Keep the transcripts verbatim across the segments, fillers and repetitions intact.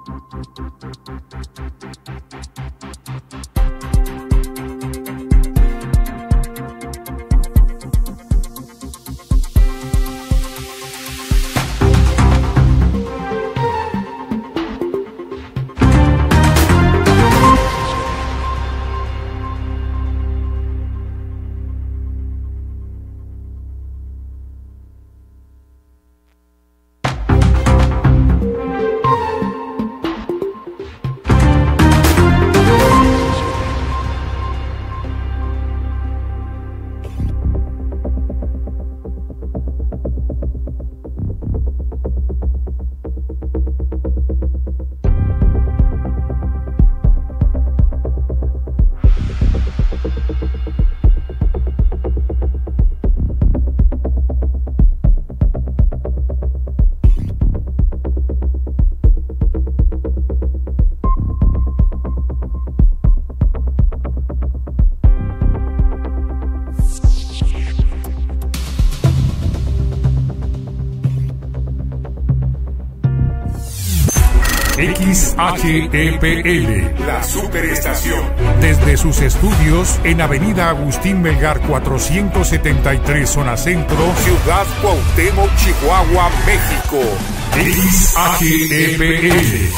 X H E P L, la superestación. Desde sus estudios en Avenida Agustín Melgar cuatrocientos setenta y tres, zona centro, Ciudad Cuauhtémoc, Chihuahua, México. X H E P L.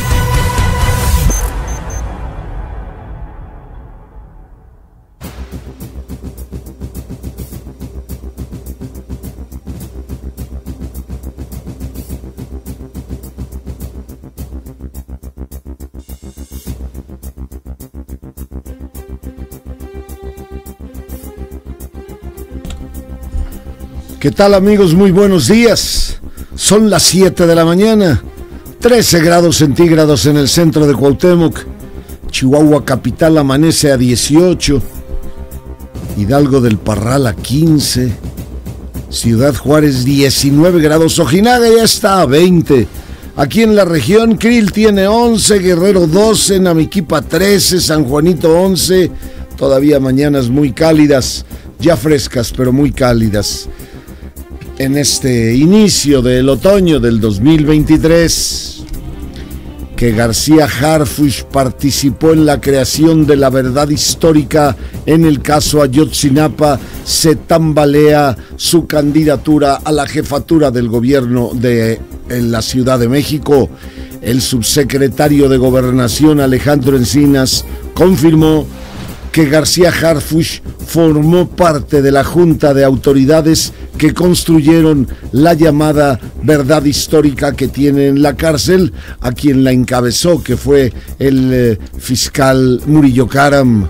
¿Qué tal, amigos? Muy buenos días. Son las siete de la mañana, trece grados centígrados en el centro de Cuauhtémoc. Chihuahua capital amanece a dieciocho, Hidalgo del Parral a quince, Ciudad Juárez diecinueve grados, Ojinaga ya está a veinte. Aquí en la región, Krill tiene once, Guerrero doce, Namiquipa trece, San Juanito once. Todavía mañanas muy cálidas, ya frescas, pero muy cálidas. En este inicio del otoño del dos mil veintitrés, que García Harfuch participó en la creación de la verdad histórica en el caso Ayotzinapa, se tambalea su candidatura a la jefatura del gobierno de en la Ciudad de México. El subsecretario de Gobernación, Alejandro Encinas, confirmó que García Harfuch formó parte de la junta de autoridades que construyeron la llamada verdad histórica que tiene en la cárcel, a quien la encabezó, que fue el eh, fiscal Murillo Karam.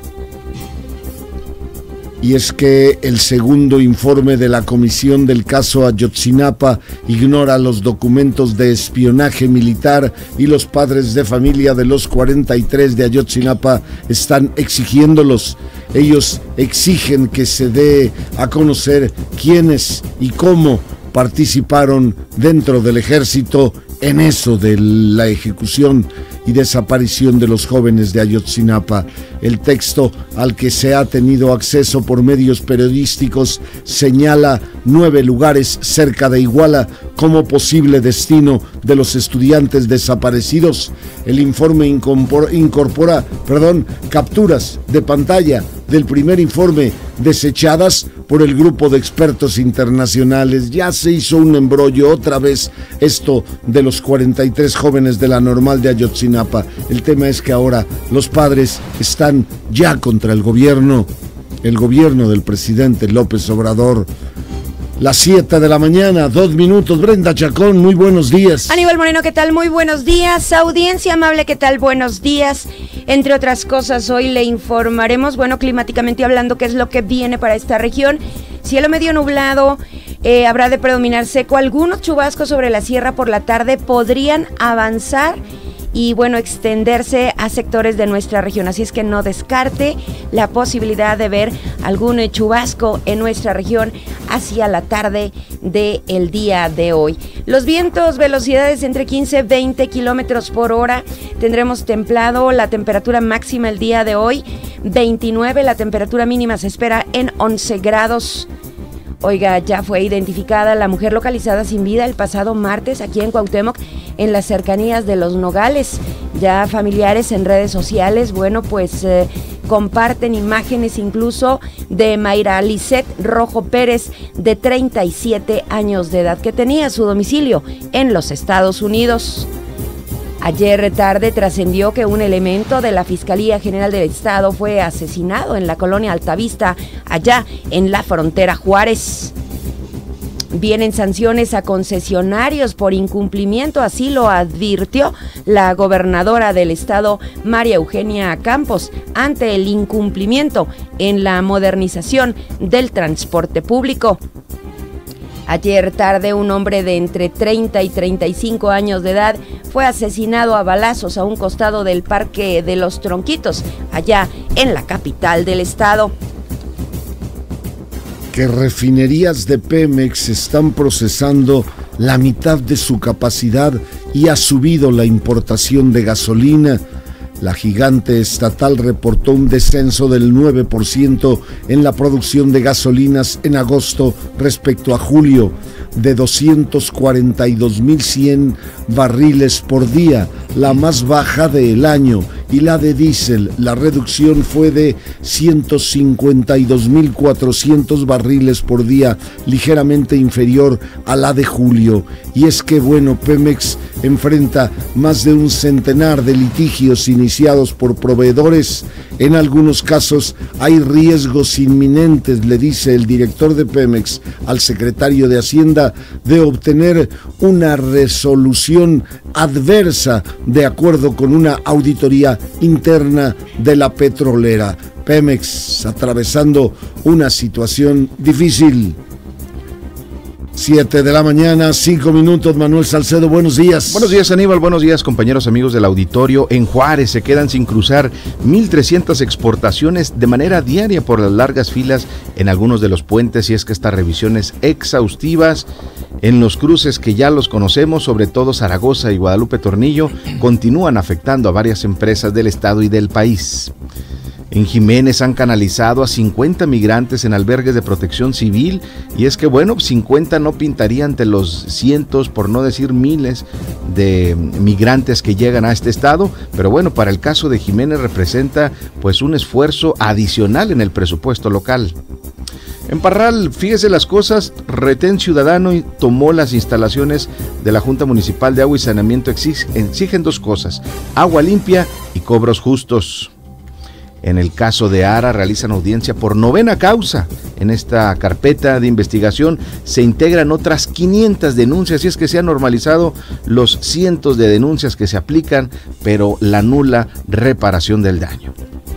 Y es que el segundo informe de la comisión del caso Ayotzinapa ignora los documentos de espionaje militar y los padres de familia de los cuarenta y tres de Ayotzinapa están exigiéndolos. Ellos exigen que se dé a conocer quiénes y cómo participaron dentro del ejército en eso de la ejecución y desaparición de los jóvenes de Ayotzinapa. El texto al que se ha tenido acceso por medios periodísticos señala nueve lugares cerca de Iguala como posible destino de los estudiantes desaparecidos. El informe incorpora, incorpora perdón, capturas de pantalla del primer informe desechadas por el grupo de expertos internacionales. Ya se hizo un embrollo otra vez esto de los cuarenta y tres jóvenes de la Normal de Ayotzinapa. El tema es que ahora los padres están ya contra el gobierno, el gobierno del presidente López Obrador. Las siete de la mañana, dos minutos. Brenda Chacón, muy buenos días. Aníbal Moreno, ¿qué tal? Muy buenos días. Audiencia amable, ¿qué tal? Buenos días. Entre otras cosas, hoy le informaremos, bueno, climáticamente hablando, qué es lo que viene para esta región. Cielo medio nublado, eh, habrá de predominar seco. Algunos chubascos sobre la sierra por la tarde podrían avanzar y, bueno, extenderse a sectores de nuestra región. Así es que no descarte la posibilidad de ver algún chubasco en nuestra región hacia la tarde del día de hoy. Los vientos, velocidades entre quince y veinte kilómetros por hora. Tendremos templado, la temperatura máxima el día de hoy veintinueve, la temperatura mínima se espera en once grados. Oiga, ya fue identificada la mujer localizada sin vida el pasado martes aquí en Cuauhtémoc, en las cercanías de Los Nogales. Ya familiares en redes sociales, bueno, pues eh, comparten imágenes incluso de Mayra Lisset Rojo Pérez, de treinta y siete años de edad, que tenía su domicilio en los Estados Unidos. Ayer tarde trascendió que un elemento de la Fiscalía General del Estado fue asesinado en la colonia Altavista, allá en la frontera Juárez. Vienen sanciones a concesionarios por incumplimiento, así lo advirtió la gobernadora del estado, María Eugenia Campos, ante el incumplimiento en la modernización del transporte público. Ayer tarde, un hombre de entre treinta y treinta y cinco años de edad fue asesinado a balazos a un costado del Parque de los Tronquitos, allá en la capital del estado. Que refinerías de Pemex están procesando la mitad de su capacidad y ha subido la importación de gasolina. La gigante estatal reportó un descenso del nueve por ciento en la producción de gasolinas en agosto respecto a julio, de doscientos cuarenta y dos mil cien barriles por día, la más baja del año, y la de diésel, la reducción fue de ciento cincuenta y dos mil cuatrocientos barriles por día, ligeramente inferior a la de julio. Y es que, bueno, Pemex enfrenta más de un centenar de litigios iniciados por proveedores. En algunos casos hay riesgos inminentes, le dice el director de Pemex al secretario de Hacienda, de obtener una resolución adversa de acuerdo con una auditoría interna de la petrolera. Pemex atravesando una situación difícil. Siete de la mañana, cinco minutos. Manuel Salcedo, buenos días. Buenos días, Aníbal, buenos días, compañeros, amigos del auditorio. En Juárez se quedan sin cruzar mil trescientas exportaciones de manera diaria por las largas filas en algunos de los puentes, y es que estas revisiones exhaustivas en los cruces que ya los conocemos, sobre todo Zaragoza y Guadalupe Tornillo, continúan afectando a varias empresas del estado y del país. En Jiménez han canalizado a cincuenta migrantes en albergues de protección civil, y es que bueno, cincuenta no pintaría ante los cientos, por no decir miles, de migrantes que llegan a este estado, pero bueno, para el caso de Jiménez representa pues un esfuerzo adicional en el presupuesto local. En Parral, fíjese las cosas, Retén Ciudadano tomó las instalaciones de la Junta Municipal de Agua y Saneamiento, exigen dos cosas: agua limpia y cobros justos. En el caso de Ara, realizan audiencia por novena causa. En esta carpeta de investigación se integran otras quinientas denuncias, y es que se han normalizado los cientos de denuncias que se aplican, pero la nula reparación del daño.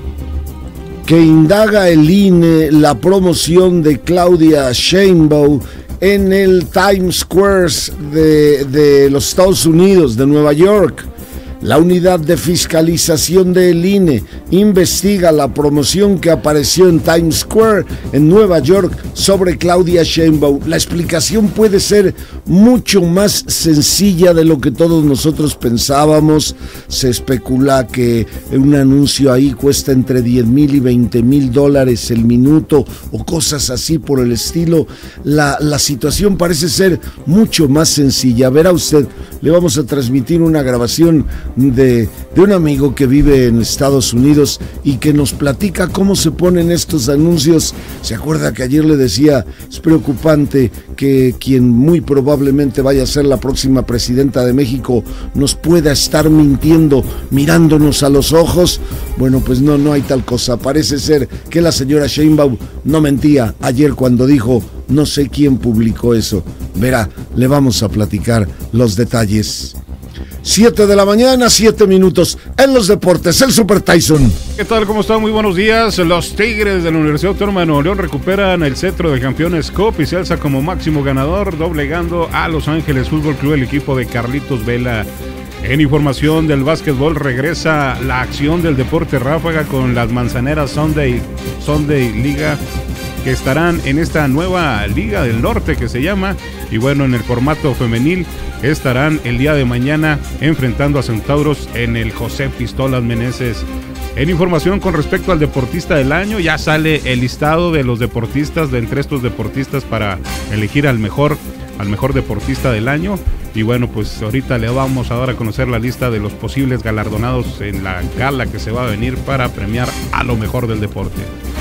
Que indaga el I N E la promoción de Claudia Sheinbaum en el Times Square de, de los Estados Unidos, de Nueva York. La unidad de fiscalización del I N E investiga la promoción que apareció en Times Square en Nueva York sobre Claudia Sheinbaum. La explicación puede ser mucho más sencilla de lo que todos nosotros pensábamos. Se especula que un anuncio ahí cuesta entre diez mil y veinte mil dólares el minuto o cosas así por el estilo. La, la situación parece ser mucho más sencilla. Verá usted, le vamos a transmitir una grabación De, de un amigo que vive en Estados Unidos y que nos platica cómo se ponen estos anuncios. Se acuerda que ayer le decía, es preocupante que quien muy probablemente vaya a ser la próxima presidenta de México nos pueda estar mintiendo, mirándonos a los ojos. Bueno, pues no, no hay tal cosa. Parece ser que la señora Sheinbaum no mentía ayer cuando dijo, no sé quién publicó eso. Verá, le vamos a platicar los detalles. Siete de la mañana, siete minutos. En los deportes, el Super Tyson. ¿Qué tal? ¿Cómo están? Muy buenos días. Los Tigres de la Universidad Autónoma de Nuevo León recuperan el cetro de campeones Cup y se alza como máximo ganador, doblegando a Los Ángeles Fútbol Club, el equipo de Carlitos Vela. En información del básquetbol, regresa la acción del deporte ráfaga con las Manzaneras Sunday, Sunday Liga, que estarán en esta nueva Liga del Norte que se llama, y bueno, en el formato femenil estarán el día de mañana enfrentando a Centauros en el José Pistolas Meneses. En información con respecto al deportista del año, ya sale el listado de los deportistas, de entre estos deportistas para elegir al mejor, al mejor deportista del año. Y bueno, pues ahorita le vamos a dar a conocer la lista de los posibles galardonados en la gala que se va a venir para premiar a lo mejor del deporte.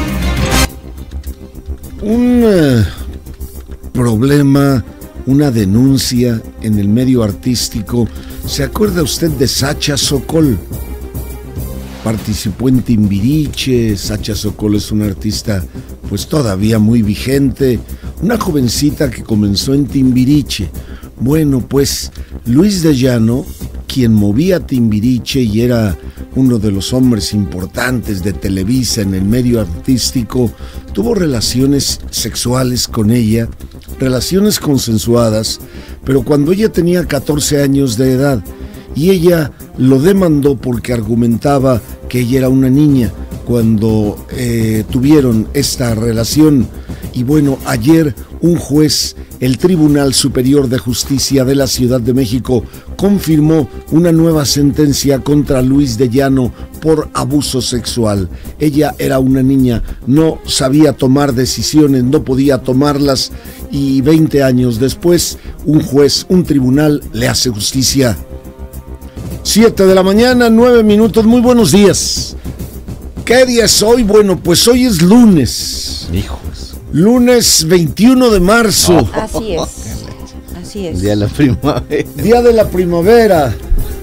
Un uh, problema, una denuncia en el medio artístico. ¿Se acuerda usted de Sacha Sokol? Participó en Timbiriche. Sacha Sokol es una artista pues todavía muy vigente, una jovencita que comenzó en Timbiriche. Bueno, pues Luis de Llano, quien movía Timbiriche y era uno de los hombres importantes de Televisa en el medio artístico, tuvo relaciones sexuales con ella, relaciones consensuadas, pero cuando ella tenía catorce años de edad, y ella lo demandó porque argumentaba que ella era una niña cuando eh, tuvieron esta relación. Y bueno, ayer un juez, el Tribunal Superior de Justicia de la Ciudad de México, confirmó una nueva sentencia contra Luis de Llano por abuso sexual. Ella era una niña, no sabía tomar decisiones, no podía tomarlas, y veinte años después, un juez, un tribunal, le hace justicia. siete de la mañana, nueve minutos, muy buenos días. ¿Qué día es hoy? Bueno, pues hoy es lunes. Hijos. Lunes veintiuno de marzo. Oh. Así es. Así es. Día de la primavera. Día de la primavera.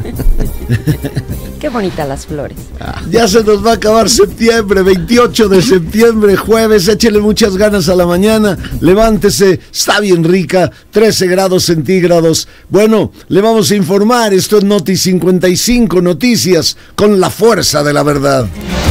Qué bonitas las flores. Ya se nos va a acabar septiembre, veintiocho de septiembre, jueves. Échele muchas ganas a la mañana. Levántese, está bien rica, trece grados centígrados. Bueno, le vamos a informar. Esto es Noti cincuenta y cinco Noticias con la fuerza de la verdad.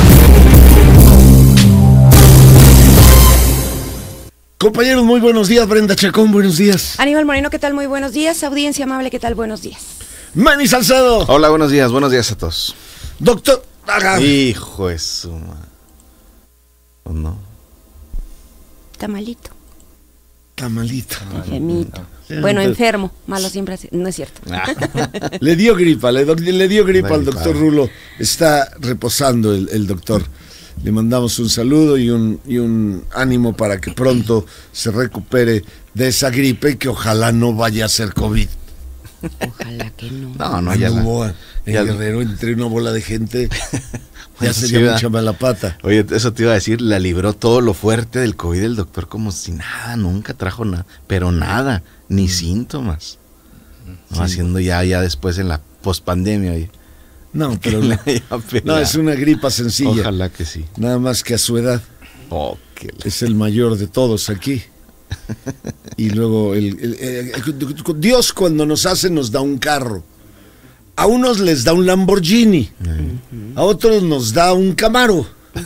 Compañeros, muy buenos días. Brenda Chacón, buenos días. Aníbal Moreno, ¿qué tal? Muy buenos días. Audiencia amable, ¿qué tal? Buenos días. Manny Salcedo. Hola, buenos días, buenos días a todos. Doctor. Haga. Hijo de su madre. ¿O no? Tamalito. Tamalito. Enfermito. Bueno, enfermo. Malo siempre. No es cierto. Le dio gripa, le, le dio gripa Una al gripa. doctor Rulo. Está reposando el, el doctor. Le mandamos un saludo y un, y un ánimo para que pronto se recupere de esa gripe, que ojalá no vaya a ser COVID. Ojalá que no. No, no, ya la- Anduvo en ya- Guerrero entre una bola de gente. Ya Bueno, sería sí, mucha ¿verdad? mala pata. Oye, eso te iba a decir, la libró todo lo fuerte del COVID el doctor como si nada, nunca trajo nada, pero nada, ni síntomas. No, Sí. haciendo ya, ya después en la pospandemia. oye. No, pero Que no, le haya no, pegado. es una gripa sencilla. Ojalá que sí. Nada más que a su edad. Oh, que le- Es el mayor de todos aquí. Y luego el, el- el- Dios, cuando nos hace, nos da un carro. A unos les da un Lamborghini, a otros nos da un Camaro,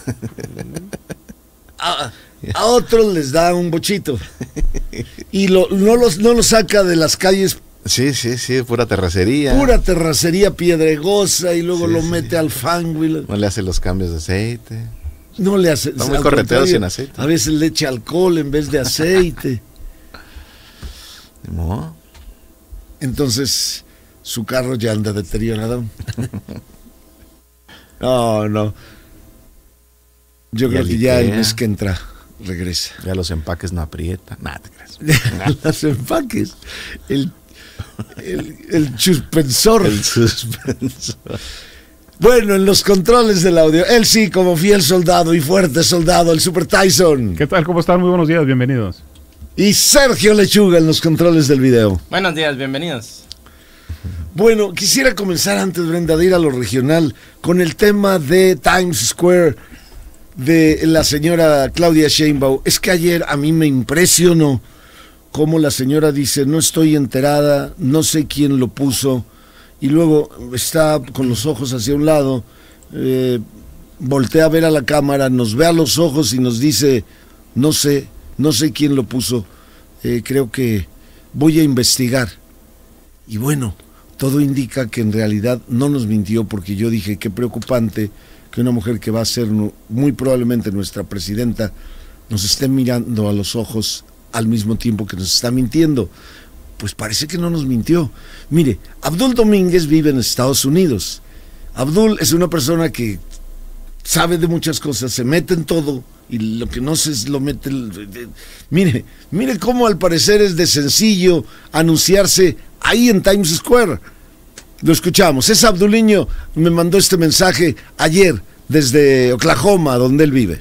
a, a otros les da un bochito, y lo, no, los, no los saca de las calles, Sí, sí, sí, pura terracería. pura terracería piedregosa, y luego Sí, lo sí. mete al fango y lo- No le hace los cambios de aceite. no le hace. Está muy al corretero contrario, sin aceite. A veces le echa alcohol en vez de aceite. No. Entonces, su carro ya anda deteriorado. No, no. Yo Y creo que ya el aliquea. mes que entra regresa. Ya los empaques no aprietan. Nada, te creas. Los empaques. El, el, el suspensor. El suspenso. Bueno, en los controles del audio. Él sí, como fiel soldado y fuerte soldado, el Super Tyson. ¿Qué tal? ¿Cómo están? Muy buenos días, bienvenidos. Y Sergio Lechuga en los controles del video. Buenos días, bienvenidos. Bueno, quisiera comenzar antes, Brenda, de ir a lo regional con el tema de Times Square de la señora Claudia Sheinbaum. Es que ayer a mí me impresionó cómo la señora dice, no estoy enterada, no sé quién lo puso, y luego está con los ojos hacia un lado, eh, voltea a ver a la cámara, nos ve a los ojos y nos dice, no sé, no sé quién lo puso, eh, creo que voy a investigar. Y bueno, todo indica que en realidad no nos mintió, porque yo dije, qué preocupante que una mujer que va a ser nu- muy probablemente nuestra presidenta nos esté mirando a los ojos al mismo tiempo que nos está mintiendo. Pues parece que no nos mintió. Mire, Abdul Domínguez vive en Estados Unidos. Abdul es una persona que sabe de muchas cosas, se mete en todo y lo que no sé es lo mete. Mire, mire cómo al parecer es de sencillo anunciarse ahí en Times Square. Lo escuchamos. Es Abduliño, me mandó este mensaje ayer desde Oklahoma, donde él vive.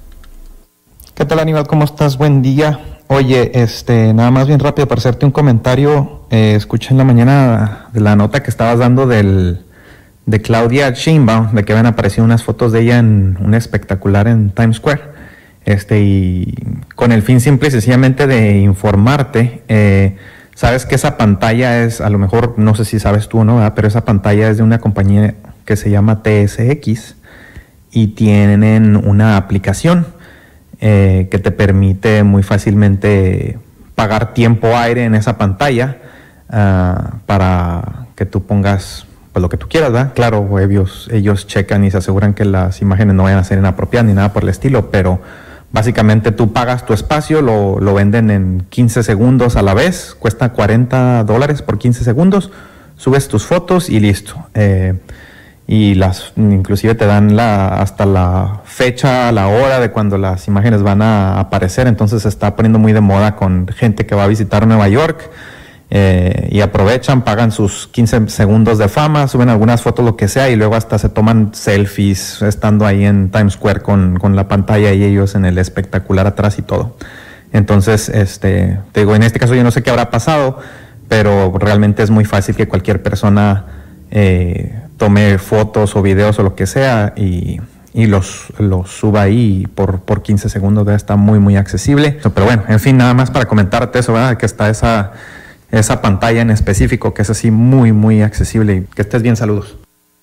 ¿Qué tal, Aníbal? ¿Cómo estás? Buen día. Oye, este, nada más bien rápido para hacerte un comentario. Eh, escuché en la mañana de la nota que estabas dando del, de Claudia Sheinbaum, de que habían aparecido unas fotos de ella en un espectacular en Times Square. Este, y con el fin simple y sencillamente de informarte, eh, sabes que esa pantalla es, a lo mejor, no sé si sabes tú o no, ¿verdad? Pero esa pantalla es de una compañía que se llama T S X y tienen una aplicación eh, que te permite muy fácilmente pagar tiempo aire en esa pantalla uh, para que tú pongas pues lo que tú quieras, ¿verdad? Claro, ellos, ellos checan y se aseguran que las imágenes no vayan a ser inapropiadas ni nada por el estilo, pero básicamente tú pagas tu espacio, lo, lo venden en quince segundos a la vez, cuesta cuarenta dólares por quince segundos, subes tus fotos y listo. Eh, y las inclusive te dan la, hasta la fecha, la hora de cuando las imágenes van a aparecer, entonces se está poniendo muy de moda con gente que va a visitar Nueva York. Eh, y aprovechan, pagan sus quince segundos de fama, suben algunas fotos, lo que sea, y luego hasta se toman selfies estando ahí en Times Square con, con la pantalla y ellos en el espectacular atrás y todo. Entonces, este, te digo, en este caso yo no sé qué habrá pasado, pero realmente es muy fácil que cualquier persona eh, tome fotos o videos o lo que sea y, y los, los suba ahí por, por quince segundos. Está muy, muy accesible. Pero bueno, en fin, nada más para comentarte eso, ¿verdad? Que está esa... esa pantalla en específico, que es así muy, muy accesible. Que estés bien, saludos.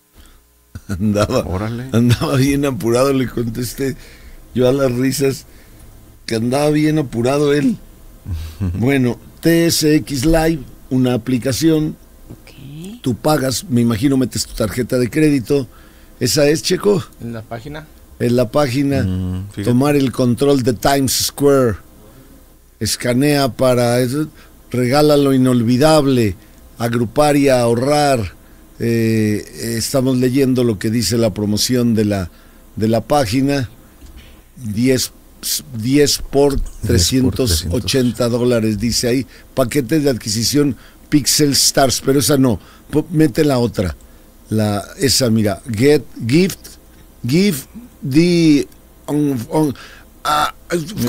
Andaba, andaba bien apurado, le contesté yo a las risas, que andaba bien apurado él. Bueno, T S X Live, una aplicación, okay. Tú pagas, me imagino metes tu tarjeta de crédito, ¿esa es, Checo? En la página. En la página, mm, tomar el control de Times Square, escanea para eso. Regala lo inolvidable, agrupar y ahorrar. Eh, estamos leyendo lo que dice la promoción de la, de la página. diez por trescientos ochenta dólares, dice ahí. Paquetes de adquisición Pixel Stars, pero esa no. Mete la otra. La, esa, mira. Get, gift, give the... On, on, uh,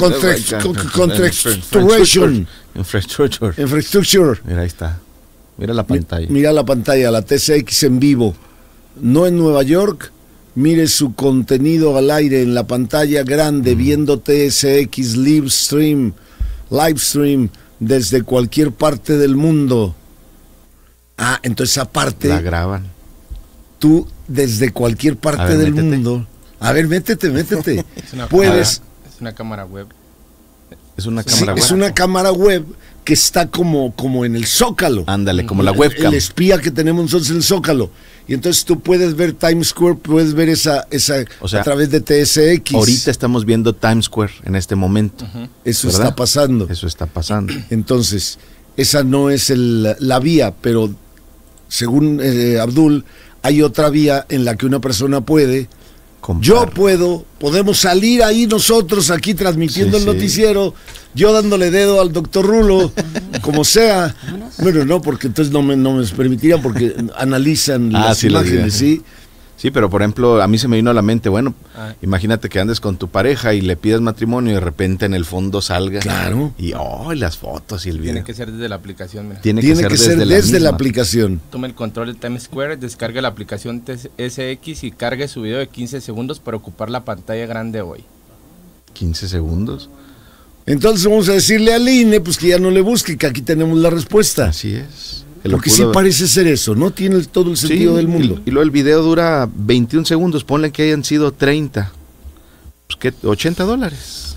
contexturation. Infrastructure. Infrastructure. Mira, ahí está. Mira la pantalla. Mira la pantalla, la T S X en vivo. No en Nueva York. Mire su contenido al aire en la pantalla grande, mm. viendo T S X live stream, live stream desde cualquier parte del mundo. Ah, entonces aparte. La graban. Tú desde cualquier parte ver, del métete. mundo. A ver, métete, métete. Es una Puedes. Cámara, es una cámara web. Es una sí, cámara web. Es una cámara web que está como, como en el Zócalo. Ándale, como la webcam. El espía que tenemos nosotros en el Zócalo. Y entonces tú puedes ver Times Square, puedes ver esa, esa o sea, a través de T S X. Ahorita estamos viendo Times Square en este momento. Uh-huh. Eso ¿verdad? Está pasando. Eso está pasando. Entonces, esa no es el, la vía, pero según eh, Abdul, hay otra vía en la que una persona puede... Comprar. Yo puedo, podemos salir ahí nosotros aquí transmitiendo sí, el noticiero, sí. Yo dándole dedo al doctor Rulo, como sea. Bueno, no, porque entonces no me, no me permitiría porque analizan ah, las sí, imágenes, ¿sí? Sí, pero por ejemplo, a mí se me vino a la mente, bueno, ah. imagínate que andes con tu pareja y le pidas matrimonio y de repente en el fondo salga. Claro. Y, oh, las fotos y el video. Tiene que ser desde la aplicación, mira. Tiene, Tiene que ser, que ser desde, desde la, la aplicación. Toma el control de Times Square, descargue la aplicación T S X y cargue su video de quince segundos para ocupar la pantalla grande hoy. ¿quince segundos? Entonces vamos a decirle al I N E, pues que ya no le busque, que aquí tenemos la respuesta. Así es. Porque sí parece ser eso, ¿no? Tiene todo el sentido sí, del mundo. Y, y luego el video dura veintiún segundos, ponle que hayan sido treinta. Pues que ochenta dólares.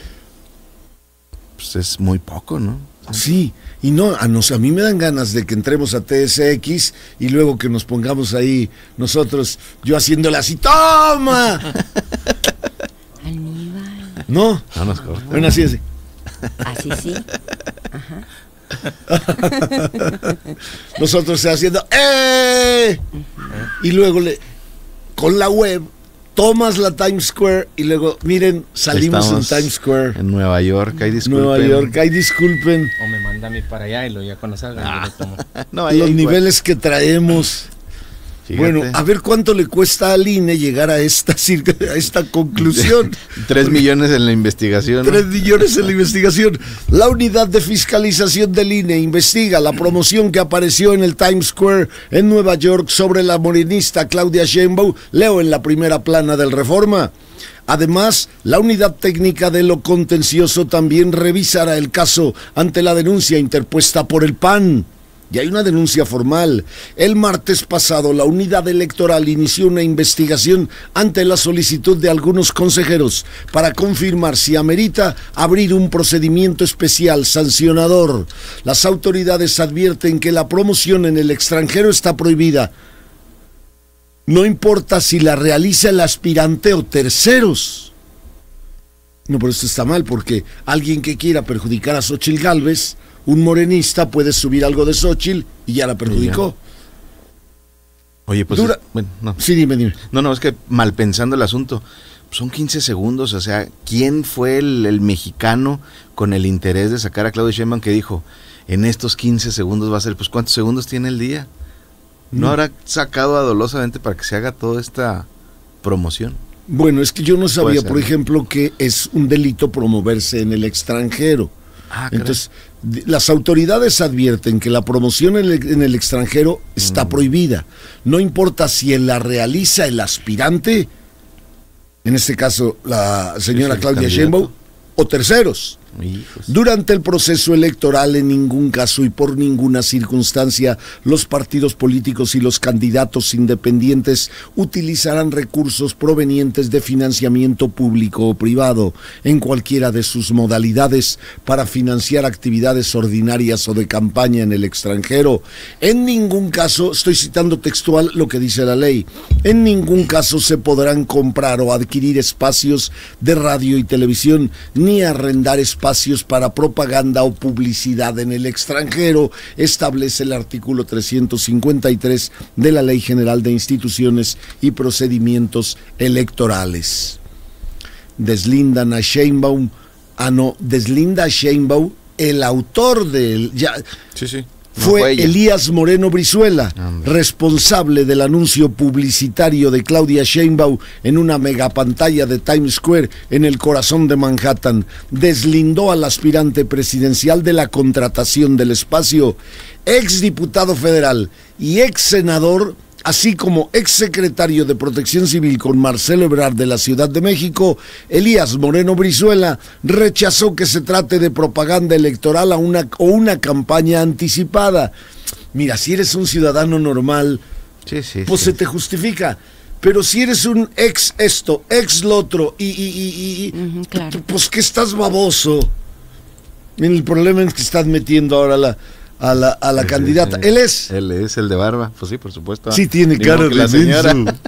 Pues es muy poco, ¿no? Sí, y no a, nos, a mí me dan ganas de que entremos a T S X y luego que nos pongamos ahí nosotros, yo haciéndole así, ¡toma! Aníbal. ¿No? No nos corta. Bueno, así, así. Así sí. Ajá. Nosotros haciendo ¡eh! Y luego le, con la web tomas la Times Square y luego, miren, salimos Estamos en Times Square. En Nueva York, ahí disculpen. Nueva York, ahí disculpen. O me mandan a mí para allá y lo ya cuando salga yo lo tomo. No, ahí, Los ahí, niveles que traemos. fíjate. Bueno, a ver cuánto le cuesta al I N E llegar a esta, a esta conclusión. Tres millones en la investigación. ¿no? Tres millones en la investigación. La unidad de fiscalización del I N E investiga la promoción que apareció en el Times Square en Nueva York sobre la morenista Claudia Sheinbaum. Leo en la primera plana del Reforma. Además, la unidad técnica de lo contencioso también revisará el caso ante la denuncia interpuesta por el P A N. Y hay una denuncia formal. El martes pasado, la unidad electoral inició una investigación ante la solicitud de algunos consejeros para confirmar si amerita abrir un procedimiento especial sancionador. Las autoridades advierten que la promoción en el extranjero está prohibida. No importa si la realiza el aspirante o terceros. No, pero esto está mal, porque alguien que quiera perjudicar a Xóchitl Gálvez, un morenista, puede subir algo de Xóchitl y ya la perjudicó. Oye, pues... Dura... es- bueno, no. Sí, dime, dime. No, no, es que mal pensando el asunto, son quince segundos, o sea, ¿quién fue el, el mexicano con el interés de sacar a Claudia Sheinbaum que dijo, en estos quince segundos va a ser, pues ¿cuántos segundos tiene el día? ¿No Mm. habrá sacado a dolosamente para que se haga toda esta promoción? Bueno, es que yo no sabía, Puede ser. por ejemplo, que es un delito promoverse en el extranjero. Ah, caray. Entonces, di- las autoridades advierten que la promoción en el, en el extranjero está Mm. prohibida. No importa si la realiza el aspirante, en este caso la señora el Claudia candidato. Sheinbaum, o terceros. Hijos. Durante el proceso electoral, en ningún caso y por ninguna circunstancia, los partidos políticos y los candidatos independientes utilizarán recursos provenientes de financiamiento público o privado en cualquiera de sus modalidades para financiar actividades ordinarias o de campaña en el extranjero. En ningún caso, estoy citando textual lo que dice la ley, en ningún caso se podrán comprar o adquirir espacios de radio y televisión ni arrendar espacios para propaganda o publicidad en el extranjero, establece el artículo trescientos cincuenta y tres de la Ley General de Instituciones y Procedimientos Electorales. Deslindan a Sheinbaum, ah no, deslinda a Sheinbaum, el autor del... Ya, Sí, sí. No fue ella. Elías Moreno Brizuela, Hombre. responsable del anuncio publicitario de Claudia Sheinbaum en una megapantalla de Times Square en el corazón de Manhattan. Deslindó al aspirante presidencial de la contratación del espacio, ex diputado federal y ex senador, así como ex secretario de Protección Civil con Marcelo Ebrard de la Ciudad de México. Elías Moreno Brizuela rechazó que se trate de propaganda electoral a una, o una campaña anticipada. Mira, si eres un ciudadano normal, Sí, sí. pues sí. se te justifica. Pero si eres un ex esto, ex lo otro, y, y, y, y Ujú, claro. pues que estás baboso. El problema es que estás metiendo ahora la, a la, a la Sí, candidata. sí. Él es. Él es el de barba, pues sí, por supuesto. Sí, tiene Ni cara modo que de la señora. menso.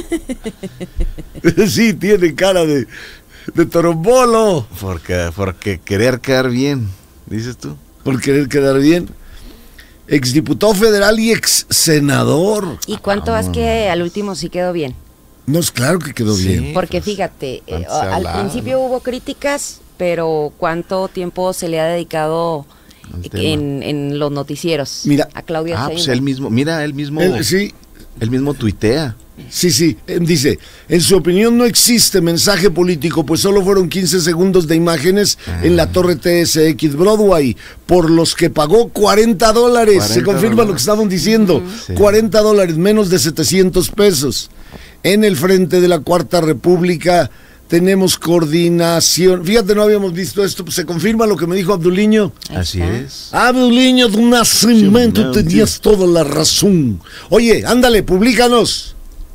Sí, tiene cara de, de torombolo. Porque, porque querer quedar bien, dices tú. Por querer quedar bien. Exdiputado federal y ex senador. ¿Y cuánto Ah. es que al último sí quedó bien? No, es claro que quedó Sí. bien. Porque pues, fíjate, eh, ¿cuánto se ha al hablado? principio hubo críticas, pero ¿cuánto tiempo se le ha dedicado Al eh, tema. en, en los noticieros Mira. a Claudia Ah, pues Sheinbaum? él mismo, mira, él mismo, Él- sí, él mismo tuitea. sí, sí. eh, Dice, en su opinión no existe mensaje político, pues solo fueron quince segundos de imágenes en la torre T S X Broadway, por los que pagó cuarenta dólares. Se cuarenta confirma lo que dólares. estaban diciendo. Sí. cuarenta dólares, menos de setecientos pesos. En el frente de la Cuarta República tenemos coordinación. Fíjate, no habíamos visto esto. Pues se confirma lo que me dijo Abduliño. Ahí Así está. es. Abduliño de Nacimiento, Sí, tenías toda la razón. Oye, ándale, publícanos.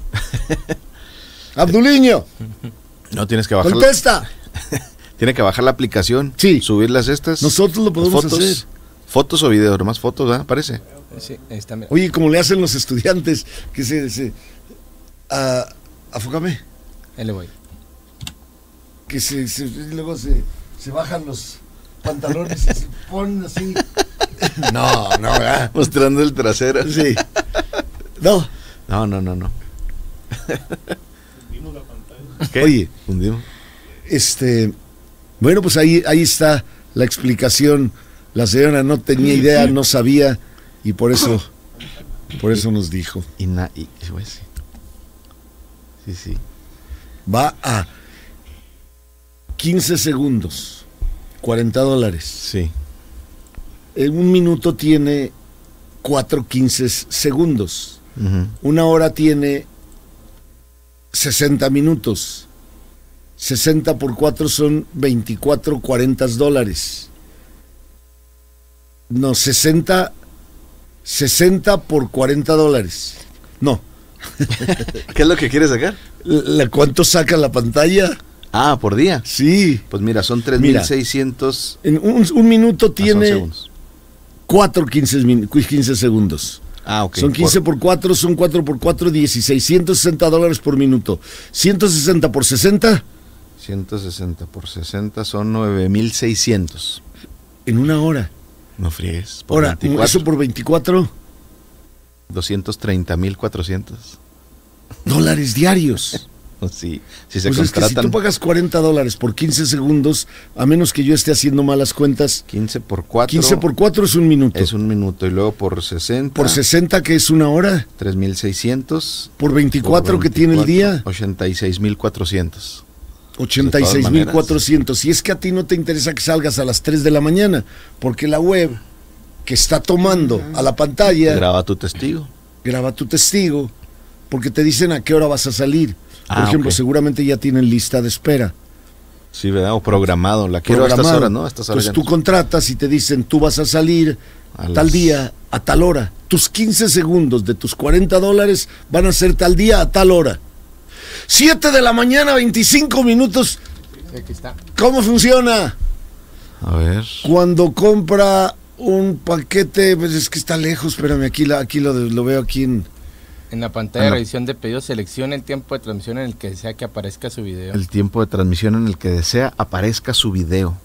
Abduliño, No tienes que bajar. la- contesta. Tiene que bajar la aplicación. Sí. Subir las estas. Nosotros lo podemos fotos, hacer. Fotos o videos, nomás fotos, ¿verdad? Parece. Sí, ahí está, mira. Oye, como le hacen los estudiantes, que se... se ah, afócame. Ahí le voy. Que se, se- luego se, se bajan los pantalones y se ponen así. No, no, ¿verdad? Mostrando el trasero. Sí. No. No, no, no, no. ¿Qué? Oye, ¿Hundimos? este, bueno, pues ahí, ahí está la explicación. La señora no tenía idea, no sabía, y por eso, por eso nos dijo. Y, na, y pues, sí. sí, sí. Va a quince segundos, cuarenta dólares. Sí. En un minuto tiene cuatro quince segundos. Uh-huh. Una hora tiene sesenta minutos. sesenta por cuatro son veinticuatro, cuarenta dólares. No, sesenta, sesenta por cuarenta dólares. No. ¿Qué es lo que quieres sacar? La, ¿Cuánto saca la pantalla? Ah, por día. Sí. Pues mira, son tres mil seiscientos. En un, un minuto tiene ah, cuatro quince, quince segundos. Ah, ok. Son quince por cuatro, son cuatro por cuatro, dieciséis, ciento sesenta dólares por minuto. ciento sesenta por sesenta. ciento sesenta por sesenta son nueve mil seiscientos. En una hora. No friegues. Por Ahora, veinticuatro. eso por veinticuatro. doscientos treinta mil cuatrocientos. Dólares diarios. Sí, si se Pues es que si contratan. tú pagas cuarenta dólares por quince segundos, a menos que yo esté haciendo malas cuentas, quince por cuatro. quince por cuatro es un minuto. Es un minuto. Y luego por sesenta. Por sesenta, que es una hora. tres mil seiscientos. Por veinticuatro, que tiene el día. ochenta y seis mil cuatrocientos. ochenta y seis mil cuatrocientos. Y es que a ti no te interesa que salgas a las tres de la mañana, porque la web que está tomando a la pantalla Graba tu testigo. graba tu testigo, porque te dicen a qué hora vas a salir. Por Ah, ejemplo, ok. seguramente ya tienen lista de espera. Sí, ¿verdad? O programado. La quiero a estas Programado. horas, ¿no? A estas horas. Entonces ya tú no. contratas y te dicen, tú vas a salir A tal las- día, a tal hora. Tus quince segundos de tus cuarenta dólares van a ser tal día, a tal hora. siete de la mañana, veinticinco minutos. Aquí está. ¿Cómo funciona? A ver. Cuando compra un paquete, pues es que está lejos, espérame, aquí, la, aquí lo, lo veo aquí en... En la pantalla Ah, de no. revisión de pedidos, seleccione el tiempo de transmisión en el que desea que aparezca su video. El tiempo de transmisión en el que desea aparezca su video.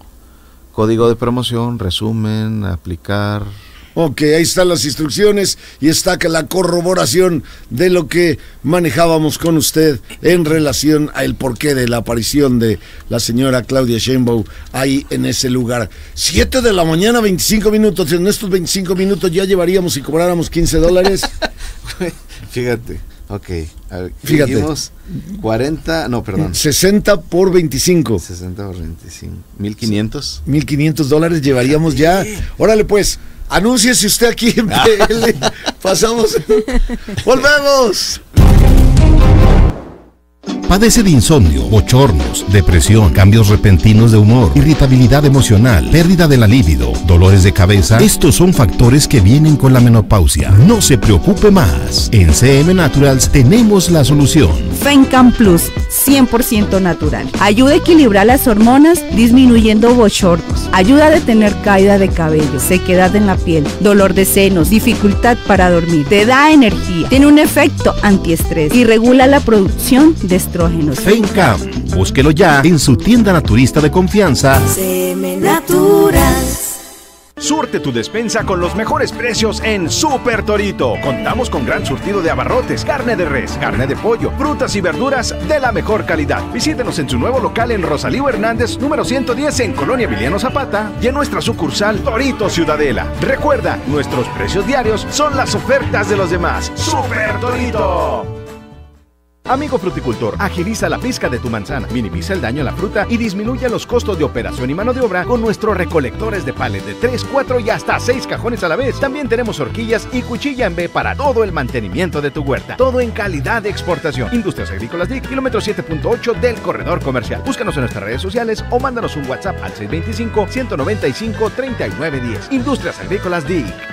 Código de promoción, resumen, aplicar. Ok, ahí están las instrucciones y está que la corroboración de lo que manejábamos con usted en relación al porqué de la aparición de la señora Claudia Sheinbaum ahí en ese lugar. siete de la mañana, veinticinco minutos. En estos veinticinco minutos ya llevaríamos y cobráramos quince dólares. Fíjate. Ok. A ver, Fíjate. dijimos cuarenta, no, perdón. sesenta por veinticinco. sesenta por veinticinco. mil quinientos. mil quinientos dólares llevaríamos ya. Órale pues, anúnciese usted aquí en P L. Pasamos. Volvemos. Padece de insomnio, bochornos, depresión, cambios repentinos de humor, irritabilidad emocional, pérdida de la libido, dolores de cabeza. Estos son factores que vienen con la menopausia. No se preocupe más. En C M Naturals tenemos la solución. Fencam Plus, cien por ciento natural. Ayuda a equilibrar las hormonas, disminuyendo bochornos. Ayuda a detener caída de cabello, sequedad en la piel, dolor de senos, dificultad para dormir. Te da energía. Tiene un efecto antiestrés y regula la producción de estrógenos. Fencam, búsquelo ya en su tienda naturista de confianza. C M Naturals. Surte tu despensa con los mejores precios en Super Torito. Contamos con gran surtido de abarrotes, carne de res, carne de pollo, frutas y verduras de la mejor calidad. Visítenos en su nuevo local en Rosalío Hernández, número ciento diez en Colonia Emiliano Zapata y en nuestra sucursal Torito Ciudadela. Recuerda, nuestros precios diarios son las ofertas de los demás. Super Torito. Amigo fruticultor, agiliza la pizca de tu manzana, minimiza el daño a la fruta y disminuye los costos de operación y mano de obra con nuestros recolectores de palet de tres, cuatro y hasta seis cajones a la vez. También tenemos horquillas y cuchilla en B para todo el mantenimiento de tu huerta. Todo en calidad de exportación. Industrias Agrícolas D I C, kilómetro siete punto ocho del corredor comercial. Búscanos en nuestras redes sociales o mándanos un WhatsApp al seis veinticinco, ciento noventa y cinco, treinta y nueve diez. Industrias Agrícolas D I C.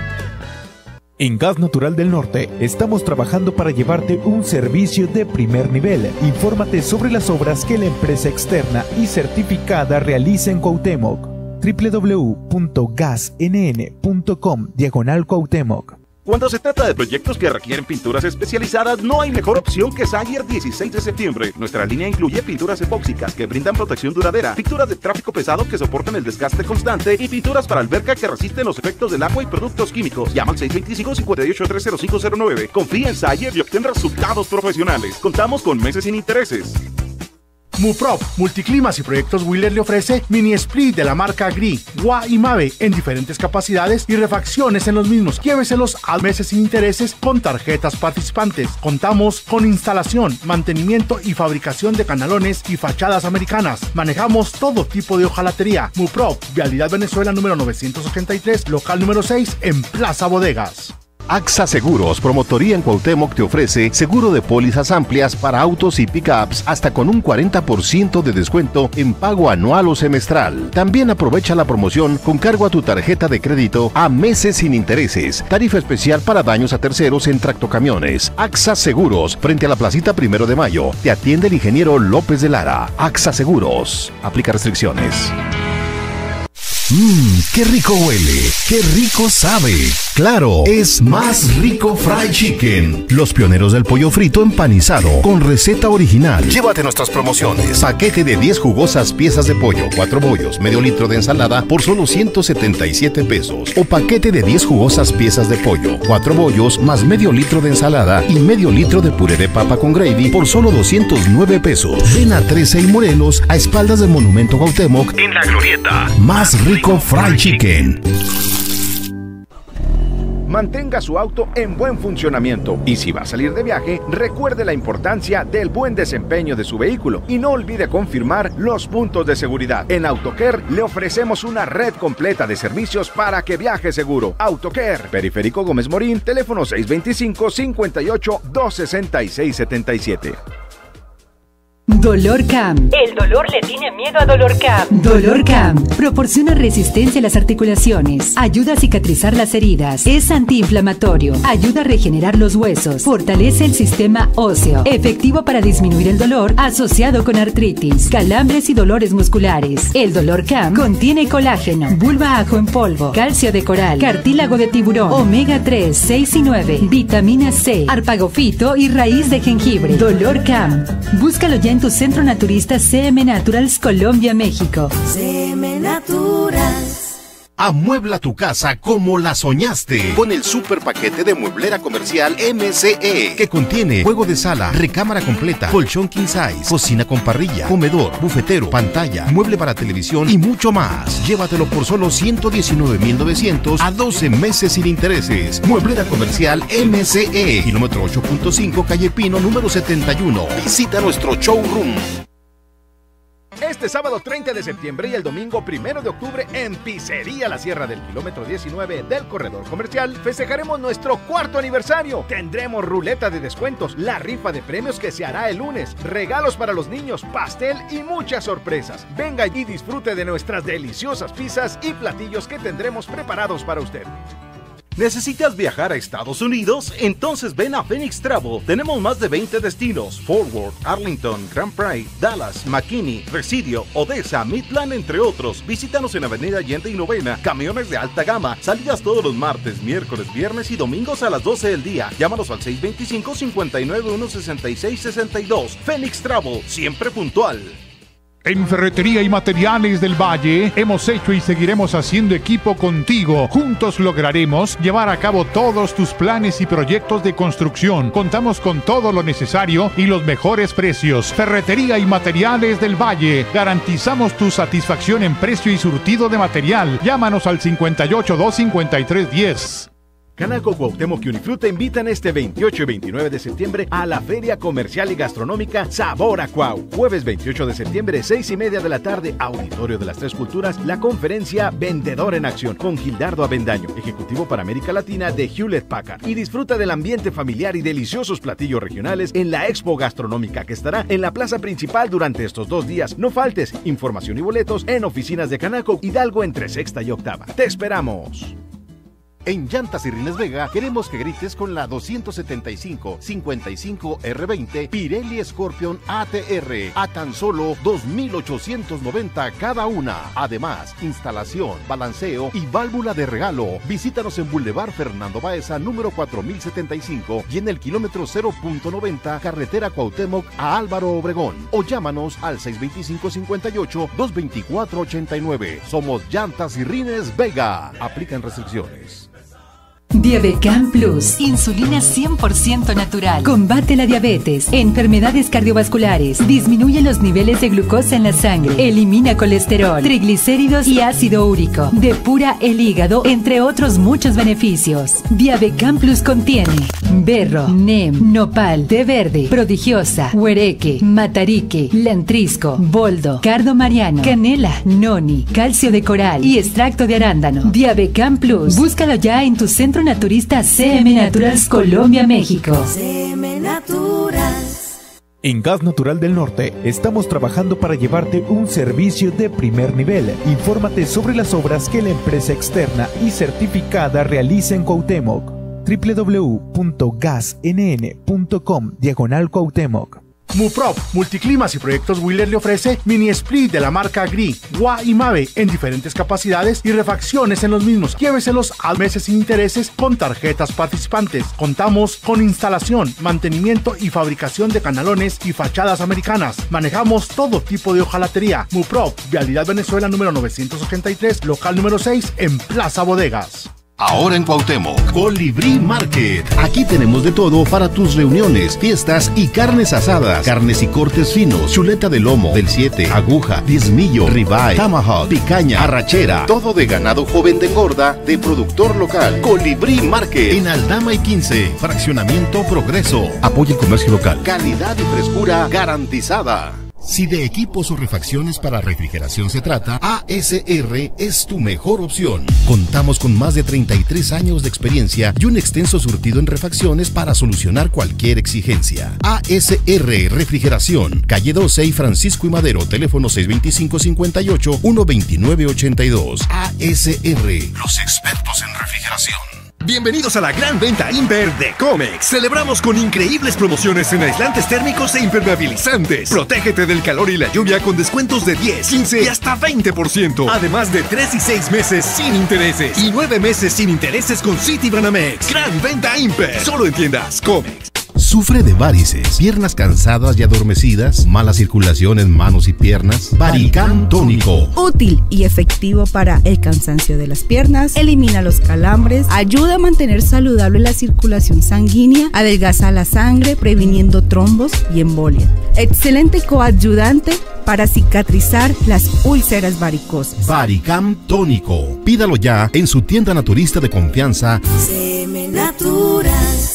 En Gas Natural del Norte estamos trabajando para llevarte un servicio de primer nivel. Infórmate sobre las obras que la empresa externa y certificada realiza en Cuauhtémoc. doble u doble u doble u punto gas n n punto com diagonal Cuauhtémoc. Cuando se trata de proyectos que requieren pinturas especializadas, no hay mejor opción que Sayer dieciséis de septiembre. Nuestra línea incluye pinturas epóxicas que brindan protección duradera, pinturas de tráfico pesado que soportan el desgaste constante y pinturas para alberca que resisten los efectos del agua y productos químicos. Llama al seis veinticinco, cincuenta y ocho, tres cero cinco cero nueve. Confía en Sayer y obtén resultados profesionales. Contamos con meses sin intereses. Muprop, Multiclimas y Proyectos Wheeler le ofrece mini split de la marca Gri, W A y Mave en diferentes capacidades y refacciones en los mismos. Lléveselos a meses sin intereses con tarjetas participantes. Contamos con instalación, mantenimiento y fabricación de canalones y fachadas americanas. Manejamos todo tipo de hojalatería. Muprop, Vialidad Venezuela número novecientos ochenta y tres, local número seis en Plaza Bodegas. AXA Seguros, Promotoría en Cuauhtémoc, te ofrece seguro de pólizas amplias para autos y pickups hasta con un cuarenta por ciento de descuento en pago anual o semestral. También aprovecha la promoción con cargo a tu tarjeta de crédito a meses sin intereses. Tarifa especial para daños a terceros en tractocamiones. AXA Seguros, frente a la Placita Primero de Mayo. Te atiende el ingeniero López de Lara. AXA Seguros. Aplica restricciones. Mmm, qué rico huele, qué rico sabe. Claro, es Más Rico Fried Chicken. Los pioneros del pollo frito empanizado con receta original. Llévate nuestras promociones. Paquete de diez jugosas piezas de pollo, cuatro bollos, medio litro de ensalada por solo ciento setenta y siete pesos. O paquete de diez jugosas piezas de pollo, cuatro bollos más medio litro de ensalada y medio litro de puré de papa con gravy por solo doscientos nueve pesos. Ven a trece y Morelos, a espaldas del Monumento Cuauhtémoc, en La Glorieta. Más Rico Fried Chicken. Mantenga su auto en buen funcionamiento y si va a salir de viaje, recuerde la importancia del buen desempeño de su vehículo y no olvide confirmar los puntos de seguridad. En AutoCare le ofrecemos una red completa de servicios para que viaje seguro. AutoCare, Periférico Gómez Morín, teléfono seis veinticinco, cincuenta y ocho, doscientos sesenta y seis setenta y siete. Dolorcam. El dolor le tiene miedo a Dolorcam. Dolorcam proporciona resistencia a las articulaciones, ayuda a cicatrizar las heridas, es antiinflamatorio, ayuda a regenerar los huesos, fortalece el sistema óseo, efectivo para disminuir el dolor asociado con artritis, calambres y dolores musculares. El Dolorcam contiene colágeno, vulva ajo en polvo, calcio de coral, cartílago de tiburón, omega tres, seis y nueve, vitamina C, arpagofito y raíz de jengibre. Dolorcam. Búscalo ya en tu centro naturista C M Naturals Colombia, México. C M Naturals. Amuebla tu casa como la soñaste con el super paquete de mueblera comercial M C E, que contiene juego de sala, recámara completa, colchón king size, cocina con parrilla, comedor, bufetero, pantalla, mueble para televisión y mucho más. Llévatelo por solo ciento diecinueve mil novecientos a doce meses sin intereses. Mueblera comercial M C E, kilómetro ocho punto cinco, calle Pino, número setenta y uno. Visita nuestro showroom. Este sábado treinta de septiembre y el domingo primero de octubre en Pizzería La Sierra del kilómetro diecinueve del corredor comercial festejaremos nuestro cuarto aniversario. Tendremos ruleta de descuentos, la rifa de premios que se hará el lunes, regalos para los niños, pastel y muchas sorpresas. Venga y disfrute de nuestras deliciosas pizzas y platillos que tendremos preparados para usted. ¿Necesitas viajar a Estados Unidos? Entonces ven a Phoenix Travel. Tenemos más de veinte destinos: Fort Worth, Arlington, Grand Prairie, Dallas, McKinney, Presidio, Odessa, Midland, entre otros. Visítanos en Avenida Allende y Novena. Camiones de alta gama. Salidas todos los martes, miércoles, viernes y domingos a las doce del día. Llámanos al seis veinticinco, cincuenta y nueve, uno sesenta y seis sesenta y dos. Phoenix Travel, siempre puntual. En Ferretería y Materiales del Valle hemos hecho y seguiremos haciendo equipo contigo. Juntos lograremos llevar a cabo todos tus planes y proyectos de construcción. Contamos con todo lo necesario y los mejores precios. Ferretería y Materiales del Valle. Garantizamos tu satisfacción en precio y surtido de material. Llámanos al cincuenta y ocho, dos cincuenta y tres, diez. Canaco, Cuauhtémoc y Unifruta invitan este veintiocho y veintinueve de septiembre a la Feria Comercial y Gastronómica Sabor a Cuau. Jueves veintiocho de septiembre, seis y media de la tarde, Auditorio de las Tres Culturas, la conferencia Vendedor en Acción con Gildardo Avendaño, ejecutivo para América Latina de Hewlett Packard. Y disfruta del ambiente familiar y deliciosos platillos regionales en la Expo Gastronómica que estará en la plaza principal durante estos dos días. No faltes. Información y boletos en oficinas de Canaco, Hidalgo entre sexta y octava. ¡Te esperamos! En Llantas y Rines Vega queremos que grites con la doscientos setenta y cinco, cincuenta y cinco R veinte Pirelli Scorpion A T R a tan solo dos mil ochocientos noventa cada una. Además, instalación, balanceo y válvula de regalo. Visítanos en Boulevard Fernando Baeza, número cuatro mil setenta y cinco y en el kilómetro cero punto noventa, carretera Cuauhtémoc a Álvaro Obregón. O llámanos al seis veinticinco, cincuenta y ocho, doscientos veinticuatro, ochenta y nueve. Somos Llantas y Rines Vega. Aplican restricciones. Diabecam Plus, insulina cien por ciento natural. Combate la diabetes, enfermedades cardiovasculares, disminuye los niveles de glucosa en la sangre, elimina colesterol, triglicéridos y ácido úrico, depura el hígado, entre otros muchos beneficios. Diabecam Plus contiene berro, nem, nopal, té verde, prodigiosa, huereque, matarique, lantrisco, boldo, cardo mariano, canela, noni, calcio de coral y extracto de arándano. Diabecam Plus, búscalo ya en tu centro naturista C M Naturals Colombia, México. C M Naturals. En Gas Natural del Norte estamos trabajando para llevarte un servicio de primer nivel. Infórmate sobre las obras que la empresa externa y certificada realiza en Cuauhtémoc. w w w punto gas n n punto com diagonal Cuauhtémoc. Muprop, Multiclimas y Proyectos Wheeler le ofrece mini split de la marca Gri, Gua y Mave en diferentes capacidades y refacciones en los mismos. Lléveselos a meses sin intereses con tarjetas participantes. Contamos con instalación, mantenimiento y fabricación de canalones y fachadas americanas. Manejamos todo tipo de hojalatería. Muprop, Vialidad Venezuela número novecientos ochenta y tres, local número seis en Plaza Bodegas. Ahora en Cuauhtémoc, Colibrí Market. Aquí tenemos de todo para tus reuniones, fiestas y carnes asadas. Carnes y cortes finos, chuleta de lomo, del siete, aguja, diezmillo, ribeye, tomahawk, picaña, arrachera. Todo de ganado joven de engorda de productor local. Colibrí Market. En Aldama y quince, Fraccionamiento Progreso. Apoya el comercio local. Calidad y frescura garantizada. Si de equipos o refacciones para refrigeración se trata, A S R es tu mejor opción. Contamos con más de treinta y tres años de experiencia y un extenso surtido en refacciones para solucionar cualquier exigencia. A S R Refrigeración, calle doce y Francisco y Madero, teléfono seis dos cinco, cinco ocho, uno dos nueve ocho dos. A S R, los expertos en refrigeración. Bienvenidos a la gran venta Imper de Comex. Celebramos con increíbles promociones en aislantes térmicos e impermeabilizantes. Protégete del calor y la lluvia con descuentos de diez, quince y hasta veinte por ciento. Además de tres y seis meses sin intereses y nueve meses sin intereses con Citibanamex. Gran venta Imper. Solo en tiendas Comex. ¿Sufre de varices, piernas cansadas y adormecidas, mala circulación en manos y piernas? Varicam Tónico. Útil y efectivo para el cansancio de las piernas, elimina los calambres, ayuda a mantener saludable la circulación sanguínea, adelgaza la sangre, previniendo trombos y embolia. Excelente coadyuvante para cicatrizar las úlceras varicosas. Varicam Tónico. Pídalo ya en su tienda naturista de confianza. C M Naturals.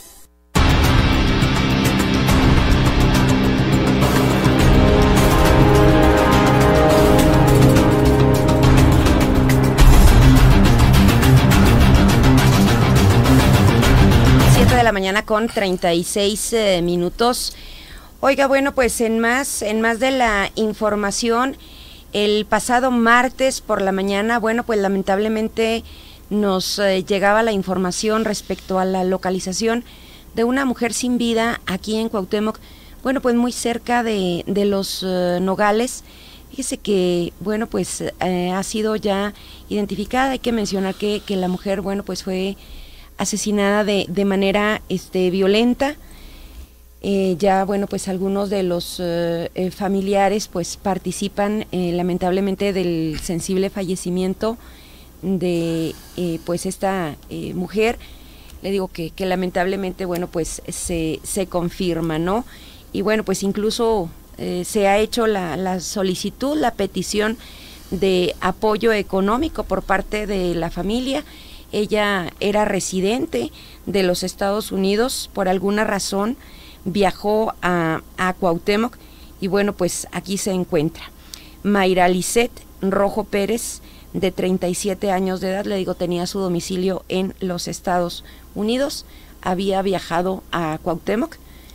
De la mañana con treinta y seis eh, minutos. Oiga, bueno, pues en más, en más de la información, el pasado martes por la mañana, bueno, pues lamentablemente nos eh, llegaba la información respecto a la localización de una mujer sin vida aquí en Cuauhtémoc, bueno, pues muy cerca de, de los eh, Nogales. Fíjese que, bueno, pues eh, ha sido ya identificada. Hay que mencionar que, que la mujer, bueno, pues fue asesinada de, de manera este, violenta. Eh, ya, bueno, pues algunos de los eh, eh, familiares pues participan eh, lamentablemente del sensible fallecimiento de eh, pues esta eh, mujer. Le digo que, que lamentablemente, bueno, pues se, se confirma, ¿no? Y bueno, pues incluso eh, se ha hecho la, la solicitud, la petición de apoyo económico por parte de la familia. Ella era residente de los Estados Unidos, por alguna razón viajó a, a Cuauhtémoc y bueno, pues aquí se encuentra. Mayra Lisette Rojo Pérez, de treinta y siete años de edad, le digo, tenía su domicilio en los Estados Unidos, había viajado a Cuauhtémoc,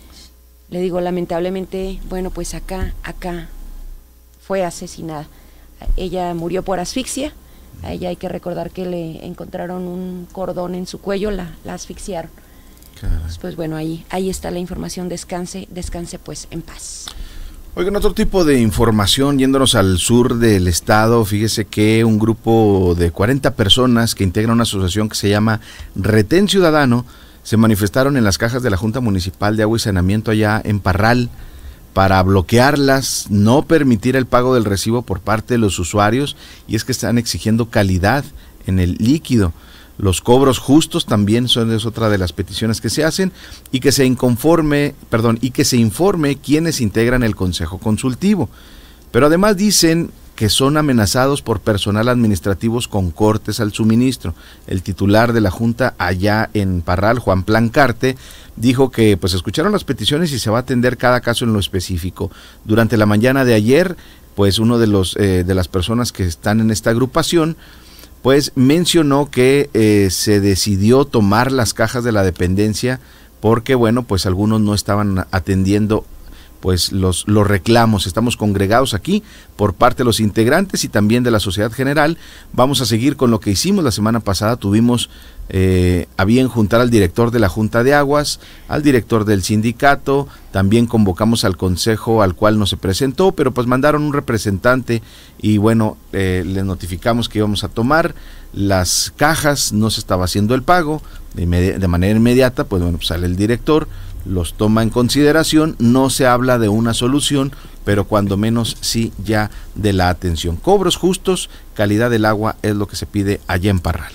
le digo, lamentablemente, bueno, pues acá, acá fue asesinada. Ella murió por asfixia. A ella hay que recordar que le encontraron un cordón en su cuello, la, la asfixiaron. Entonces, pues bueno, ahí, ahí está la información, descanse, descanse pues en paz. Oigan, otro tipo de información, yéndonos al sur del estado, fíjese que un grupo de cuarenta personas que integran una asociación que se llama Retén Ciudadano, se manifestaron en las cajas de la Junta Municipal de Agua y Saneamiento allá en Parral, para bloquearlas, no permitir el pago del recibo por parte de los usuarios, y es que están exigiendo calidad en el líquido. Los cobros justos también son es otra de las peticiones que se hacen, y que se inconforme, perdón, y que se informe quiénes integran el Consejo Consultivo. Pero además dicen que son amenazados por personal administrativos con cortes al suministro. El titular de la Junta allá en Parral, Juan Plancarte, dijo que pues escucharon las peticiones y se va a atender cada caso en lo específico. Durante la mañana de ayer, pues uno de los eh, de las personas que están en esta agrupación pues mencionó que eh, se decidió tomar las cajas de la dependencia porque, bueno, pues algunos no estaban atendiendo pues los, los reclamos. Estamos congregados aquí por parte de los integrantes y también de la sociedad general. Vamos a seguir con lo que hicimos la semana pasada. Tuvimos eh, a bien juntar al director de la Junta de Aguas, al director del sindicato, también convocamos al consejo al cual no se presentó, pero pues mandaron un representante y bueno, eh, les notificamos que íbamos a tomar las cajas, no se estaba haciendo el pago de, de manera inmediata, pues bueno, pues sale el director, los toma en consideración, no se habla de una solución, pero cuando menos sí ya de la atención. Cobros justos, calidad del agua es lo que se pide allá en Parral.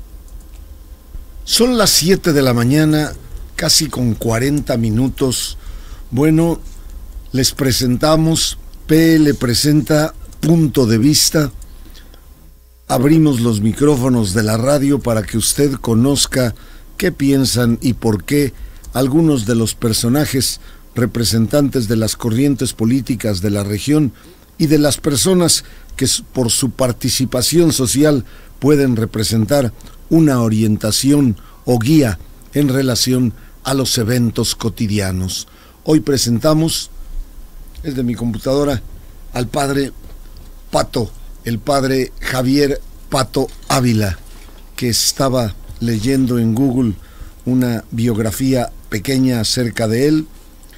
Son las siete de la mañana, casi con cuarenta minutos. Bueno, les presentamos, P L presenta Punto de Vista. Abrimos los micrófonos de la radio para que usted conozca qué piensan y por qué algunos de los personajes representantes de las corrientes políticas de la región y de las personas que por su participación social pueden representar una orientación o guía en relación a los eventos cotidianos. Hoy presentamos, es de mi computadora, al padre Pato, el padre Javier Pato Ávila, que estaba leyendo en Google una biografía pequeña acerca de él.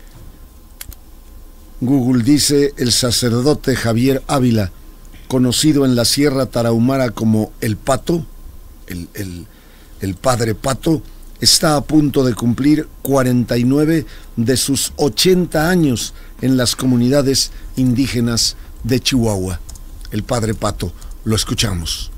Google dice: el sacerdote Javier Ávila, conocido en la Sierra Tarahumara como el Pato, el, el, el padre Pato, está a punto de cumplir cuarenta y nueve de sus ochenta años en las comunidades indígenas de Chihuahua. El padre Pato, lo escuchamos.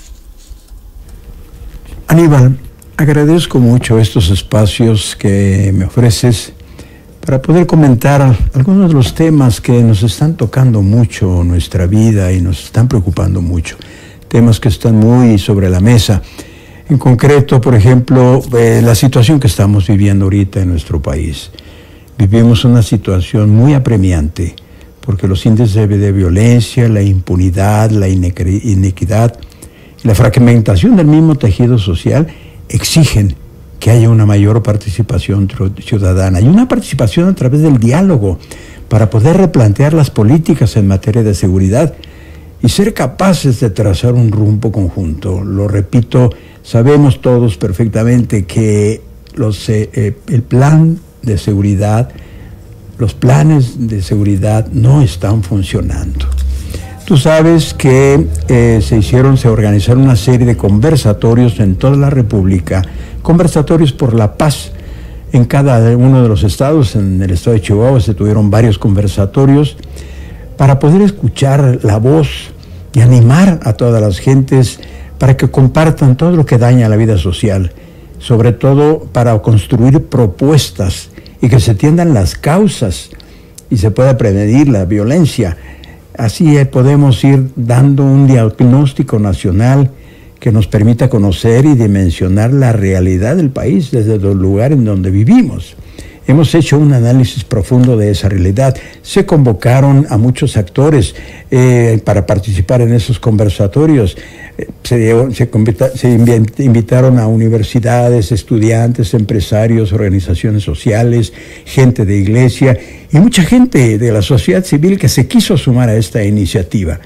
Aníbal, agradezco mucho estos espacios que me ofreces para poder comentar algunos de los temas que nos están tocando mucho nuestra vida y nos están preocupando mucho. Temas que están muy sobre la mesa. En concreto, por ejemplo, eh, la situación que estamos viviendo ahorita en nuestro país. Vivimos una situación muy apremiante, porque los índices de violencia, la impunidad, la inequidad y la fragmentación del mismo tejido social exigen que haya una mayor participación ciudadana y una participación a través del diálogo para poder replantear las políticas en materia de seguridad y ser capaces de trazar un rumbo conjunto. Lo repito, sabemos todos perfectamente que los, eh, eh, el plan de seguridad, los planes de seguridad no están funcionando. Tú sabes que eh, se hicieron, se organizaron una serie de conversatorios en toda la República, conversatorios por la paz. En cada uno de los estados, en el estado de Chihuahua, se tuvieron varios conversatorios para poder escuchar la voz y animar a todas las gentes para que compartan todo lo que daña la vida social, sobre todo para construir propuestas y que se atiendan las causas y se pueda prevenir la violencia. Así podemos ir dando un diagnóstico nacional que nos permita conocer y dimensionar la realidad del país desde el lugar en donde vivimos. Hemos hecho un análisis profundo de esa realidad. Se convocaron a muchos actores eh, para participar en esos conversatorios. Eh, se, se, se invitaron a universidades, estudiantes, empresarios, organizaciones sociales, gente de iglesia y mucha gente de la sociedad civil que se quiso sumar a esta iniciativa.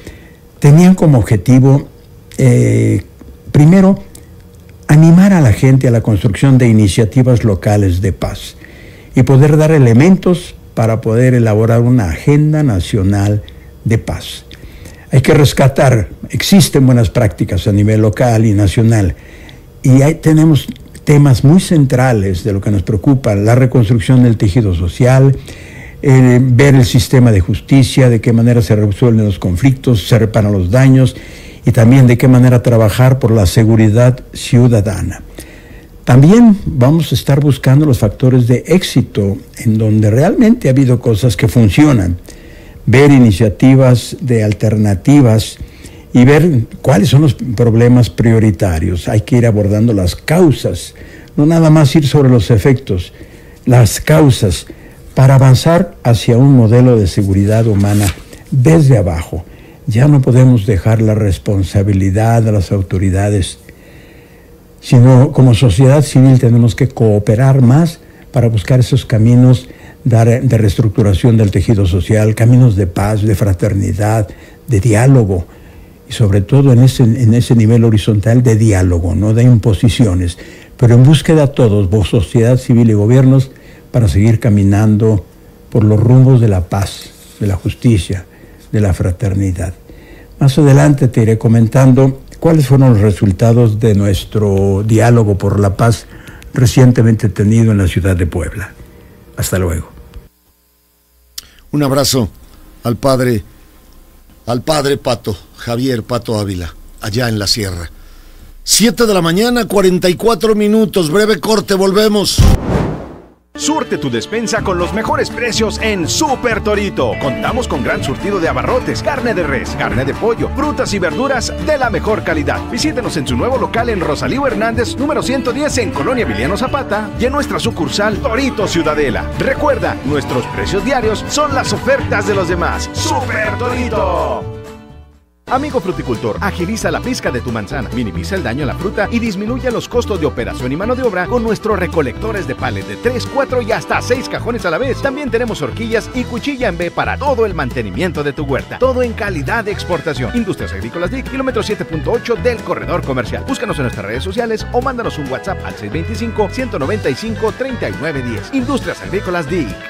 Tenían como objetivo, eh, primero, animar a la gente a la construcción de iniciativas locales de paz y poder dar elementos para poder elaborar una agenda nacional de paz. Hay que rescatar, existen buenas prácticas a nivel local y nacional, y ahí tenemos temas muy centrales de lo que nos preocupa: la reconstrucción del tejido social, eh, ver el sistema de justicia, de qué manera se resuelven los conflictos, se reparan los daños, y también de qué manera trabajar por la seguridad ciudadana. También vamos a estar buscando los factores de éxito en donde realmente ha habido cosas que funcionan, ver iniciativas de alternativas y ver cuáles son los problemas prioritarios. Hay que ir abordando las causas, no nada más ir sobre los efectos, las causas, para avanzar hacia un modelo de seguridad humana desde abajo. Ya no podemos dejar la responsabilidad a las autoridades, sino como sociedad civil tenemos que cooperar más para buscar esos caminos de, de reestructuración del tejido social, caminos de paz, de fraternidad, de diálogo, y sobre todo en ese, en ese nivel horizontal de diálogo, no de imposiciones, pero en búsqueda todos, vos, sociedad civil y gobiernos, para seguir caminando por los rumbos de la paz, de la justicia, de la fraternidad. Más adelante te iré comentando cuáles fueron los resultados de nuestro diálogo por la paz recientemente tenido en la ciudad de Puebla. Hasta luego. Un abrazo al padre, al padre Pato, Javier Pato Ávila, allá en la sierra. Siete de la mañana, cuarenta y cuatro minutos, breve corte, volvemos. Surte tu despensa con los mejores precios en Super Torito. Contamos con gran surtido de abarrotes, carne de res, carne de pollo, frutas y verduras de la mejor calidad. Visítenos en su nuevo local en Rosalío Hernández, número ciento diez en Colonia Emiliano Zapata y en nuestra sucursal Torito Ciudadela. Recuerda, nuestros precios diarios son las ofertas de los demás. Super Torito. Amigo fruticultor, agiliza la pizca de tu manzana, minimiza el daño a la fruta y disminuye los costos de operación y mano de obra con nuestros recolectores de palet de tres, cuatro y hasta seis cajones a la vez. También tenemos horquillas y cuchilla en B para todo el mantenimiento de tu huerta. Todo en calidad de exportación. Industrias Agrícolas D I C, kilómetro siete punto ocho del corredor comercial. Búscanos en nuestras redes sociales o mándanos un WhatsApp al seis dos cinco, uno nueve cinco, tres nueve uno cero. Industrias Agrícolas D I C.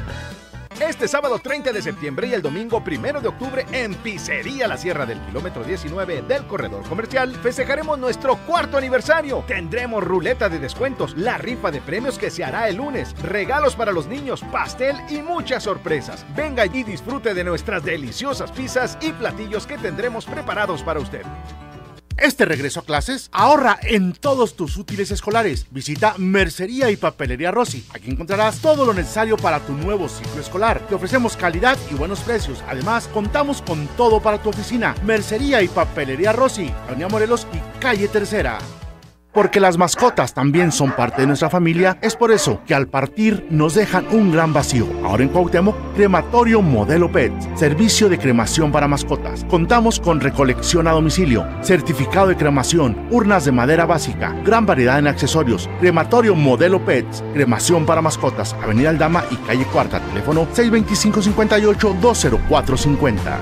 Este sábado treinta de septiembre y el domingo primero de octubre en Pizzería La Sierra del kilómetro diecinueve del corredor comercial festejaremos nuestro cuarto aniversario. Tendremos ruleta de descuentos, la rifa de premios que se hará el lunes, regalos para los niños, pastel y muchas sorpresas. Venga y disfrute de nuestras deliciosas pizzas y platillos que tendremos preparados para usted. Este regreso a clases, ahorra en todos tus útiles escolares. Visita Mercería y Papelería Rossi. Aquí encontrarás todo lo necesario para tu nuevo ciclo escolar. Te ofrecemos calidad y buenos precios. Además, contamos con todo para tu oficina. Mercería y Papelería Rossi, Avenida Morelos y Calle Tercera. Porque las mascotas también son parte de nuestra familia, es por eso que al partir nos dejan un gran vacío. Ahora en Cuauhtémoc, Crematorio Modelo Pet, servicio de cremación para mascotas. Contamos con recolección a domicilio, certificado de cremación, urnas de madera básica, gran variedad en accesorios. Crematorio Modelo Pets, cremación para mascotas, Avenida Aldama y Calle Cuarta, teléfono seis dos cinco, cinco ocho, dos cero cuatro cinco cero.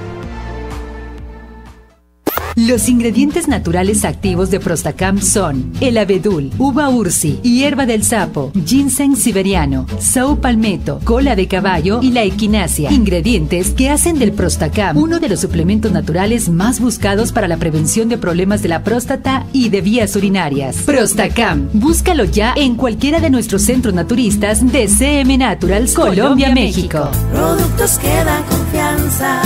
Los ingredientes naturales activos de Prostacam son el abedul, uva ursi, hierba del sapo, ginseng siberiano, sau palmetto, cola de caballo y la equinacia. Ingredientes que hacen del Prostacam uno de los suplementos naturales más buscados para la prevención de problemas de la próstata y de vías urinarias. Prostacam, búscalo ya en cualquiera de nuestros centros naturistas de C M Naturals, Colombia, México. Productos que dan confianza.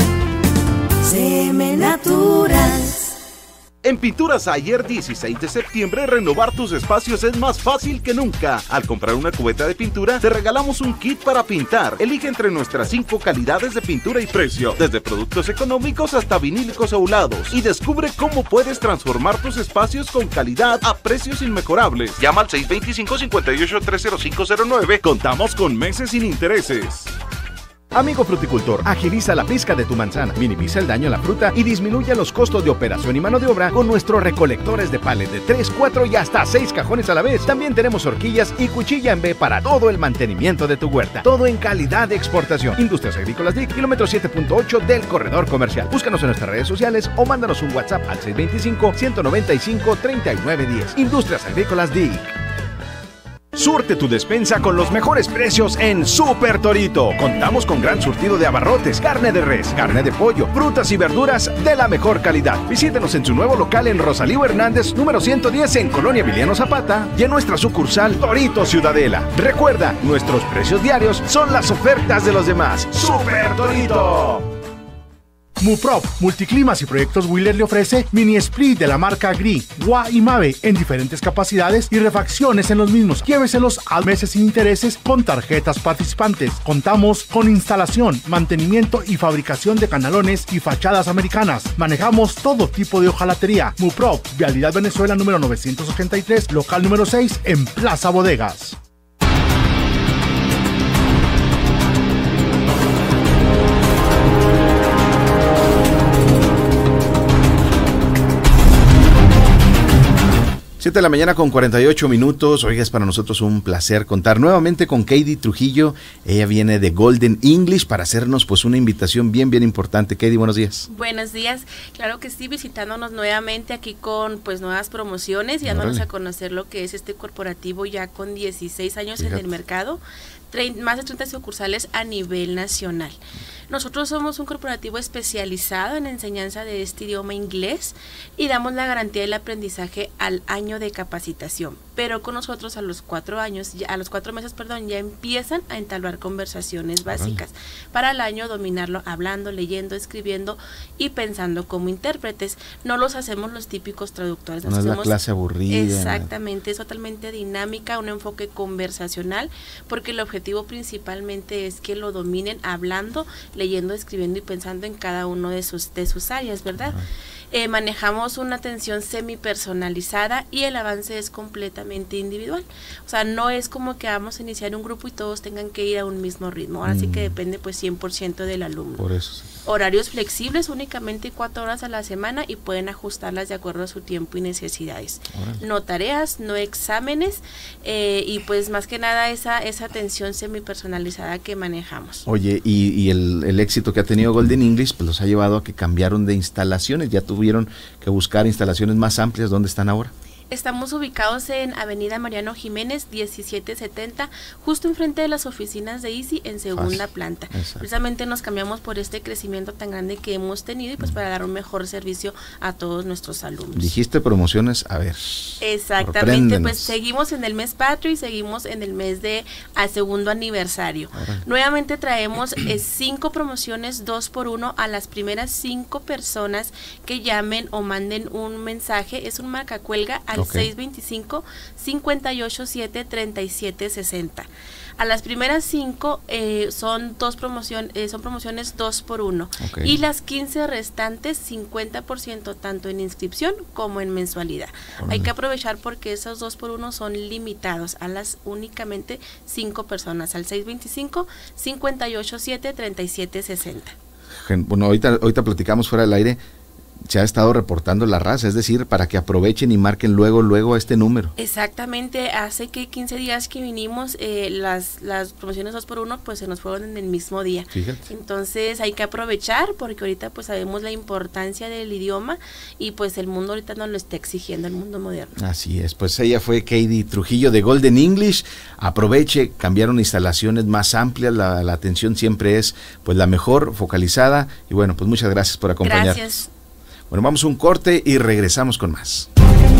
C M Naturals. En Pinturas Ayer dieciséis de septiembre, renovar tus espacios es más fácil que nunca. Al comprar una cubeta de pintura, te regalamos un kit para pintar. Elige entre nuestras cinco calidades de pintura y precio, desde productos económicos hasta vinílicos ahulados. Y descubre cómo puedes transformar tus espacios con calidad a precios inmejorables. Llama al seis dos cinco, cinco ocho, tres cero cinco cero nueve. Contamos con meses sin intereses. Amigo fruticultor, agiliza la pizca de tu manzana, minimiza el daño a la fruta y disminuye los costos de operación y mano de obra con nuestros recolectores de palet de tres, cuatro y hasta seis cajones a la vez. También tenemos horquillas y cuchilla en B para todo el mantenimiento de tu huerta. Todo en calidad de exportación. Industrias Agrícolas D I C, kilómetro siete punto ocho del corredor comercial. Búscanos en nuestras redes sociales o mándanos un WhatsApp al seis dos cinco, uno nueve cinco, tres nueve uno cero. Industrias Agrícolas D I C. Surte tu despensa con los mejores precios en Super Torito. Contamos con gran surtido de abarrotes, carne de res, carne de pollo, frutas y verduras de la mejor calidad. Visítenos en su nuevo local en Rosalío Hernández, número ciento diez en Colonia Emiliano Zapata y en nuestra sucursal Torito Ciudadela. Recuerda, nuestros precios diarios son las ofertas de los demás. Super Torito. Muprop, Multiclimas y Proyectos Wheeler le ofrece mini split de la marca Gree, W A y Mave en diferentes capacidades y refacciones en los mismos. Lléveselos a meses sin intereses con tarjetas participantes. Contamos con instalación, mantenimiento y fabricación de canalones y fachadas americanas. Manejamos todo tipo de hojalatería. Muprop, Vialidad Venezuela número novecientos ochenta y tres, local número seis en Plaza Bodegas. siete de la mañana con cuarenta y ocho minutos. Oiga, es para nosotros un placer contar nuevamente con Katie Trujillo. Ella viene de Golden English para hacernos pues una invitación bien, bien importante. Katie, buenos días. Buenos días. Claro que sí, visitándonos nuevamente aquí con pues nuevas promociones y dándonos Órale. a conocer lo que es este corporativo ya con dieciséis años Fíjate. en el mercado. Más de treinta sucursales a nivel nacional. Nosotros somos un corporativo especializado en enseñanza de este idioma inglés y damos la garantía del aprendizaje al año de capacitación. Pero con nosotros a los cuatro años, ya, a los cuatro meses, perdón, ya empiezan a entablar conversaciones básicas para el año dominarlo hablando, leyendo, escribiendo y pensando como intérpretes. No los hacemos los típicos traductores. No es la clase aburrida. Exactamente, es totalmente dinámica, un enfoque conversacional, porque el objetivo principalmente es que lo dominen hablando, leyendo, escribiendo y pensando en cada uno de sus, de sus áreas, ¿verdad? Eh, manejamos una atención semi personalizada y el avance es completamente individual. O sea, no es como que vamos a iniciar un grupo y todos tengan que ir a un mismo ritmo. Ahora mm. sí que depende pues cien por ciento del alumno. Por eso. Sí. Horarios flexibles, únicamente cuatro horas a la semana y pueden ajustarlas de acuerdo a su tiempo y necesidades. Órale. No tareas, no exámenes eh, y pues más que nada esa, esa atención semi personalizada que manejamos. Oye, y, y el, el éxito que ha tenido Golden English pues los ha llevado a que cambiaron de instalaciones. Ya tuvieron que buscar instalaciones más amplias. ¿Dónde están ahora? Estamos ubicados en Avenida Mariano Jiménez, diecisiete setenta, justo enfrente de las oficinas de Easy en segunda Fácil. planta. Exacto. Precisamente nos cambiamos por este crecimiento tan grande que hemos tenido y pues para dar un mejor servicio a todos nuestros alumnos. Dijiste promociones, a ver. Exactamente, pues seguimos en el mes patrio y seguimos en el mes de al segundo aniversario. Ahora. Nuevamente traemos eh, cinco promociones, dos por uno a las primeras cinco personas que llamen o manden un mensaje. Es un marcacuelga al okay. seis veinticinco, cincuenta y ocho siete, treinta y siete sesenta. A las primeras cinco eh, son dos promociones, eh, son promociones dos por uno. Okay. Y las quince restantes, cincuenta por ciento tanto en inscripción como en mensualidad. Órale. Hay que aprovechar porque esos dos por uno son limitados a las únicamente cinco personas, al seis veinticinco, cincuenta y ocho siete, treinta y siete sesenta. Bueno, ahorita, ahorita platicamos fuera del aire. Se ha estado reportando la raza, es decir, para que aprovechen y marquen luego, luego este número. Exactamente, hace que quince días que vinimos, eh, las, las promociones dos por uno pues se nos fueron en el mismo día. Fíjate. Entonces hay que aprovechar porque ahorita pues sabemos la importancia del idioma y pues el mundo ahorita nos lo está exigiendo, el mundo moderno. Así es, pues ella fue Katie Trujillo de Golden English. Aproveche, cambiaron instalaciones más amplias, la, la atención siempre es pues la mejor, focalizada y bueno, pues muchas gracias por acompañarnos. Gracias. Bueno, vamos a un corte y regresamos con más.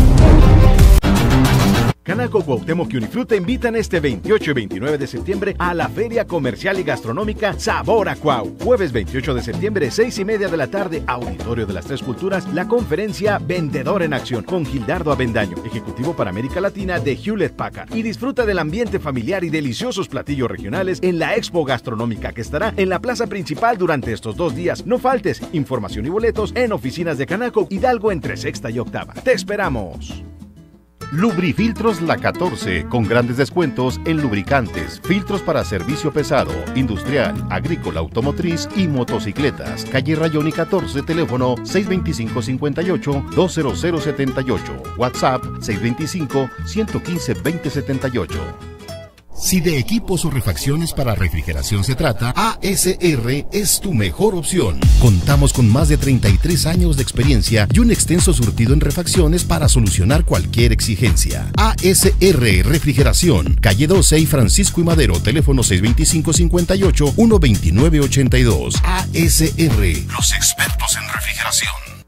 Canaco, Cuauhtémoc y Unifruta invitan este veintiocho y veintinueve de septiembre a la Feria Comercial y Gastronómica Sabor a Cuau. Jueves veintiocho de septiembre, seis y media de la tarde, Auditorio de las Tres Culturas, la conferencia Vendedor en Acción con Gildardo Avendaño, ejecutivo para América Latina de Hewlett Packard. Y disfruta del ambiente familiar y deliciosos platillos regionales en la Expo Gastronómica que estará en la plaza principal durante estos dos días. No faltes, información y boletos en oficinas de Canaco, Hidalgo entre sexta y octava. ¡Te esperamos! Lubrifiltros La catorce, con grandes descuentos en lubricantes, filtros para servicio pesado, industrial, agrícola, automotriz y motocicletas. Calle Rayoni catorce, teléfono seis veinticinco, cincuenta y ocho, veinte cero setenta y ocho, WhatsApp seis veinticinco, ciento quince, veinte setenta y ocho. Si de equipos o refacciones para refrigeración se trata, A S R es tu mejor opción. Contamos con más de treinta y tres años de experiencia y un extenso surtido en refacciones para solucionar cualquier exigencia. A S R Refrigeración, calle doce y Francisco y Madero, teléfono seis veinticinco, cincuenta y ocho, veintinueve ochenta y dos. A S R, los expertos en refrigeración.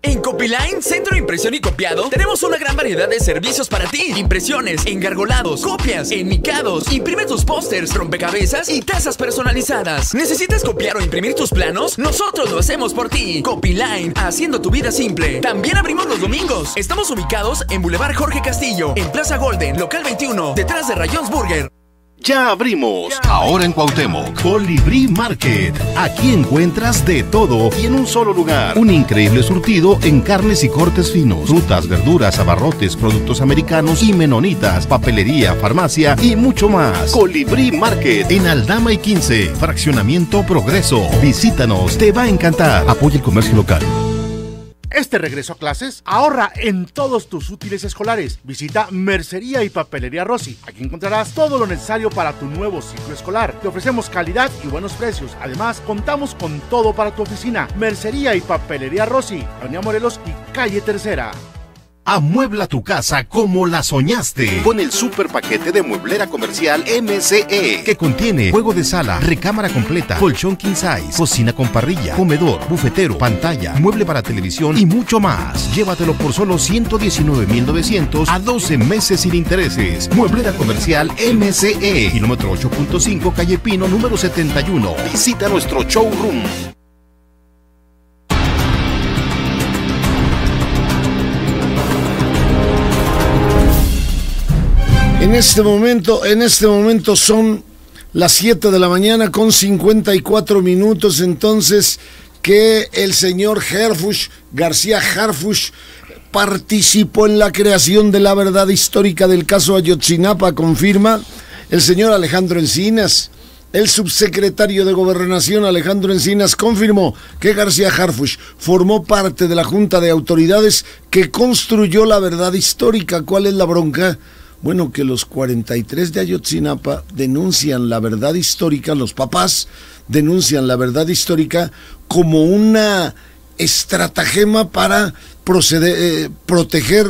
En Copiline, Centro de Impresión y Copiado, tenemos una gran variedad de servicios para ti. Impresiones, engargolados, copias, enmicados. Imprime tus pósters, rompecabezas y tazas personalizadas. ¿Necesitas copiar o imprimir tus planos? Nosotros lo hacemos por ti. Copiline, haciendo tu vida simple. También abrimos los domingos. Estamos ubicados en Boulevard Jorge Castillo, en Plaza Golden, local veintiuno, detrás de Rayons Burger. Ya abrimos, ahora en Cuauhtémoc, Colibrí Market. Aquí encuentras de todo y en un solo lugar. Un increíble surtido en carnes y cortes finos, frutas, verduras, abarrotes, productos americanos y menonitas, papelería, farmacia y mucho más. Colibrí Market en Aldama y quince, Fraccionamiento Progreso. Visítanos, te va a encantar. Apoya el comercio local. Este regreso a clases, ahorra en todos tus útiles escolares. Visita Mercería y Papelería Rossi. Aquí encontrarás todo lo necesario para tu nuevo ciclo escolar. Te ofrecemos calidad y buenos precios. Además, contamos con todo para tu oficina. Mercería y Papelería Rossi, Avenida Morelos y Calle Tercera. Amuebla tu casa como la soñaste con el super paquete de mueblera comercial M C E, que contiene juego de sala, recámara completa, colchón king size, cocina con parrilla, comedor, bufetero, pantalla, mueble para televisión y mucho más. Llévatelo por solo ciento diecinueve mil novecientos a doce meses sin intereses. Mueblera comercial M C E, kilómetro ocho punto cinco, calle Pino, número setenta y uno. Visita nuestro showroom. En este momento, en este momento son las siete de la mañana con cincuenta y cuatro minutos, entonces que el señor Harfuch, García Harfuch, participó en la creación de la verdad histórica del caso Ayotzinapa, confirma el señor Alejandro Encinas. El subsecretario de Gobernación, Alejandro Encinas, confirmó que García Harfuch formó parte de la Junta de Autoridades que construyó la verdad histórica. ¿Cuál es la bronca? Bueno, que los cuarenta y tres de Ayotzinapa denuncian la verdad histórica, los papás denuncian la verdad histórica como una estratagema para proceder, eh, proteger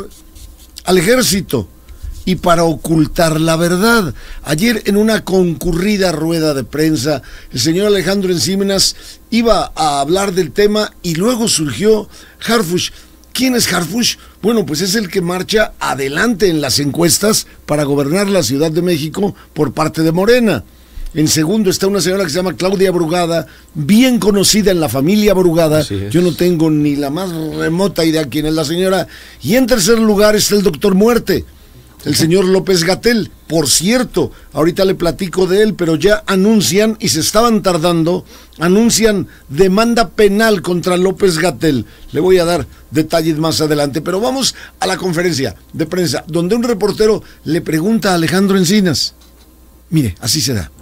al ejército y para ocultar la verdad. Ayer, en una concurrida rueda de prensa, el señor Alejandro Encinas iba a hablar del tema y luego surgió Harfuch. ¿Quién es Harfuch? Bueno, pues es el que marcha adelante en las encuestas para gobernar la Ciudad de México por parte de Morena. En segundo está una señora que se llama Claudia Brugada, bien conocida en la familia Brugada. Yo no tengo ni la más remota idea quién es la señora. Y en tercer lugar está el doctor Muerte, el señor López-Gatell. Por cierto, ahorita le platico de él, pero ya anuncian, y se estaban tardando, anuncian demanda penal contra López-Gatell. Le voy a dar detalles más adelante, pero vamos a la conferencia de prensa, donde un reportero le pregunta a Alejandro Encinas. Mire, así se da.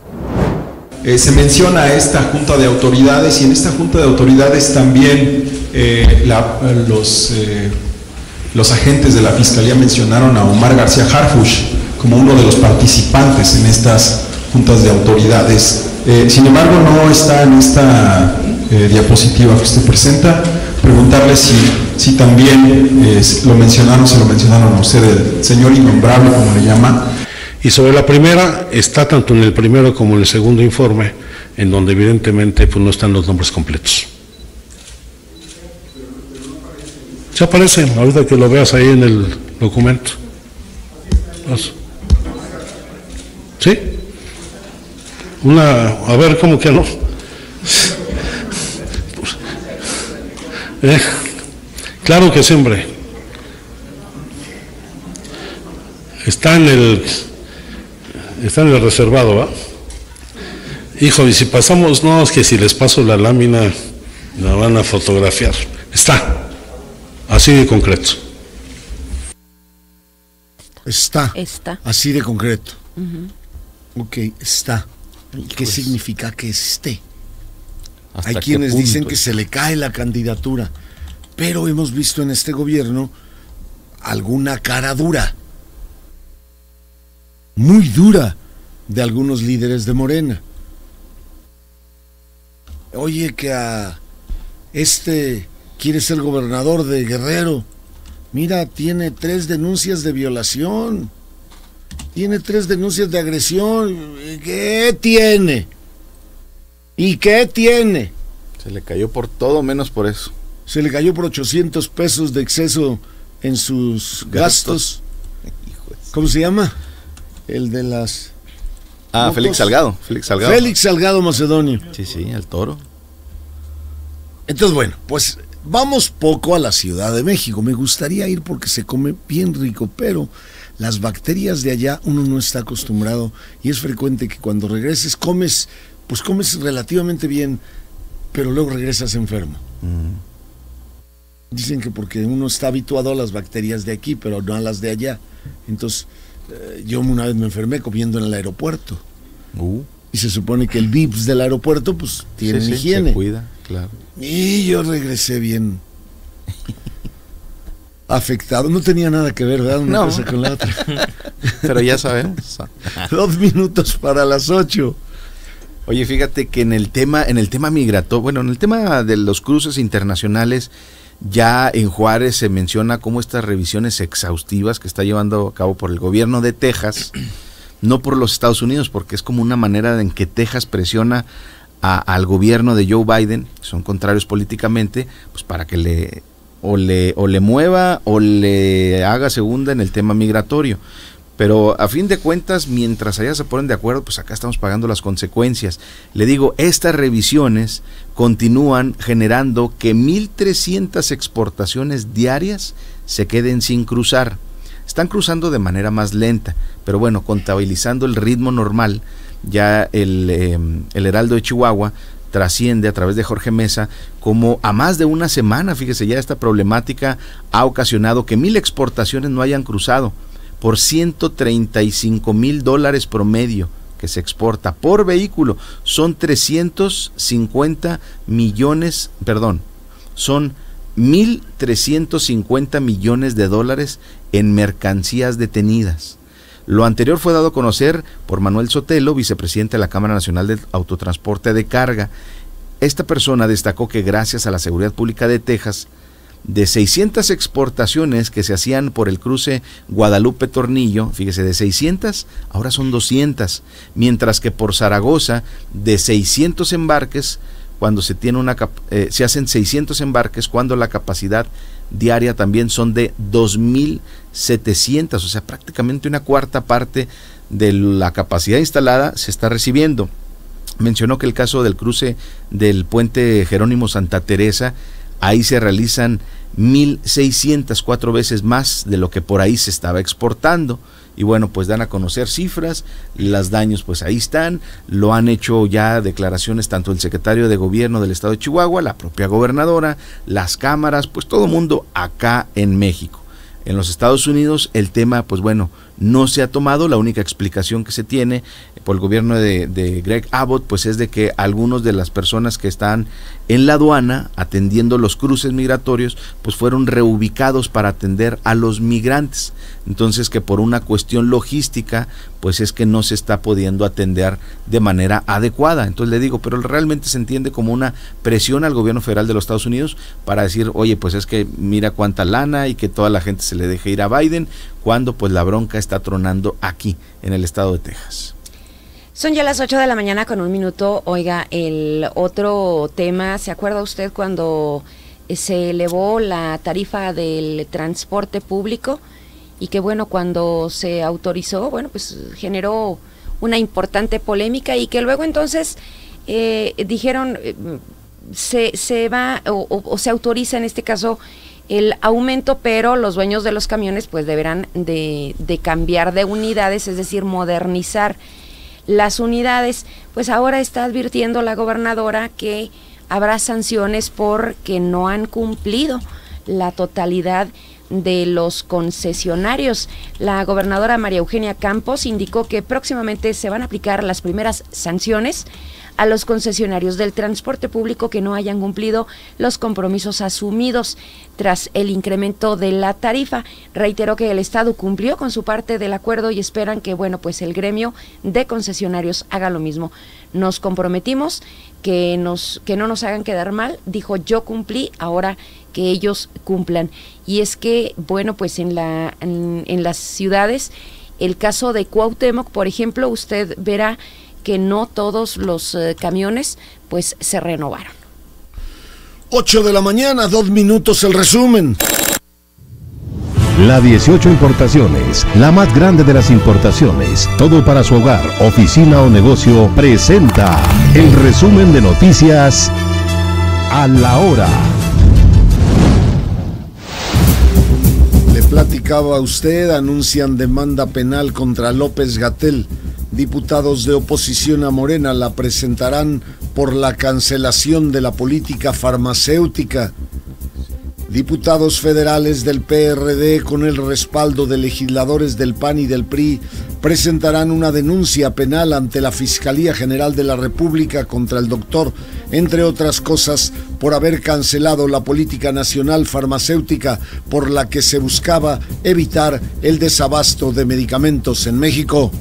Eh, se menciona a esta Junta de Autoridades, y en esta Junta de Autoridades también eh, la, los... Eh, Los agentes de la Fiscalía mencionaron a Omar García Harfuch como uno de los participantes en estas juntas de autoridades. Eh, sin embargo, no está en esta eh, diapositiva que usted presenta. Preguntarle si, si también eh, lo mencionaron, se lo mencionaron a usted, el señor innombrable, como le llama. Y sobre la primera, está tanto en el primero como en el segundo informe, en donde evidentemente pues, no están los nombres completos. Se aparece, ahorita que lo veas ahí en el documento. ¿Sí? Una, a ver, ¿cómo que no? Eh, claro que sí, hombre. Está en el, está en el reservado, ¿va? Hijo, y si pasamos, no, es que si les paso la lámina, la van a fotografiar. Está. Así de concreto. Está. Está. Así de concreto. Uh-huh. Ok, está. ¿Qué pues, significa que esté? Hay ¿Hasta quienes qué punto? dicen que se le cae la candidatura, pero hemos visto en este gobierno alguna cara dura, muy dura, de algunos líderes de Morena. Oye, que a este quiere ser gobernador de Guerrero. Mira, tiene tres denuncias de violación. Tiene tres denuncias de agresión. ¿Qué tiene? ¿Y qué tiene? Se le cayó por todo menos por eso. se le cayó por ochocientos pesos de exceso en sus gastos. ¿Cómo se llama? El de las... Ah, ¿Mocos? Félix Salgado. Félix Salgado. Félix Salgado Macedonio. Sí, sí, el Toro. Entonces, bueno, pues vamos poco a la Ciudad de México. Me gustaría ir porque se come bien rico, pero las bacterias de allá uno no está acostumbrado y es frecuente que cuando regreses comes, pues comes relativamente bien, pero luego regresas enfermo. Mm. Dicen que porque uno está habituado a las bacterias de aquí, pero no a las de allá. Entonces, eh, yo una vez me enfermé comiendo en el aeropuerto. Uh. Y se supone que el V I P S del aeropuerto, pues, tiene sí, higiene. Sí, se cuida, claro. Y yo regresé bien afectado. No tenía nada que ver, ¿verdad? Una no. cosa con la otra. Pero ya sabemos. Dos minutos para las ocho. Oye, fíjate que en el tema, en el tema migratorio, bueno, en el tema de los cruces internacionales, ya en Juárez se menciona cómo estas revisiones exhaustivas que está llevando a cabo por el gobierno de Texas, no por los Estados Unidos, porque es como una manera en que Texas presiona a, al gobierno de Joe Biden, que son contrarios políticamente, pues para que le o le o le mueva o le haga segunda en el tema migratorio. Pero a fin de cuentas, mientras allá se ponen de acuerdo, pues acá estamos pagando las consecuencias. Le digo, estas revisiones continúan generando que mil trescientas exportaciones diarias se queden sin cruzar. Están cruzando de manera más lenta, pero bueno, contabilizando el ritmo normal, ya el, eh, el Heraldo de Chihuahua trasciende a través de Jorge Mesa como a más de una semana, fíjese, ya esta problemática ha ocasionado que mil exportaciones no hayan cruzado por ciento treinta y cinco mil dólares promedio que se exporta por vehículo. Son trescientos cincuenta millones, perdón, son mil trescientos cincuenta millones de dólares en mercancías detenidas. Lo anterior fue dado a conocer por Manuel Sotelo, vicepresidente de la Cámara Nacional de Autotransporte de Carga. Esta persona destacó que gracias a la Seguridad Pública de Texas, de seiscientas exportaciones que se hacían por el cruce Guadalupe-Tornillo, fíjese, de seiscientas, ahora son doscientas, mientras que por Zaragoza, de seiscientos embarques, cuando se tiene una eh, se hacen seiscientos embarques, cuando la capacidad diaria también son de dos mil setecientos, o sea, prácticamente una cuarta parte de la capacidad instalada se está recibiendo. Mencionó que el caso del cruce del puente Jerónimo Santa Teresa, ahí se realizan mil seiscientas, cuatro veces más de lo que por ahí se estaba exportando. Y bueno, pues dan a conocer cifras, los daños pues ahí están, lo han hecho ya declaraciones tanto el secretario de gobierno del estado de Chihuahua, la propia gobernadora, las cámaras, pues todo el mundo acá en México. En los Estados Unidos el tema, pues bueno, no se ha tomado. La única explicación que se tiene por el gobierno de, de Greg Abbott, pues es de que algunos de las personas que están en la aduana atendiendo los cruces migratorios, pues fueron reubicados para atender a los migrantes. Entonces que por una cuestión logística, pues es que no se está pudiendo atender de manera adecuada. Entonces le digo, pero realmente se entiende como una presión al gobierno federal de los Estados Unidos para decir, oye, pues es que mira cuánta lana y que toda la gente se le deje ir a Biden, cuando pues la bronca está tronando aquí en el estado de Texas. Son ya las ocho de la mañana con un minuto. Oiga, el otro tema, ¿se acuerda usted cuando se elevó la tarifa del transporte público? Y que bueno, cuando se autorizó, bueno, pues generó una importante polémica y que luego entonces eh, dijeron, eh, se, se va o, o, o se autoriza en este caso el aumento, pero los dueños de los camiones pues deberán de, de cambiar de unidades, es decir, modernizar las unidades. Pues ahora está advirtiendo la gobernadora que habrá sanciones porque no han cumplido la totalidad de los concesionarios. La gobernadora María Eugenia Campos indicó que próximamente se van a aplicar las primeras sanciones a los concesionarios del transporte público que no hayan cumplido los compromisos asumidos tras el incremento de la tarifa. Reiteró que el Estado cumplió con su parte del acuerdo y esperan que, bueno, pues el gremio de concesionarios haga lo mismo. Nos comprometimos que nos que no nos hagan quedar mal, dijo, yo cumplí, ahora que ellos cumplan. Y es que, bueno, pues en la en, en las ciudades, el caso de Cuauhtémoc, por ejemplo, usted verá que no todos los eh, camiones pues se renovaron. ocho de la mañana, dos minutos el resumen. La dieciocho Importaciones, la más grande de las importaciones, todo para su hogar, oficina o negocio, presenta el resumen de noticias a la hora. Le platicaba a usted, anuncian demanda penal contra López-Gatell. Diputados de oposición a Morena la presentarán por la cancelación de la política farmacéutica. Diputados federales del P R D, con el respaldo de legisladores del P A N y del P R I, presentarán una denuncia penal ante la Fiscalía General de la República contra el doctor, entre otras cosas, por haber cancelado la política nacional farmacéutica por la que se buscaba evitar el desabasto de medicamentos en México.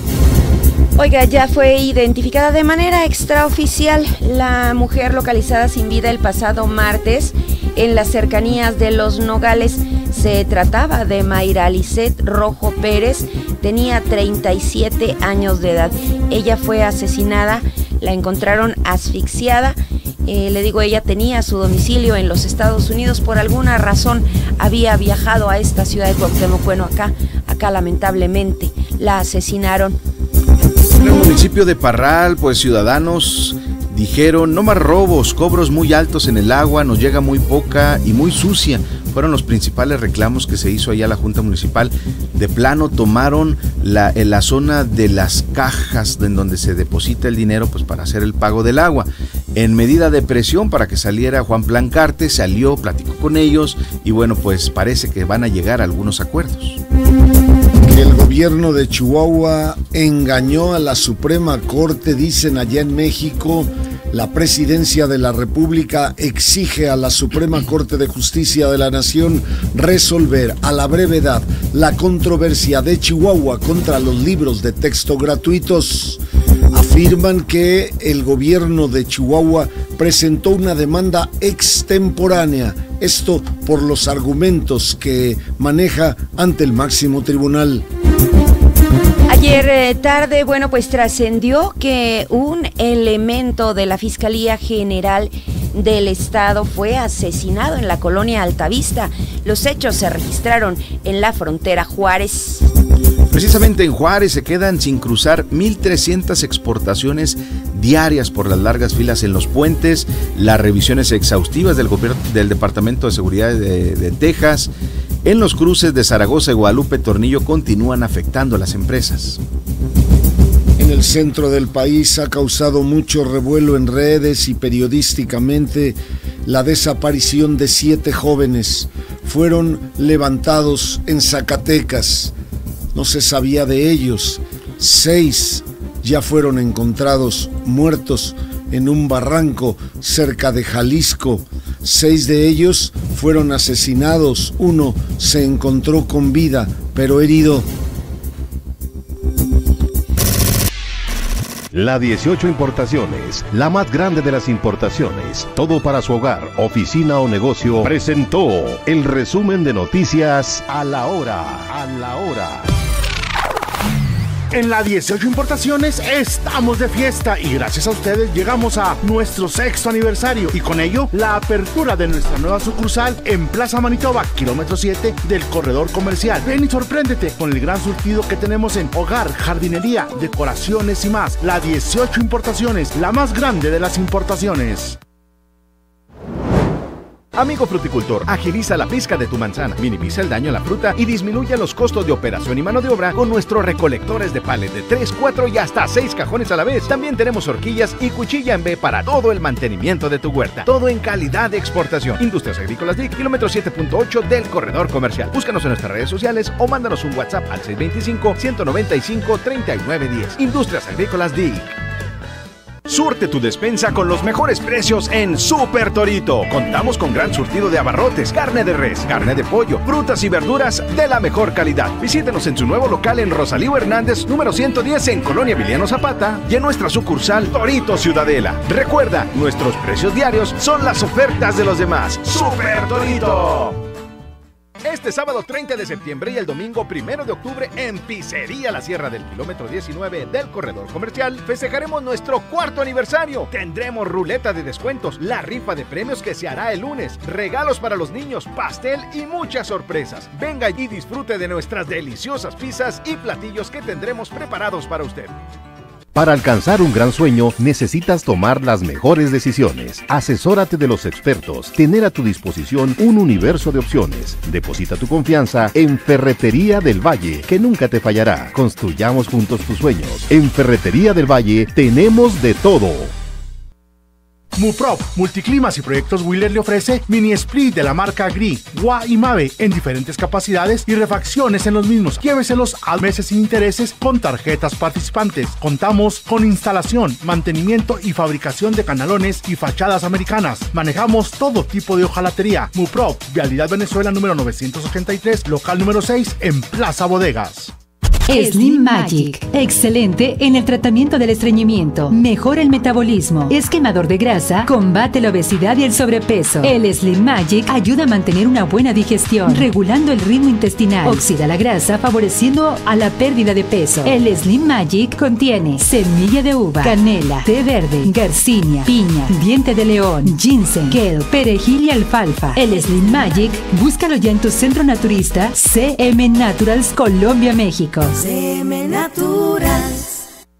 Oiga, ya fue identificada de manera extraoficial la mujer localizada sin vida el pasado martes en las cercanías de Los Nogales. Se trataba de Mayra Lisset Rojo Pérez, tenía treinta y siete años de edad. Ella fue asesinada, la encontraron asfixiada. Eh, le digo, ella tenía su domicilio en los Estados Unidos, por alguna razón había viajado a esta ciudad de Cuauhtémoc. Bueno, acá, acá lamentablemente la asesinaron. En el municipio de Parral, pues ciudadanos dijeron: no más robos, cobros muy altos en el agua, nos llega muy poca y muy sucia. Fueron los principales reclamos que se hizo allá a la Junta Municipal. De plano tomaron la, en la zona de las cajas en donde se deposita el dinero, pues para hacer el pago del agua. En medida de presión para que saliera Juan Plancarte, salió, platicó con ellos y bueno, pues parece que van a llegar a algunos acuerdos. El gobierno de Chihuahua engañó a la Suprema Corte, dicen allá en México. La Presidencia de la República exige a la Suprema Corte de Justicia de la Nación resolver a la brevedad la controversia de Chihuahua contra los libros de texto gratuitos. Afirman que el gobierno de Chihuahua presentó una demanda extemporánea, esto por los argumentos que maneja ante el máximo tribunal. Ayer eh, tarde, bueno, pues trascendió que un elemento de la Fiscalía General del Estado fue asesinado en la colonia Altavista. Los hechos se registraron en la frontera Juárez. Precisamente en Juárez se quedan sin cruzar mil trescientas exportaciones diarias por las largas filas en los puentes, las revisiones exhaustivas del gobierno del Departamento de Seguridad de, de Texas. En los cruces de Zaragoza y Guadalupe Tornillo continúan afectando a las empresas. En el centro del país ha causado mucho revuelo en redes y periodísticamente la desaparición de siete jóvenes. Fueron levantados en Zacatecas. No se sabía de ellos. Seis ya fueron encontrados muertos en un barranco cerca de Jalisco. Seis de ellos fueron asesinados. Uno se encontró con vida, pero herido. La dieciocho Importaciones, la más grande de las importaciones, todo para su hogar, oficina o negocio, presentó el resumen de noticias a la hora. A la hora. En la dieciocho Importaciones estamos de fiesta y gracias a ustedes llegamos a nuestro sexto aniversario y con ello la apertura de nuestra nueva sucursal en Plaza Manitoba, kilómetro siete del corredor comercial. Ven y sorpréndete con el gran surtido que tenemos en hogar, jardinería, decoraciones y más. La dieciocho Importaciones, la más grande de las importaciones. Amigo fruticultor, agiliza la pizca de tu manzana, minimiza el daño a la fruta y disminuye los costos de operación y mano de obra con nuestros recolectores de palet de tres, cuatro y hasta seis cajones a la vez. También tenemos horquillas y cuchilla en B para todo el mantenimiento de tu huerta. Todo en calidad de exportación. Industrias Agrícolas D I C, kilómetro siete punto ocho del corredor comercial. Búscanos en nuestras redes sociales o mándanos un WhatsApp al seis dos cinco, uno nueve cinco, tres nueve uno cero. Industrias Agrícolas D I C. Surte tu despensa con los mejores precios en Super Torito. Contamos con gran surtido de abarrotes, carne de res, carne de pollo, frutas y verduras de la mejor calidad. Visítenos en su nuevo local en Rosalío Hernández, número ciento diez en Colonia Emiliano Zapata y en nuestra sucursal Torito Ciudadela. Recuerda, nuestros precios diarios son las ofertas de los demás. Super Torito. Este sábado treinta de septiembre y el domingo primero de octubre en Pizzería La Sierra del kilómetro diecinueve del corredor comercial festejaremos nuestro cuarto aniversario. Tendremos ruleta de descuentos, la rifa de premios que se hará el lunes, regalos para los niños, pastel y muchas sorpresas. Venga y disfrute de nuestras deliciosas pizzas y platillos que tendremos preparados para usted. Para alcanzar un gran sueño, necesitas tomar las mejores decisiones. Asesórate de los expertos. Tener a tu disposición un universo de opciones. Deposita tu confianza en Ferretería del Valle, que nunca te fallará. Construyamos juntos tus sueños. En Ferretería del Valle tenemos de todo. MUPROP, Multiclimas y Proyectos Wheeler le ofrece mini split de la marca Gris, W A y Mave en diferentes capacidades y refacciones en los mismos. Lléveselos a meses sin intereses con tarjetas participantes. Contamos con instalación, mantenimiento y fabricación de canalones y fachadas americanas. Manejamos todo tipo de hojalatería. MUPROP, Vialidad Venezuela número novecientos ochenta y tres, local número seis en Plaza Bodegas. Slim Magic, excelente en el tratamiento del estreñimiento, mejora el metabolismo, es quemador de grasa, combate la obesidad y el sobrepeso. El Slim Magic ayuda a mantener una buena digestión, regulando el ritmo intestinal, oxida la grasa, favoreciendo a la pérdida de peso. El Slim Magic contiene semilla de uva, canela, té verde, garcinia, piña, diente de león, ginseng, kale, perejil y alfalfa. El Slim Magic, búscalo ya en tu centro naturista C M Naturals Colombia, México. C M Naturals.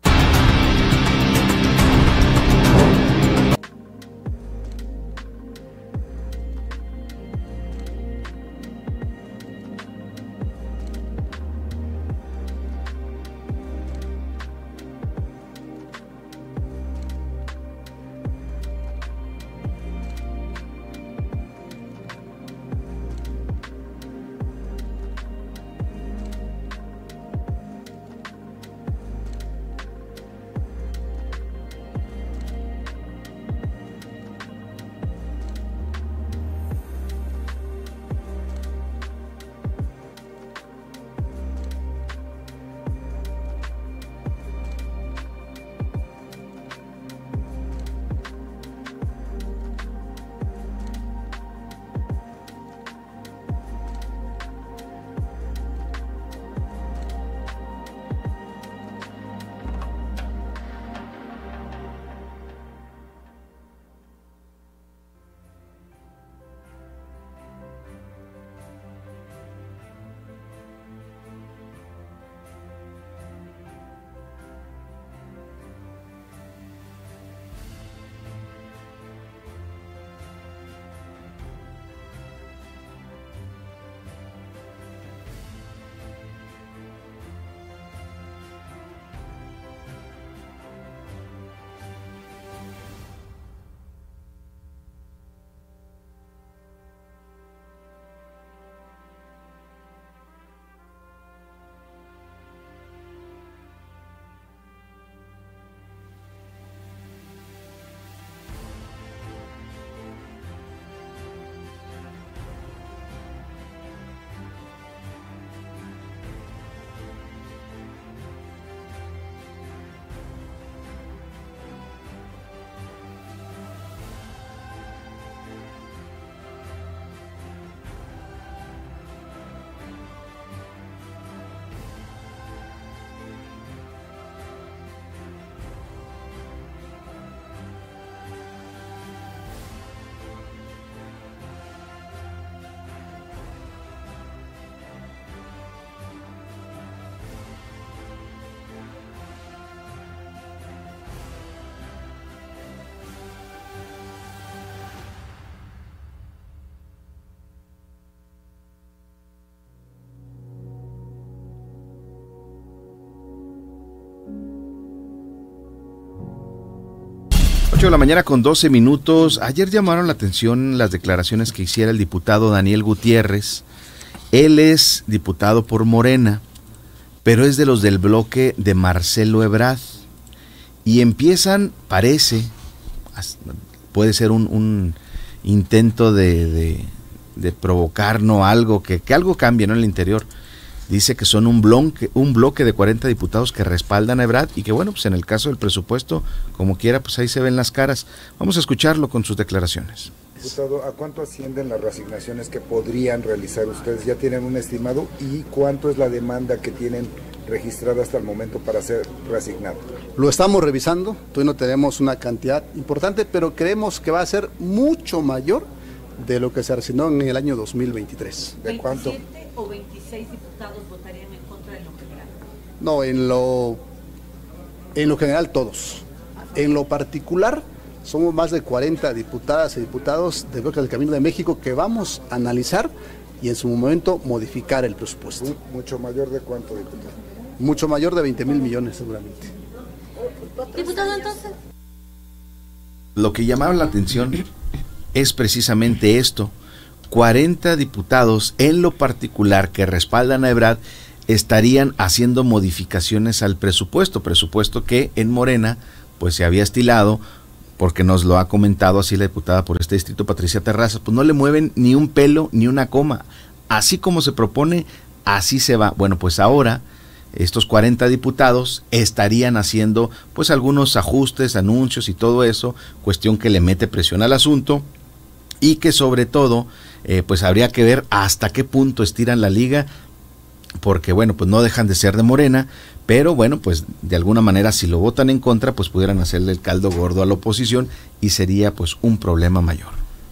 ocho de la mañana con doce minutos. Ayer llamaron la atención las declaraciones que hiciera el diputado Daniel Gutiérrez. Él es diputado por Morena, pero es de los del bloque de Marcelo Ebrard. Y empiezan, parece, puede ser un, un intento de, de, de provocar, ¿no? Algo, que, que algo cambie, ¿no? En el interior. Dice que son un bloque, un bloque de cuarenta diputados que respaldan a Ebrard y que, bueno, pues en el caso del presupuesto, como quiera, pues ahí se ven las caras. Vamos a escucharlo con sus declaraciones. Diputado, ¿a cuánto ascienden las reasignaciones que podrían realizar ustedes? ¿Ya tienen un estimado? ¿Y cuánto es la demanda que tienen registrada hasta el momento para ser reasignado? Lo estamos revisando, todavía no tenemos una cantidad importante, pero creemos que va a ser mucho mayor de lo que se reasignó en el año dos mil veintitrés. ¿De cuánto? ¿veintisiete o veintiséis diputados votarían en contra de lo general? No, en lo, en lo general todos. En lo particular, somos más de cuarenta diputadas y diputados del bloque del Camino de México que vamos a analizar y en su momento modificar el presupuesto. ¿Mucho mayor de cuánto, diputado? Mucho mayor de veinte mil millones seguramente. Diputado, entonces. Lo que llamaba la atención es precisamente esto. cuarenta diputados en lo particular que respaldan a Ebrard estarían haciendo modificaciones al presupuesto, presupuesto que en Morena pues se había estilado, porque nos lo ha comentado así la diputada por este distrito, Patricia Terrazas, pues no le mueven ni un pelo ni una coma, así como se propone, así se va. Bueno, pues ahora estos cuarenta diputados estarían haciendo pues algunos ajustes, anuncios y todo eso, cuestión que le mete presión al asunto y que sobre todo eh, pues habría que ver hasta qué punto estiran la liga, porque bueno, pues no dejan de ser de Morena, pero bueno, pues de alguna manera si lo votan en contra, pues pudieran hacerle el caldo gordo a la oposición y sería pues un problema mayor.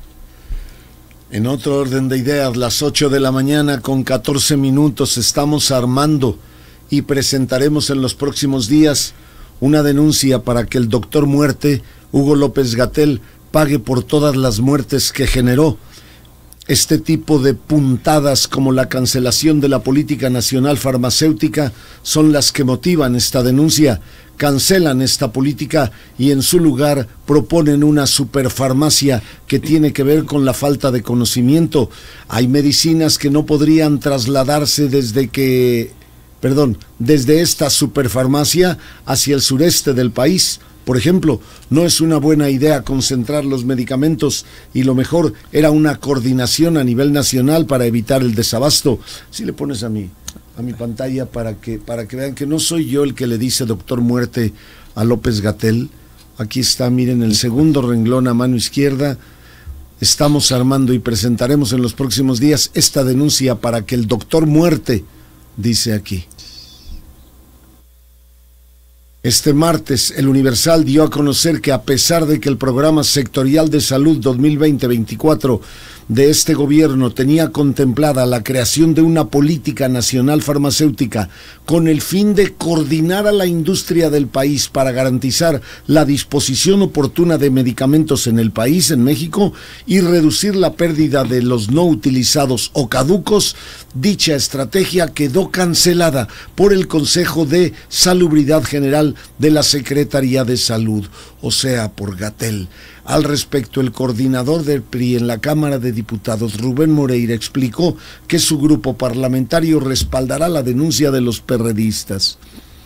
En otro orden de ideas, las ocho de la mañana con catorce minutos estamos armando y presentaremos en los próximos días una denuncia para que el doctor Muerte, Hugo López-Gatell, pague por todas las muertes que generó. Este tipo de puntadas como la cancelación de la política nacional farmacéutica son las que motivan esta denuncia. Cancelan esta política y en su lugar proponen una superfarmacia que tiene que ver con la falta de conocimiento. Hay medicinas que no podrían trasladarse desde que, perdón, desde esta superfarmacia hacia el sureste del país. Por ejemplo, no es una buena idea concentrar los medicamentos y lo mejor era una coordinación a nivel nacional para evitar el desabasto. Si le pones a mi, a mi pantalla para que, para que vean que no soy yo el que le dice doctor Muerte a López-Gatell. Aquí está, miren, el segundo renglón a mano izquierda. Estamos armando y presentaremos en los próximos días esta denuncia para que el doctor Muerte, dice aquí. Este martes, el Universal dio a conocer que a pesar de que el Programa Sectorial de Salud dos mil veinte veinticuatro de este gobierno tenía contemplada la creación de una política nacional farmacéutica con el fin de coordinar a la industria del país para garantizar la disposición oportuna de medicamentos en el país, en México, y reducir la pérdida de los no utilizados o caducos, dicha estrategia quedó cancelada por el Consejo de Salubridad General de la Secretaría de Salud, o sea, por Gatell. Al respecto, el coordinador del P R I en la Cámara de Diputados, Rubén Moreira, explicó que su grupo parlamentario respaldará la denuncia de los perredistas.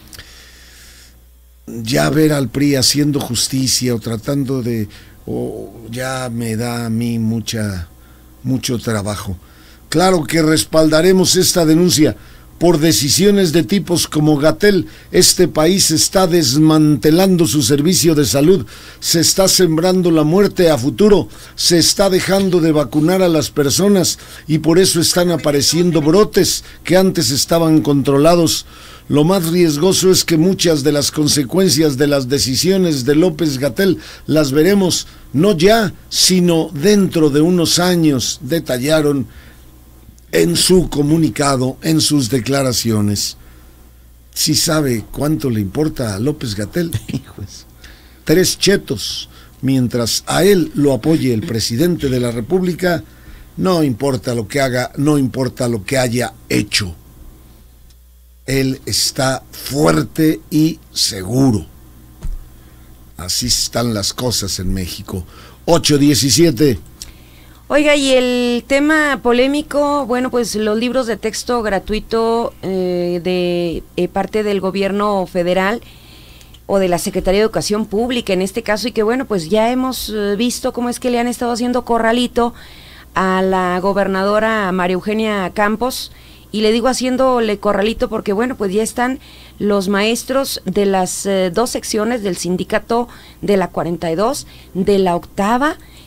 Ya ver al P R I haciendo justicia o tratando de... Oh, ya me da a mí mucha, mucho trabajo. Claro que respaldaremos esta denuncia. Por decisiones de tipos como Gatell, este país está desmantelando su servicio de salud, se está sembrando la muerte a futuro, se está dejando de vacunar a las personas y por eso están apareciendo brotes que antes estaban controlados. Lo más riesgoso es que muchas de las consecuencias de las decisiones de López-Gatell las veremos no ya, sino dentro de unos años, detallaron en su comunicado, en sus declaraciones. Si sabe cuánto le importa a López-Gatell, tres chetos, mientras a él lo apoye el presidente de la República, no importa lo que haga, no importa lo que haya hecho. Él está fuerte y seguro. Así están las cosas en México. ocho diecisiete. Oiga, y el tema polémico, bueno, pues los libros de texto gratuito eh, de eh, parte del gobierno federal o de la Secretaría de Educación Pública en este caso, y que bueno, pues ya hemos eh, visto cómo es que le han estado haciendo corralito a la gobernadora María Eugenia Campos, y le digo haciéndole corralito porque bueno, pues ya están los maestros de las eh, dos secciones del sindicato de la cuarenta y dos, de la octava,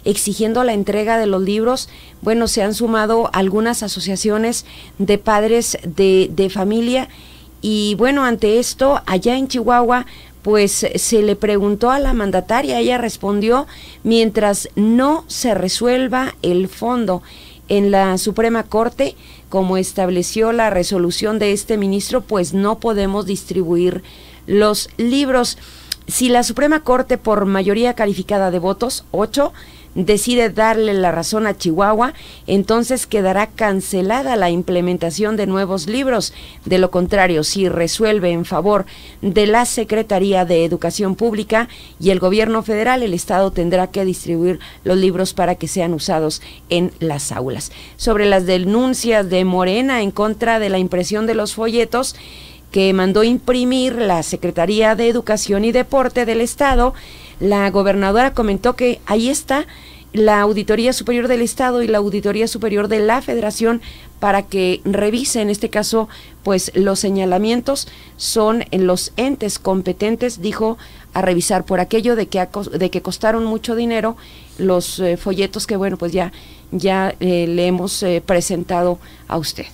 exigiendo la entrega de los libros. Bueno, se han sumado algunas asociaciones de padres de, de familia y bueno, ante esto, allá en Chihuahua, pues se le preguntó a la mandataria, ella respondió, mientras no se resuelva el fondo en la Suprema Corte, como estableció la resolución de este ministro, pues no podemos distribuir los libros. Si la Suprema Corte, por mayoría calificada de votos, ocho, decide darle la razón a Chihuahua, entonces quedará cancelada la implementación de nuevos libros. De lo contrario, si resuelve en favor de la Secretaría de Educación Pública y el gobierno federal, el Estado tendrá que distribuir los libros para que sean usados en las aulas. Sobre las denuncias de Morena en contra de la impresión de los folletos que mandó imprimir la Secretaría de Educación y Deporte del Estado, la gobernadora comentó que ahí está la Auditoría Superior del Estado y la Auditoría Superior de la Federación para que revise, en este caso, pues los señalamientos son en los entes competentes, dijo, a revisar por aquello de que, ha, de que costaron mucho dinero los eh, folletos que, bueno, pues ya, ya eh, le hemos eh, presentado a usted.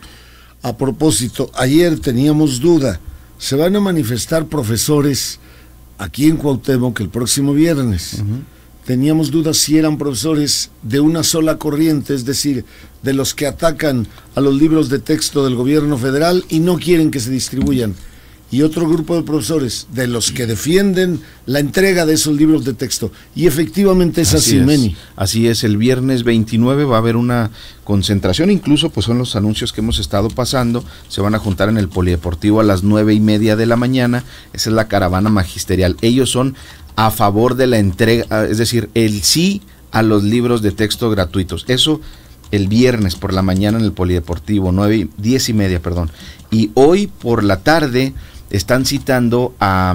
A propósito, ayer teníamos duda, se van a manifestar profesores aquí en Cuauhtémoc el próximo viernes. Uh-huh. Teníamos dudas si eran profesores de una sola corriente, es decir, de los que atacan a los libros de texto del gobierno federal y no quieren que se distribuyan, y otro grupo de profesores de los que defienden la entrega de esos libros de texto. Y efectivamente es así, así es, Meni. Así es, el viernes veintinueve va a haber una concentración, incluso pues son los anuncios que hemos estado pasando, se van a juntar en el Polideportivo a las nueve y media de la mañana, esa es la caravana magisterial. Ellos son a favor de la entrega, es decir, el sí a los libros de texto gratuitos. Eso el viernes por la mañana en el Polideportivo, nueve, diez y media, perdón. Y hoy por la tarde están citando a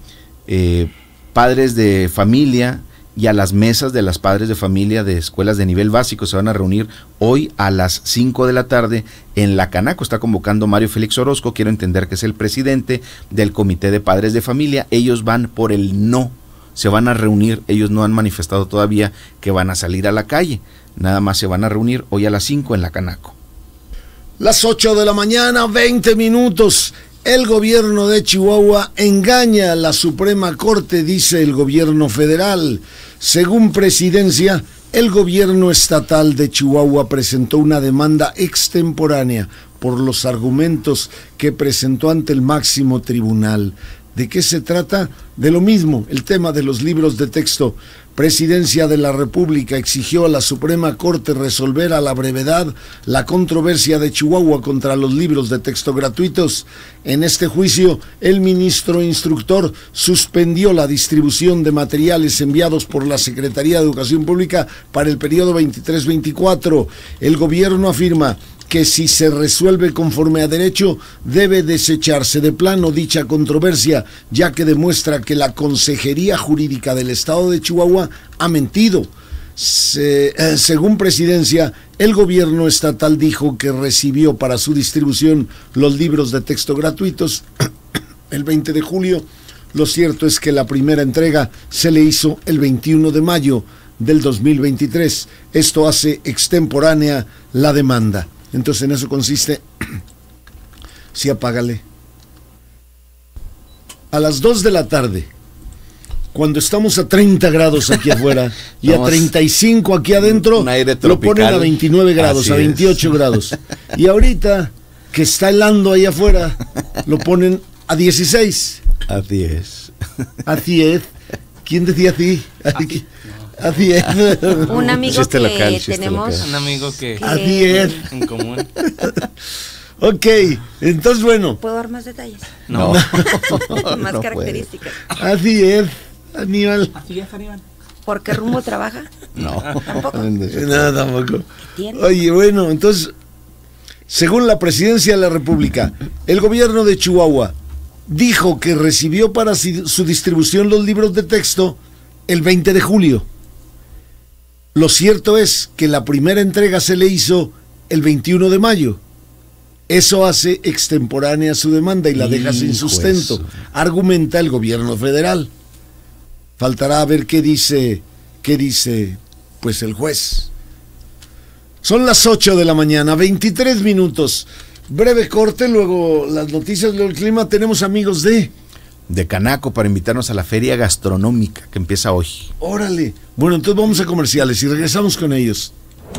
eh, padres de familia y a las mesas de las padres de familia de escuelas de nivel básico. Se van a reunir hoy a las cinco de la tarde en la Canaco. Está convocando Mario Félix Orozco, quiero entender que es el presidente del Comité de Padres de Familia. Ellos van por el no, se van a reunir, ellos no han manifestado todavía que van a salir a la calle, nada más se van a reunir hoy a las cinco en la Canaco. Las ocho de la mañana, veinte minutos. El gobierno de Chihuahua engaña a la Suprema Corte, dice el gobierno federal. Según Presidencia, el gobierno estatal de Chihuahua presentó una demanda extemporánea por los argumentos que presentó ante el máximo tribunal. ¿De qué se trata? De lo mismo, el tema de los libros de texto. Presidencia de la República exigió a la Suprema Corte resolver a la brevedad la controversia de Chihuahua contra los libros de texto gratuitos. En este juicio, el ministro instructor suspendió la distribución de materiales enviados por la Secretaría de Educación Pública para el periodo veintitrés veinticuatro. El gobierno afirma que si se resuelve conforme a derecho, debe desecharse de plano dicha controversia, ya que demuestra que la Consejería Jurídica del Estado de Chihuahua ha mentido. Se, eh, según Presidencia, el gobierno estatal dijo que recibió para su distribución los libros de texto gratuitos el veinte de julio. Lo cierto es que la primera entrega se le hizo el veintiuno de mayo del dos mil veintitrés. Esto hace extemporánea la demanda. Entonces en eso consiste, sí, apágale. A las dos de la tarde, cuando estamos a treinta grados aquí afuera y a treinta y cinco aquí adentro, lo ponen a veintinueve grados, así a veintiocho es. Grados. Y ahorita, que está helando ahí afuera, lo ponen a dieciséis. Así es. Así es. ¿Quién decía así? Así, así es. Un amigo que local, tenemos. Un amigo que. Así es. En común. Ok, entonces bueno. ¿Puedo dar más detalles? No. Más no características. Puede. Así es, Aníbal. Así es, Aníbal. ¿Por qué rumbo trabaja? No. ¿Tampoco? No, tampoco. Oye, bueno, entonces, según la Presidencia de la República, el gobierno de Chihuahua dijo que recibió para su distribución los libros de texto el veinte de julio. Lo cierto es que la primera entrega se le hizo el veintiuno de mayo. Eso hace extemporánea su demanda y la deja sin sustento, eso. Argumenta el gobierno federal. Faltará ver qué dice, qué dice pues el juez. Son las ocho de la mañana, veintitrés minutos. Breve corte, luego las noticias, luego el clima. Tenemos amigos de... de Canaco para invitarnos a la feria gastronómica que empieza hoy. Órale. Bueno, entonces vamos a comerciales y regresamos con ellos.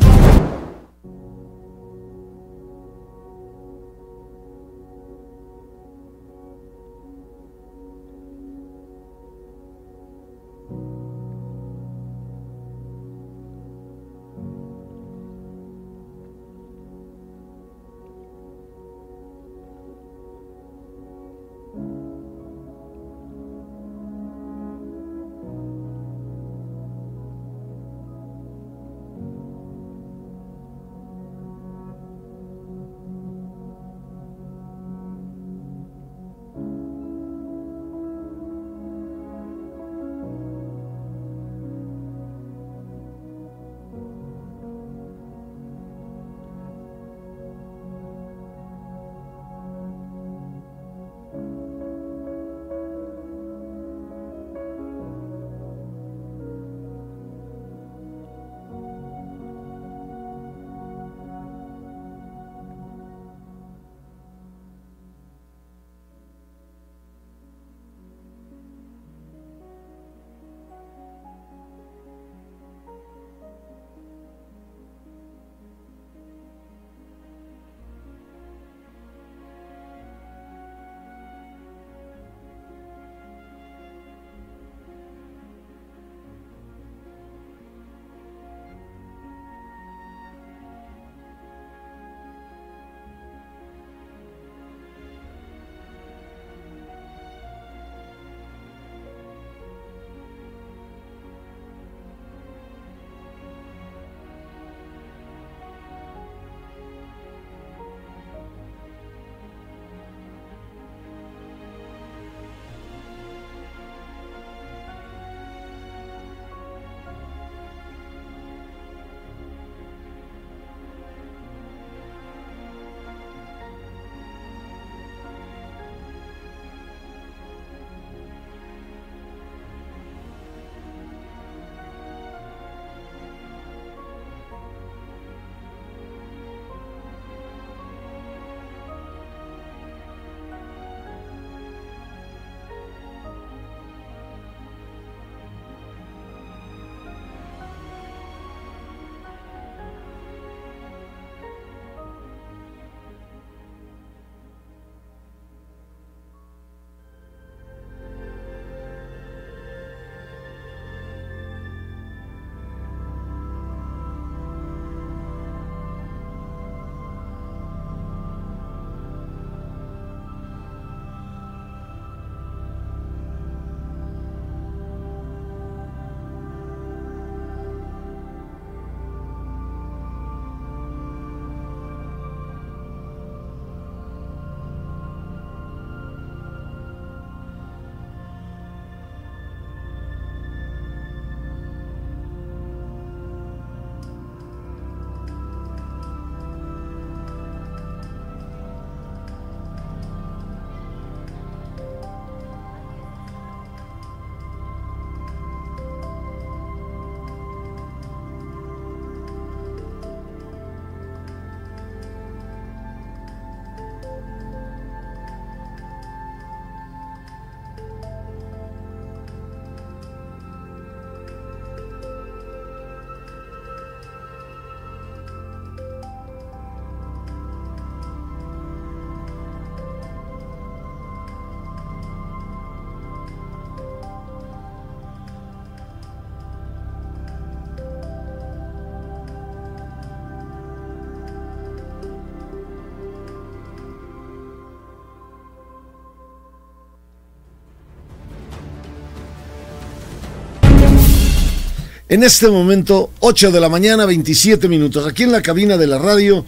En este momento, ocho de la mañana, veintisiete minutos. Aquí en la cabina de la radio,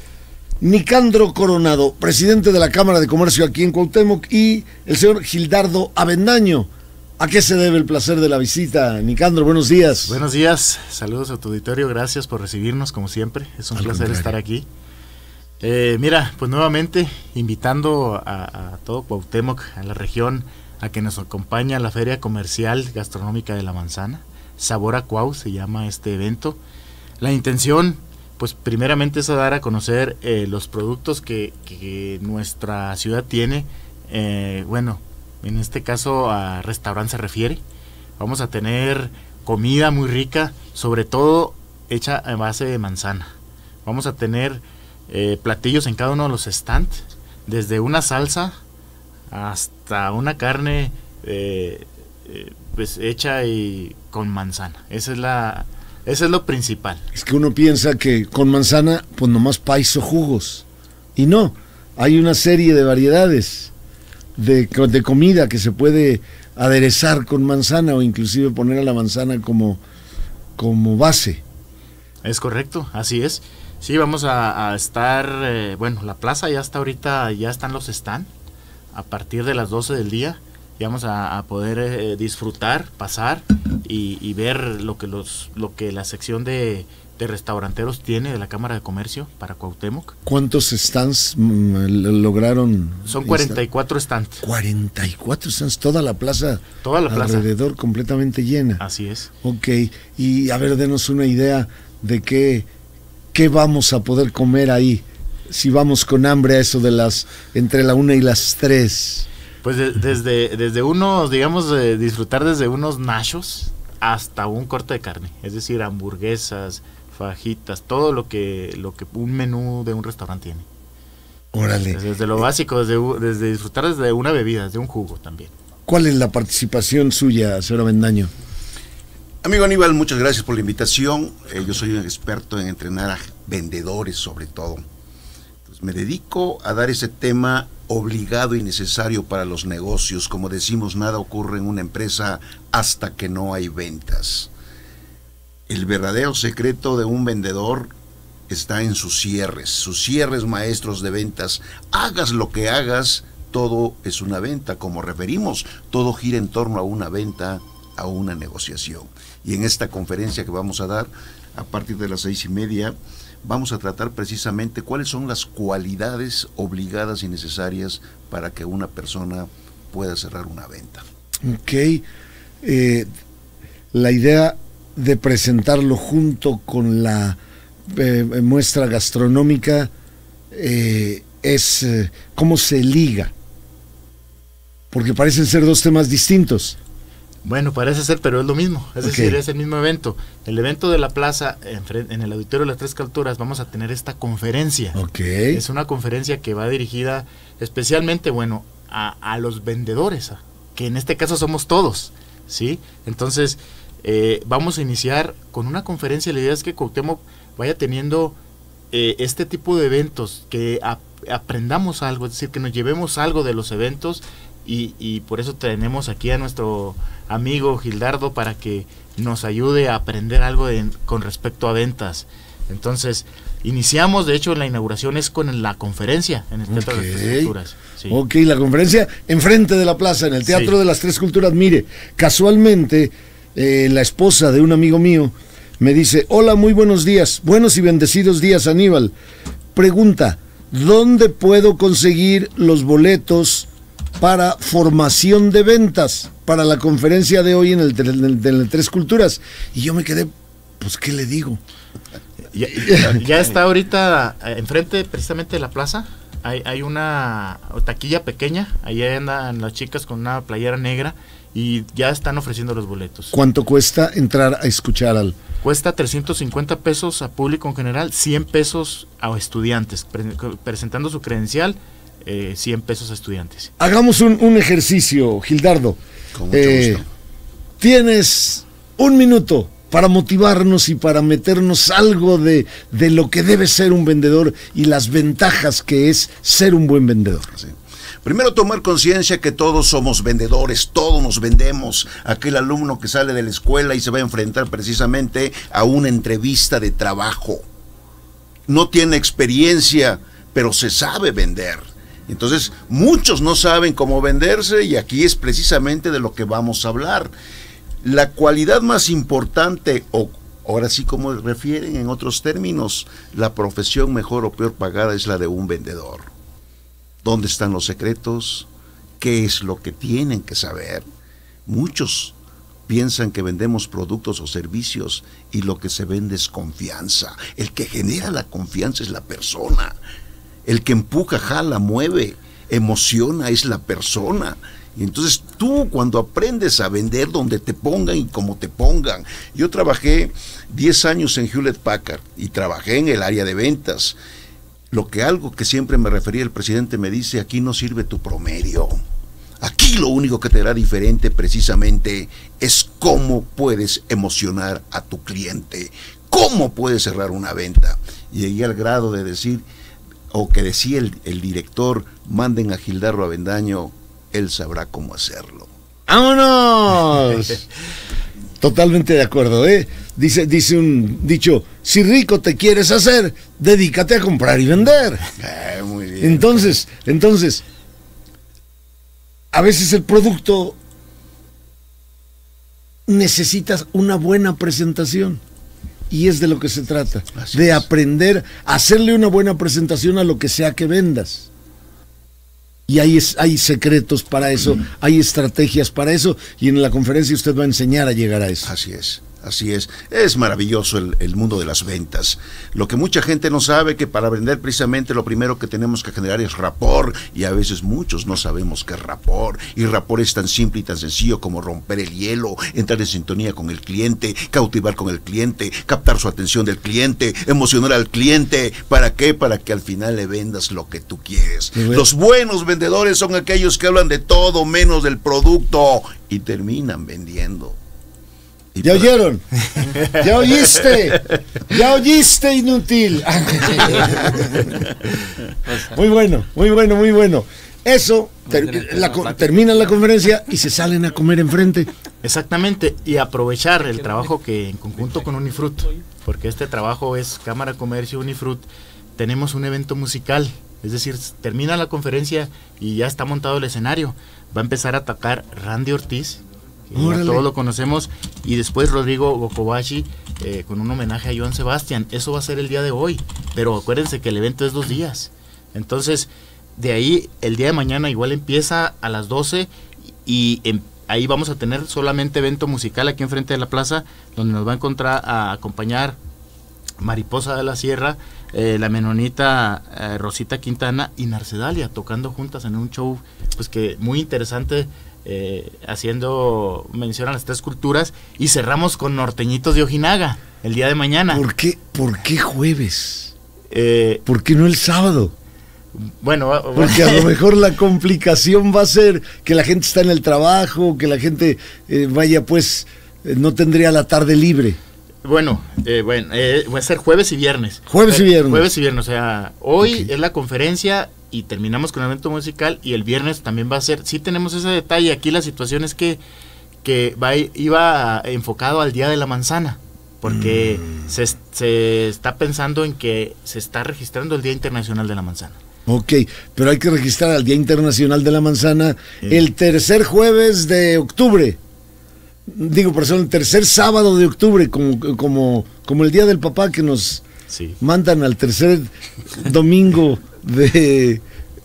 Nicandro Coronado, presidente de la Cámara de Comercio aquí en Cuauhtémoc, y el señor Gildardo Avendaño. ¿A qué se debe el placer de la visita, Nicandro? Buenos días. Buenos días, saludos a tu auditorio, gracias por recibirnos como siempre, es un Al placer contrario. estar aquí. Eh, mira, pues nuevamente invitando a, a todo Cuauhtémoc, a la región, a que nos acompañe a la Feria Comercial Gastronómica de la Manzana. Sabor a Cuau se llama este evento. La intención, pues primeramente es dar a conocer eh, los productos que, que nuestra ciudad tiene. Eh, bueno, en este caso a restaurante se refiere. Vamos a tener comida muy rica, sobre todo hecha a base de manzana. Vamos a tener eh, platillos en cada uno de los stands, desde una salsa hasta una carne eh, eh, pues hecha y con manzana. Esa es la, eso es lo principal. Es que uno piensa que con manzana, pues nomás pais o jugos. Y no, hay una serie de variedades de, de comida que se puede aderezar con manzana o inclusive poner a la manzana como, como base. Es correcto, así es. Sí, vamos a, a estar, eh, bueno, la plaza ya está ahorita, ya están los stands, a partir de las doce del día, y vamos a, a poder eh, disfrutar, pasar y, y ver lo que los lo que la sección de, de restauranteros tiene de la Cámara de Comercio para Cuauhtémoc. ¿Cuántos stands mm, lograron? Son cuarenta y cuatro stands. cuarenta y cuatro stands, toda la plaza, toda la plaza alrededor completamente llena. Así es. Ok, y a ver, denos una idea de qué, qué vamos a poder comer ahí, si vamos con hambre a eso de las, entre la una y las tres. Pues de, desde, desde unos, digamos, de disfrutar desde unos nachos hasta un corte de carne, es decir, hamburguesas, fajitas, todo lo que, lo que un menú de un restaurante tiene. Órale. Desde, desde lo básico, desde, desde disfrutar desde una bebida, desde un jugo también. ¿Cuál es la participación suya, señor Avendaño? Amigo Aníbal, muchas gracias por la invitación. Eh, yo soy un experto en entrenar a vendedores sobre todo. Entonces, me dedico a dar ese tema obligado y necesario para los negocios. Como decimos, nada ocurre en una empresa hasta que no hay ventas. El verdadero secreto de un vendedor está en sus cierres, sus cierres maestros de ventas. Hagas lo que hagas, todo es una venta. Como referimos, todo gira en torno a una venta, a una negociación. Y en esta conferencia que vamos a dar a partir de las seis y media vamos a tratar precisamente cuáles son las cualidades obligadas y necesarias para que una persona pueda cerrar una venta. Ok, eh, la idea de presentarlo junto con la eh, muestra gastronómica eh, es eh, cómo se liga, porque parecen ser dos temas distintos. Bueno, parece ser, pero es lo mismo, es okay. decir, es el mismo evento. El evento de la plaza, en, en el auditorio de las Tres Culturas, vamos a tener esta conferencia. Okay. Es una conferencia que va dirigida especialmente, bueno, a, a los vendedores, a, que en este caso somos todos, ¿sí? Entonces, eh, vamos a iniciar con una conferencia. La idea es que Cuauhtémoc vaya teniendo eh, este tipo de eventos, que ap aprendamos algo, es decir, que nos llevemos algo de los eventos. Y, y por eso tenemos aquí a nuestro amigo Gildardo para que nos ayude a aprender algo de, con respecto a ventas. Entonces, iniciamos, de hecho, la inauguración es con la conferencia en el Teatro okay. de las Tres Culturas. Sí. Ok, la conferencia enfrente de la plaza, en el Teatro sí. de las Tres Culturas. Mire, casualmente, eh, la esposa de un amigo mío me dice: hola, muy buenos días, buenos y bendecidos días, Aníbal. Pregunta, ¿dónde puedo conseguir los boletos para formación de ventas para la conferencia de hoy en el, en el, en el Tres Culturas? Y yo me quedé, pues, ¿qué le digo? Ya, ya, ya está ahorita enfrente precisamente de la plaza, hay, hay una taquilla pequeña, ahí andan las chicas con una playera negra y ya están ofreciendo los boletos. ¿Cuánto cuesta entrar a escuchar al...? Cuesta trescientos cincuenta pesos a público en general, cien pesos a estudiantes, pre presentando su credencial. Eh, cien pesos a estudiantes. Hagamos un, un ejercicio, Gildardo. Con mucho eh, gusto. Tienes un minuto para motivarnos y para meternos algo de, de lo que debe ser un vendedor y las ventajas que es ser un buen vendedor. Sí. Primero, tomar conciencia que todos somos vendedores, todos nos vendemos. Aquel alumno que sale de la escuela y se va a enfrentar precisamente a una entrevista de trabajo. No tiene experiencia, pero se sabe vender. Entonces, muchos no saben cómo venderse y aquí es precisamente de lo que vamos a hablar. La cualidad más importante, o ahora sí como refieren en otros términos, la profesión mejor o peor pagada es la de un vendedor. ¿Dónde están los secretos? ¿Qué es lo que tienen que saber? Muchos piensan que vendemos productos o servicios y lo que se vende es confianza. El que genera la confianza es la persona. El que empuja, jala, mueve, emociona es la persona. Y entonces tú cuando aprendes a vender donde te pongan y como te pongan. Yo trabajé diez años en Hewlett Packard y trabajé en el área de ventas. Lo que algo que siempre me refería el presidente me dice, aquí no sirve tu promedio. Aquí lo único que te hará diferente precisamente es cómo puedes emocionar a tu cliente, cómo puedes cerrar una venta. Y llegué al grado de decir, o que decía el, el director, manden a Gildardo Avendaño, él sabrá cómo hacerlo. ¡Vámonos! Totalmente de acuerdo, ¿eh? Dice, dice un dicho, si rico te quieres hacer, dedícate a comprar y vender. Eh, muy bien. Entonces, entonces, a veces el producto necesitas una buena presentación. Y es de lo que se trata, Así de es. aprender a hacerle una buena presentación a lo que sea que vendas. Y hay, hay secretos para eso, mm. hay estrategias para eso, y en la conferencia usted va a enseñar a llegar a eso. Así es. Así es, es maravilloso el, el mundo de las ventas. Lo que mucha gente no sabe, que para vender precisamente lo primero que tenemos que generar es rapport, y a veces muchos no sabemos qué es rapport, y rapport es tan simple y tan sencillo como romper el hielo, entrar en sintonía con el cliente, cautivar con el cliente, captar su atención del cliente, emocionar al cliente. ¿Para qué? Para que al final le vendas lo que tú quieres. Sí, bueno. Los buenos vendedores son aquellos que hablan de todo menos del producto y terminan vendiendo. ¿Ya oyeron? ¿Ya oíste? ¿Ya oíste, inútil? Muy bueno, muy bueno, muy bueno. Eso, ter, la, termina la conferencia y se salen a comer enfrente. Exactamente, y aprovechar el trabajo que en conjunto con Unifrut, porque este trabajo es Cámara Comercio Unifrut, tenemos un evento musical, es decir, termina la conferencia y ya está montado el escenario. Va a empezar a tocar Randy Ortiz, que ya todos lo conocemos, y después Rodrigo Gokobashi eh, con un homenaje a Joan Sebastián. Eso va a ser el día de hoy, pero acuérdense que el evento es dos días. Entonces, de ahí el día de mañana igual empieza a las doce y en, ahí vamos a tener solamente evento musical aquí enfrente de la plaza, donde nos va a encontrar a acompañar Mariposa de la Sierra, eh, la menonita eh, Rosita Quintana y Narcedalia, tocando juntas en un show pues que muy interesante. Eh, haciendo mención a las tres culturas, y cerramos con Norteñitos de Ojinaga el día de mañana. ¿Por qué, por qué jueves? Eh, ¿Por qué no el sábado? Bueno, porque a lo mejor la complicación va a ser que la gente está en el trabajo, que la gente eh, vaya pues eh, no tendría la tarde libre. Bueno, eh, bueno eh, va a ser jueves y viernes. Jueves y viernes. Jueves y viernes, o sea, hoy okay. es la conferencia y terminamos con el evento musical, y el viernes también va a ser, sí tenemos ese detalle, aquí la situación es que, que va, iba enfocado al Día de la Manzana, porque mm. se, se está pensando en que se está registrando el Día Internacional de la Manzana. Ok, pero hay que registrar al Día Internacional de la Manzana sí. el tercer jueves de octubre. Digo, por eso el tercer sábado de octubre, como, como, como el Día del Papá, que nos sí. mandan al tercer domingo de,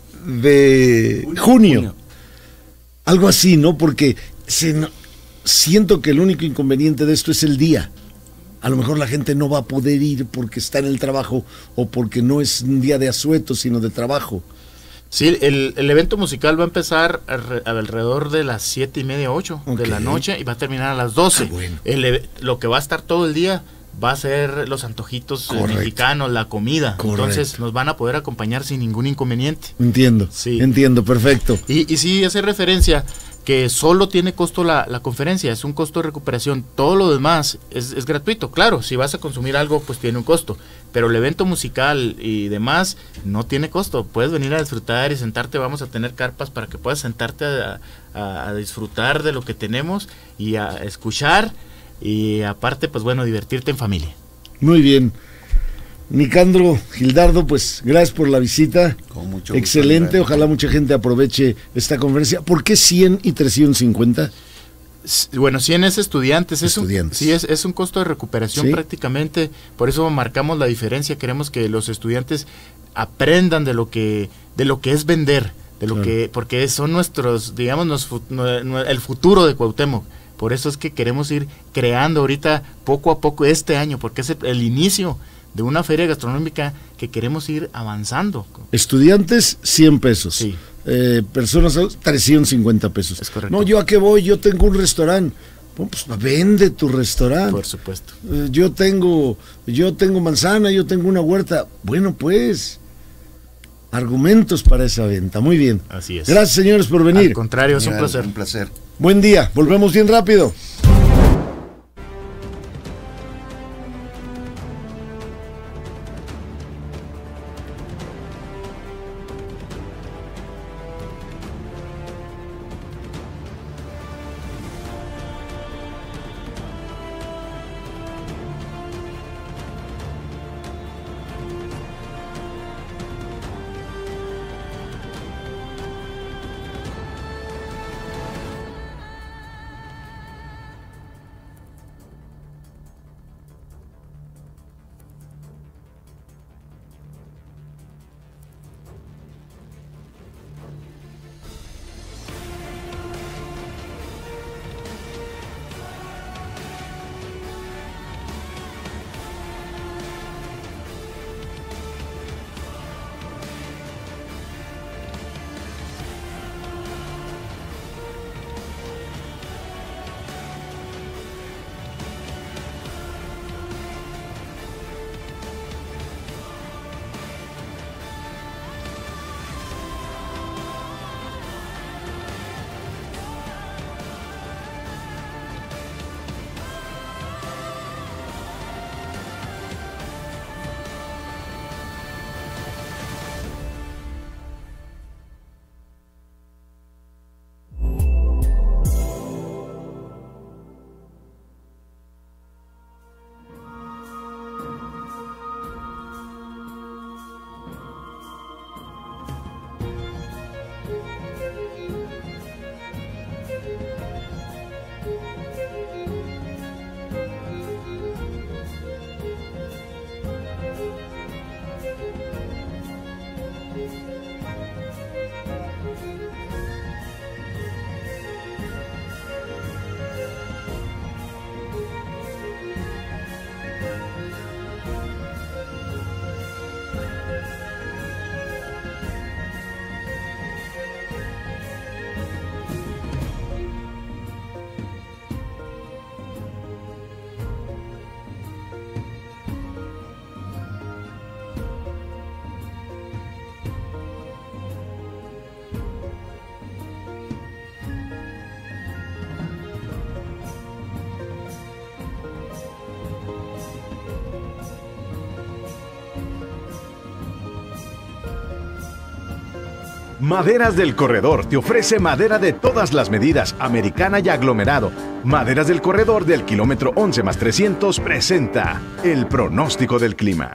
de junio. junio. Algo así, ¿no? Porque se, no, siento que el único inconveniente de esto es el día. A lo mejor la gente no va a poder ir porque está en el trabajo o porque no es un día de asueto, sino de trabajo. Sí, el, el evento musical va a empezar alrededor de las siete y media, ocho okay. de la noche, y va a terminar a las doce. Ah, bueno. el, lo que va a estar todo el día va a ser los antojitos Correcto. mexicanos, la comida. Correcto. Entonces nos van a poder acompañar sin ningún inconveniente. Entiendo, sí. entiendo, perfecto. Y, y sí hace referencia que solo tiene costo la, la conferencia, es un costo de recuperación. Todo lo demás es, es gratuito. Claro, si vas a consumir algo, pues tiene un costo. Pero el evento musical y demás no tiene costo. Puedes venir a disfrutar y sentarte. Vamos a tener carpas para que puedas sentarte a, a, a disfrutar de lo que tenemos y a escuchar. Y aparte, pues bueno, divertirte en familia. Muy bien. Nicandro, Gildardo, pues gracias por la visita. Con mucho Excelente, gusto, ojalá mucha gente aproveche esta conferencia. ¿Por qué cien y trescientos cincuenta? Bueno, cien es estudiantes, es estudiantes. Un, sí, es, es un costo de recuperación ¿Sí? prácticamente, por eso marcamos la diferencia. Queremos que los estudiantes aprendan de lo que, de lo que es vender, de lo claro. que, porque son nuestros, digamos, nos, el futuro de Cuauhtémoc. Por eso es que queremos ir creando ahorita poco a poco este año, porque es el inicio de una feria gastronómica que queremos ir avanzando. Estudiantes, cien pesos. Sí. Eh, personas, trescientos cincuenta pesos. Es correcto. No, ¿yo a qué voy? Yo tengo un restaurante. Bueno, pues vende tu restaurante. Por supuesto. Eh, yo tengo, yo tengo manzana, yo tengo una huerta. Bueno, pues, argumentos para esa venta. Muy bien. Así es. Gracias, señores, por venir. Al contrario, es un Genial, placer. Un placer. Buen día. Volvemos bien rápido. Maderas del Corredor te ofrece madera de todas las medidas, americana y aglomerado. Maderas del Corredor del kilómetro once más trescientos presenta el pronóstico del clima.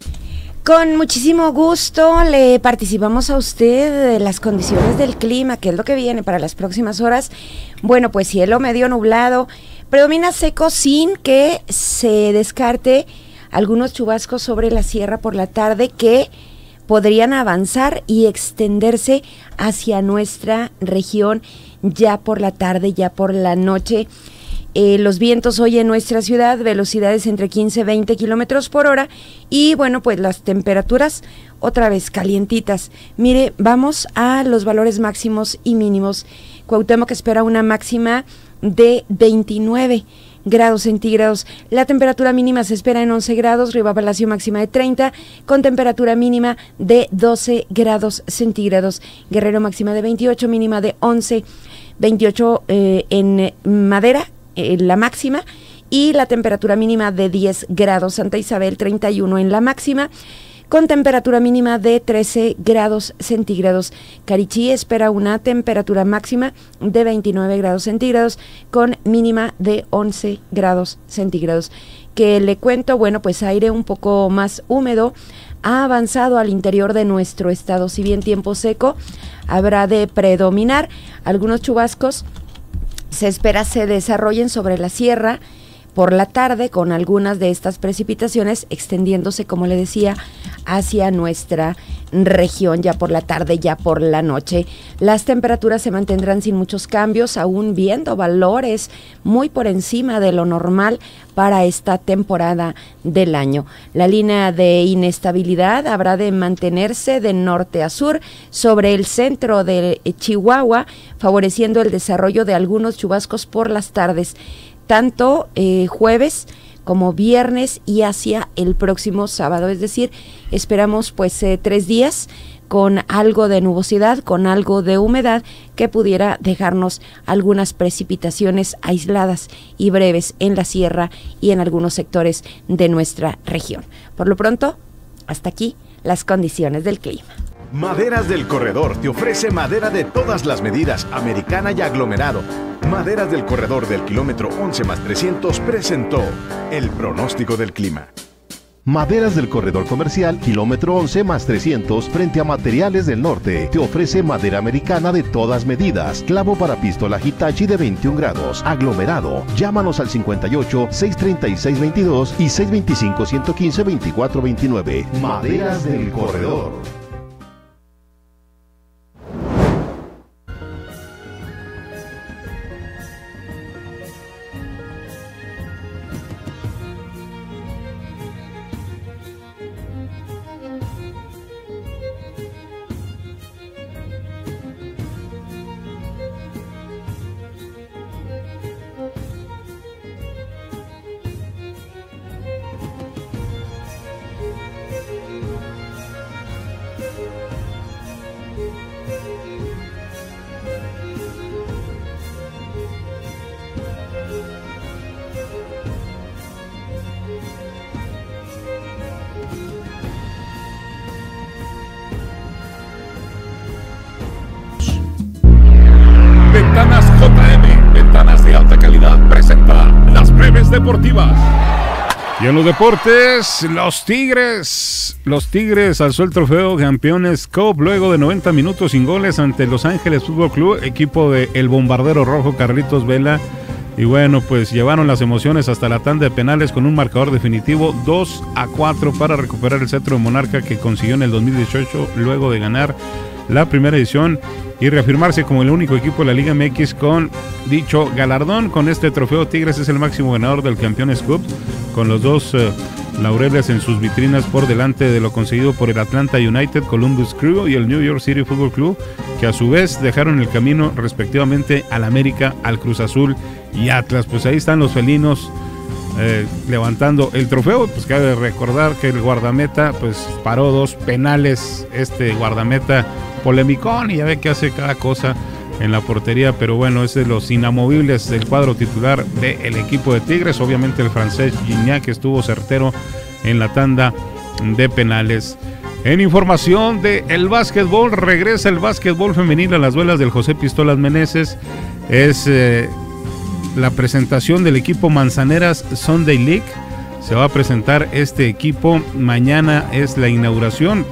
Con muchísimo gusto le participamos a usted de las condiciones del clima, que es lo que viene para las próximas horas. Bueno, pues cielo medio nublado, predomina seco sin que se descarte algunos chubascos sobre la sierra por la tarde que podrían avanzar y extenderse hacia nuestra región ya por la tarde, ya por la noche. Eh, los vientos hoy en nuestra ciudad, velocidades entre quince y veinte kilómetros por hora, y bueno, pues las temperaturas otra vez calientitas. Mire, vamos a los valores máximos y mínimos. Cuauhtémoc espera una máxima de veintinueve grados centígrados. La temperatura mínima se espera en once grados, Riva Palacio máxima de treinta, con temperatura mínima de doce grados centígrados. Guerrero máxima de veintiocho, mínima de once, veintiocho eh, en Madera, eh, la máxima, y la temperatura mínima de diez grados. Santa Isabel treinta y uno en la máxima, con temperatura mínima de trece grados centígrados. Carichí espera una temperatura máxima de veintinueve grados centígrados con mínima de once grados centígrados. Que le cuento, bueno, pues aire un poco más húmedo ha avanzado al interior de nuestro estado. Si bien tiempo seco habrá de predominar, algunos chubascos se espera se desarrollen sobre la sierra por la tarde, con algunas de estas precipitaciones extendiéndose, como le decía, hacia nuestra región ya por la tarde, ya por la noche. Las temperaturas se mantendrán sin muchos cambios, aún viendo valores muy por encima de lo normal para esta temporada del año. La línea de inestabilidad habrá de mantenerse de norte a sur sobre el centro de Chihuahua, favoreciendo el desarrollo de algunos chubascos por las tardes, tanto eh, jueves como viernes y hacia el próximo sábado. Es decir, esperamos pues eh, tres días con algo de nubosidad, con algo de humedad que pudiera dejarnos algunas precipitaciones aisladas y breves en la sierra y en algunos sectores de nuestra región. Por lo pronto, hasta aquí las condiciones del clima. Maderas del Corredor te ofrece madera de todas las medidas, americana y aglomerado. Maderas del Corredor del kilómetro once más trescientos presentó el pronóstico del clima. Maderas del Corredor Comercial, kilómetro once más trescientos, frente a Materiales del Norte. Te ofrece madera americana de todas medidas, clavo para pistola Hitachi de veintiún grados, aglomerado. Llámanos al cincuenta y ocho, seiscientos treinta y seis, veintidós y seiscientos veinticinco, ciento quince, veinticuatro veintinueve. Maderas del Corredor. Ventanas J M, ventanas de alta calidad, presenta las breves deportivas. Y en los deportes, los Tigres, los Tigres alzó el trofeo Campeones Cup luego de noventa minutos sin goles ante Los Ángeles Fútbol Club, equipo de el bombardero rojo Carlitos Vela. Y bueno, pues llevaron las emociones hasta la tanda de penales con un marcador definitivo dos a cuatro para recuperar el cetro de monarca que consiguió en el dos mil dieciocho luego de ganar la primera edición y reafirmarse como el único equipo de la Liga M X con dicho galardón. Con este trofeo, Tigres es el máximo ganador del Campeones Cup, con los dos eh, laureles en sus vitrinas por delante de lo conseguido por el Atlanta United, Columbus Crew y el New York City Football Club, que a su vez dejaron el camino respectivamente al América, al Cruz Azul y Atlas. Pues ahí están los felinos eh, levantando el trofeo. Pues cabe recordar que el guardameta pues paró dos penales, este guardameta polemicón, y ya ve que hace cada cosa en la portería, pero bueno, es de los inamovibles del cuadro titular del equipo de Tigres. Obviamente el francés Gignac estuvo certero en la tanda de penales. En información de el básquetbol, regresa el básquetbol femenil a las duelas del José Pistolas Meneses. Es eh, la presentación del equipo Manzaneras Sunday League. Se va a presentar este equipo, mañana es la inauguración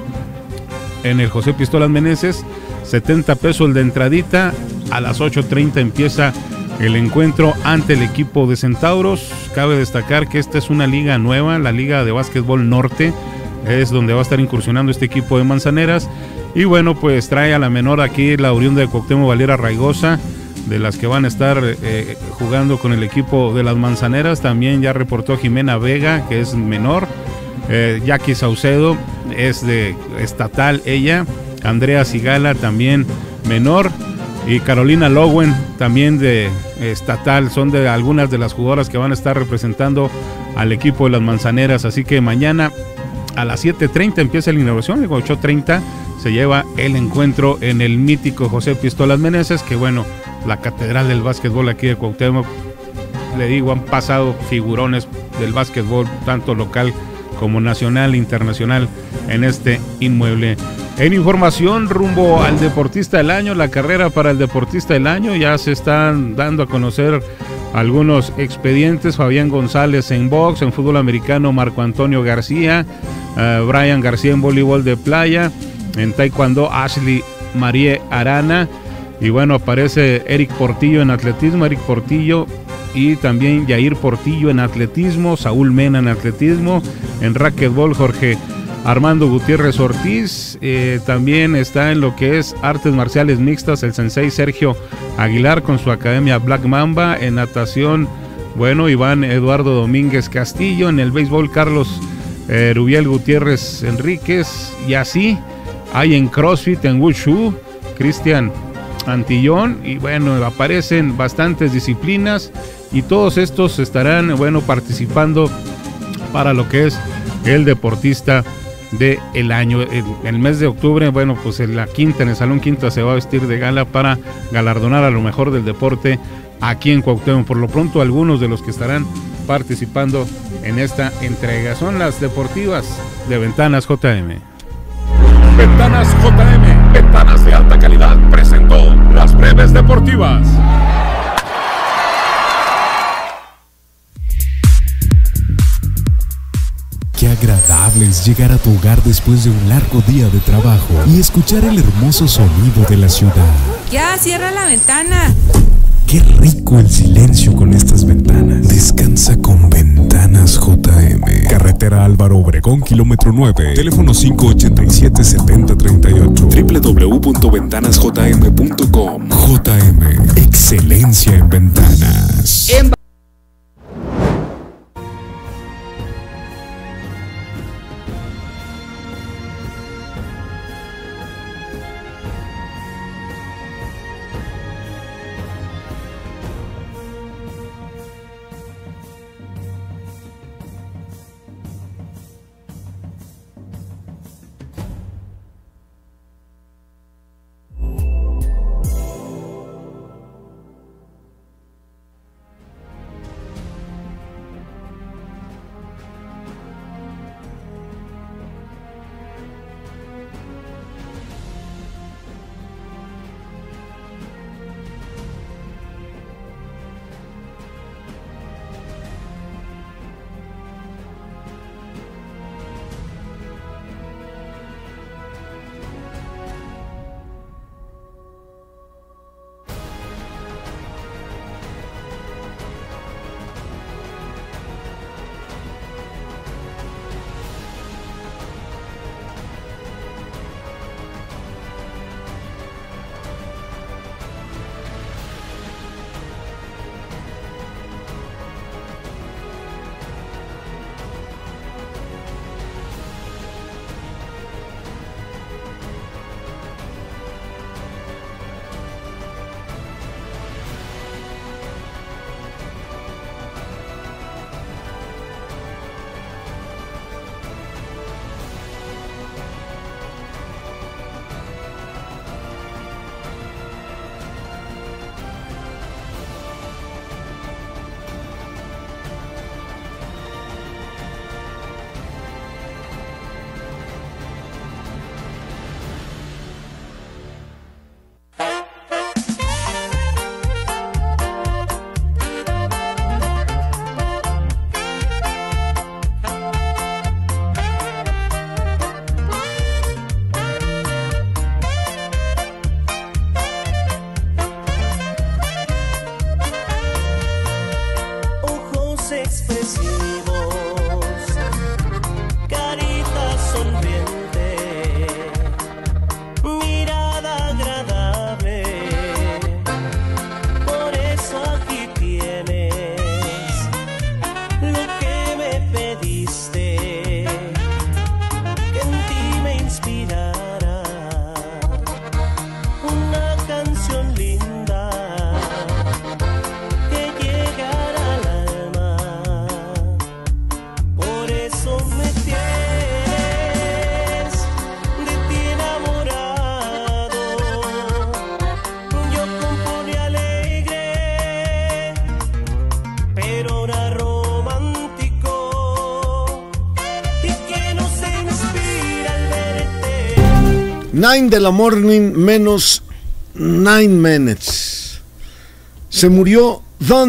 en el José Pistolas Meneses, setenta pesos el de entradita. A las ocho treinta empieza el encuentro ante el equipo de Centauros. Cabe destacar que esta es una liga nueva, la Liga de Básquetbol Norte, es donde va a estar incursionando este equipo de Manzaneras. Y bueno, pues trae a la menor aquí la oriunda de Cuauhtémoc Valera Raigosa, de las que van a estar eh, jugando con el equipo de las Manzaneras. También ya reportó Jimena Vega, que es menor. Eh, Jackie Saucedo es de estatal ella, Andrea Sigala también menor, y Carolina Lowen también de estatal. Son de algunas de las jugadoras que van a estar representando al equipo de las Manzaneras. Así que mañana a las siete treinta empieza la inauguración, y a ocho treinta se lleva el encuentro en el mítico José Pistolas Meneses, que bueno, la catedral del básquetbol aquí de Cuauhtémoc. Le digo, han pasado figurones del básquetbol, tanto local como nacional e internacional, en este inmueble. En información rumbo al deportista del año, la carrera para el deportista del año, ya se están dando a conocer algunos expedientes. Fabián González en box, en fútbol americano Marco Antonio García, uh, Brian García en voleibol de playa, en taekwondo Ashley Marie Arana, y bueno, aparece Eric Portillo en atletismo. Eric Portillo y también Yair Portillo en atletismo, Saúl Mena en atletismo, en racquetbol Jorge Armando Gutiérrez Ortiz, eh, también está en lo que es artes marciales mixtas el sensei Sergio Aguilar con su academia Black Mamba, en natación, bueno, Iván Eduardo Domínguez Castillo, en el béisbol Carlos eh, Rubiel Gutiérrez Enríquez, y así hay en CrossFit, en Wushu, Cristian Antillón, y bueno, aparecen bastantes disciplinas y todos estos estarán, bueno, participando para lo que es el deportista de el año. En el mes de octubre, bueno, pues en la Quinta, en el Salón Quinta, se va a vestir de gala para galardonar a lo mejor del deporte aquí en Cuauhtémoc. Por lo pronto, algunos de los que estarán participando en esta entrega son las deportivas de Ventanas J M. Ventanas J M, ventanas de alta calidad, presentó las breves deportivas. Qué agradable es llegar a tu hogar después de un largo día de trabajo y escuchar el hermoso sonido de la ciudad. Ya, cierra la ventana. Qué rico el silencio con estas ventanas. Descansa con Ventanas J M. Carretera Álvaro Obregón, kilómetro nueve. Teléfono cinco ochenta y siete, setenta treinta y ocho. doble u doble u doble u punto ventanas j m punto com. J M. Excelencia en ventanas. En Nine de la morning menos nine minutes. Se murió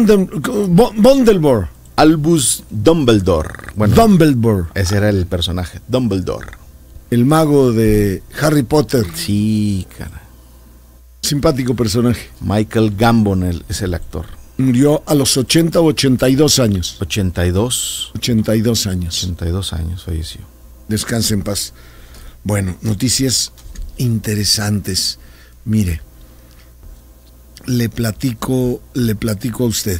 Dumbledore. Albus Dumbledore. Bueno, Dumbledore. Ese era el personaje, Dumbledore. El mago de Harry Potter. Sí, cara. Simpático personaje. Michael Gambon el, es el actor. Murió a los ochenta o ochenta y dos años. ochenta y dos. ochenta y dos años. ochenta y dos años falleció. Descanse en paz. Bueno, noticias interesantes. Mire, le platico, le platico a usted.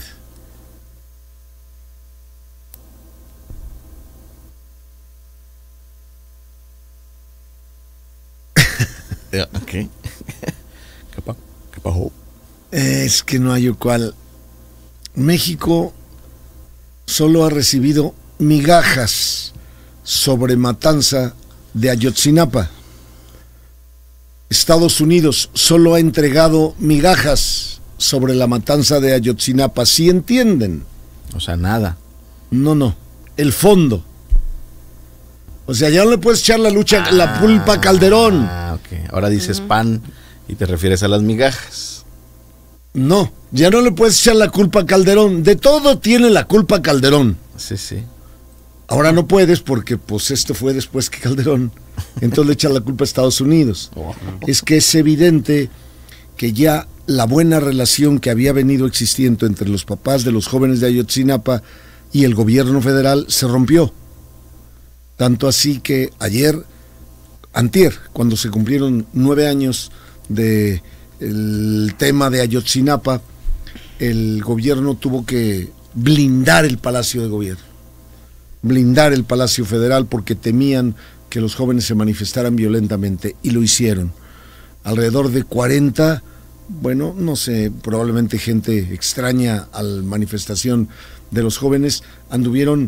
¿Qué? ¿Qué pasó? Es que no hay cual. México solo ha recibido migajas sobre matanza de Ayotzinapa. Estados Unidos solo ha entregado migajas sobre la matanza de Ayotzinapa. ¿Sí entienden? O sea, nada. No, no. El fondo. O sea, ya no le puedes echar la lucha, ah, la pulpa a Calderón. Ah, ok. Ahora dices pan y te refieres a las migajas. No, ya no le puedes echar la culpa a Calderón. De todo tiene la culpa Calderón. Sí, sí. Ahora no puedes porque pues esto fue después que Calderón. Entonces le echan la culpa a Estados Unidos. Oh. Es que es evidente que ya la buena relación que había venido existiendo entre los papás de los jóvenes de Ayotzinapa y el gobierno federal se rompió. Tanto así que ayer, antier, cuando se cumplieron nueve años de el tema de Ayotzinapa, el gobierno tuvo que blindar el Palacio de Gobierno, blindar el Palacio Federal porque temían que los jóvenes se manifestaran violentamente, y lo hicieron. Alrededor de cuarenta, bueno, no sé, probablemente gente extraña a la manifestación de los jóvenes, anduvieron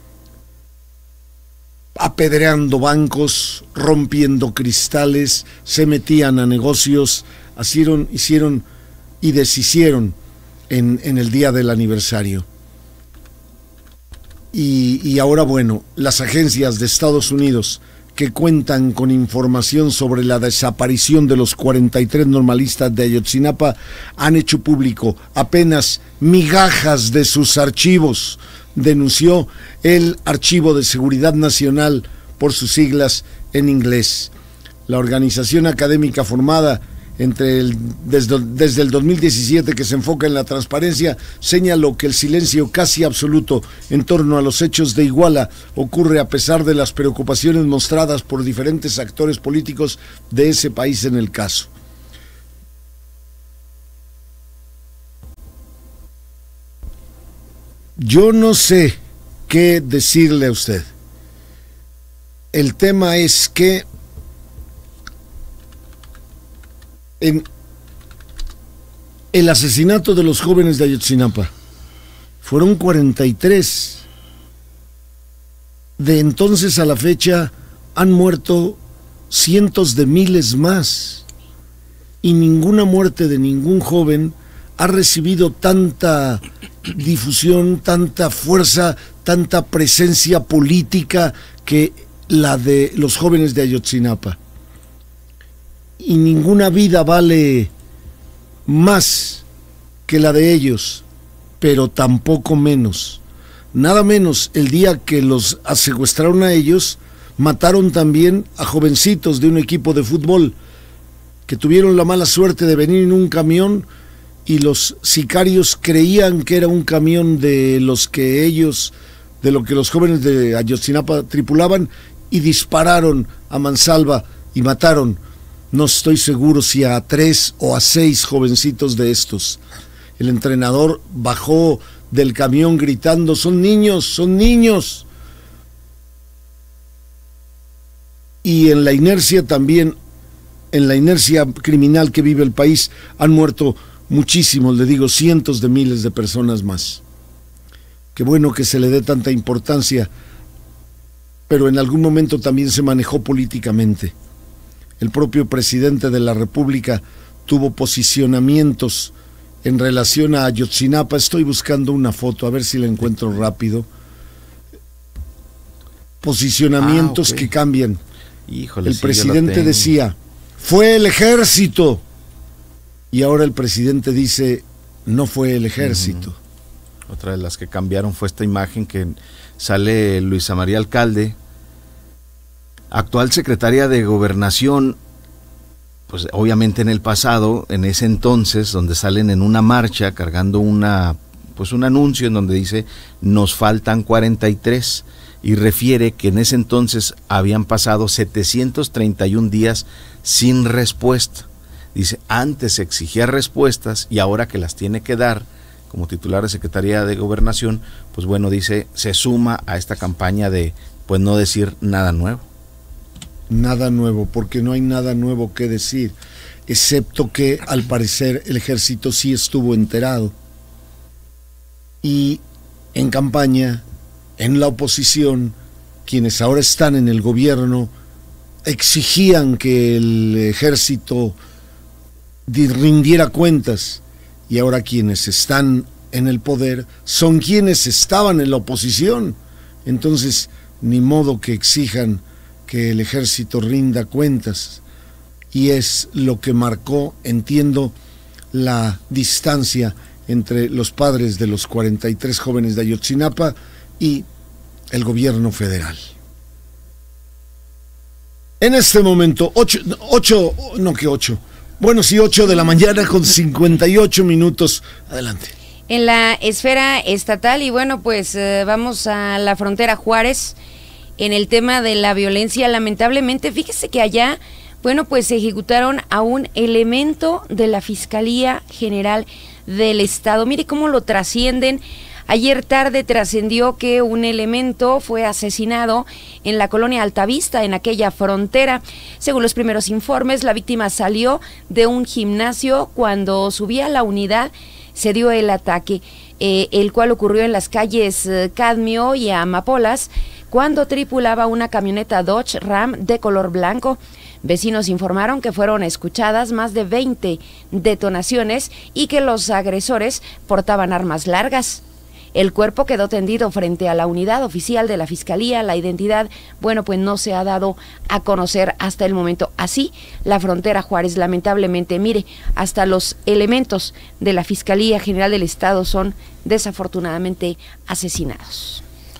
apedreando bancos, rompiendo cristales, se metían a negocios, hicieron, hicieron y deshicieron en, en el día del aniversario. Y, y ahora, bueno, las agencias de Estados Unidos que cuentan con información sobre la desaparición de los cuarenta y tres normalistas de Ayotzinapa han hecho público apenas migajas de sus archivos, denunció el Archivo de Seguridad Nacional, por sus siglas en inglés. La organización académica formada entre el, desde, desde el dos mil diecisiete, que se enfoca en la transparencia, señaló que el silencio casi absoluto en torno a los hechos de Iguala ocurre a pesar de las preocupaciones mostradas por diferentes actores políticos de ese país en el caso. Yo no sé qué decirle a usted. El tema es que en el asesinato de los jóvenes de Ayotzinapa fueron cuarenta y tres. De entonces a la fecha han muerto cientos de miles más, y ninguna muerte de ningún joven ha recibido tanta difusión, tanta fuerza, tanta presencia política que la de los jóvenes de Ayotzinapa. Y ninguna vida vale más que la de ellos, pero tampoco menos. Nada menos, el día que los secuestraron a ellos, mataron también a jovencitos de un equipo de fútbol que tuvieron la mala suerte de venir en un camión, y los sicarios creían que era un camión de los que ellos, de lo que los jóvenes de Ayotzinapa tripulaban, y dispararon a mansalva y mataron, no estoy seguro si a tres o a seis jovencitos de estos. El entrenador bajó del camión gritando: son niños, son niños. Y en la inercia también, en la inercia criminal que vive el país, han muerto muchísimos, le digo, cientos de miles de personas más. Qué bueno que se le dé tanta importancia, pero en algún momento también se manejó políticamente. El propio presidente de la República tuvo posicionamientos en relación a Ayotzinapa. Estoy buscando una foto, a ver si la encuentro rápido. Posicionamientos ah, okay. que cambian. Híjole, el sí, presidente decía: fue el ejército. Y ahora el presidente dice: no fue el ejército. Uh-huh. Otra de las que cambiaron fue esta imagen que sale Luisa María Alcalde, actual secretaria de Gobernación, pues obviamente en el pasado, en ese entonces, donde salen en una marcha cargando una, pues un anuncio en donde dice nos faltan cuarenta y tres, y refiere que en ese entonces habían pasado setecientos treinta y un días sin respuesta. Dice, antes se exigía respuestas y ahora que las tiene que dar como titular de Secretaría de Gobernación, pues bueno, dice, se suma a esta campaña de pues no decir nada nuevo. Nada nuevo, porque no hay nada nuevo que decir, excepto que al parecer el ejército sí estuvo enterado. Y en campaña, en la oposición, quienes ahora están en el gobierno, exigían que el ejército rindiera cuentas, y ahora quienes están en el poder son quienes estaban en la oposición. Entonces, ni modo que exijan que el ejército rinda cuentas, y es lo que marcó, entiendo, la distancia entre los padres de los cuarenta y tres jóvenes de Ayotzinapa y el gobierno federal. En este momento, ocho, ocho, no que ocho, bueno sí, ocho de la mañana con cincuenta y ocho minutos, adelante. En la esfera estatal, y bueno, pues eh, vamos a la frontera Juárez, en el tema de la violencia, lamentablemente, fíjese que allá, bueno, pues se ejecutaron a un elemento de la Fiscalía General del Estado. Mire cómo lo trascienden. Ayer tarde trascendió que un elemento fue asesinado en la colonia Altavista, en aquella frontera. Según los primeros informes, la víctima salió de un gimnasio. Cuando subía a la unidad se dio el ataque, eh, el cual ocurrió en las calles eh, Cadmio y Amapolas, cuando tripulaba una camioneta Dodge Ram de color blanco. Vecinos informaron que fueron escuchadas más de veinte detonaciones y que los agresores portaban armas largas. El cuerpo quedó tendido frente a la unidad oficial de la Fiscalía. La identidad, bueno, pues no se ha dado a conocer hasta el momento. Así, la frontera Juárez, lamentablemente, mire, hasta los elementos de la Fiscalía General del Estado son desafortunadamente asesinados.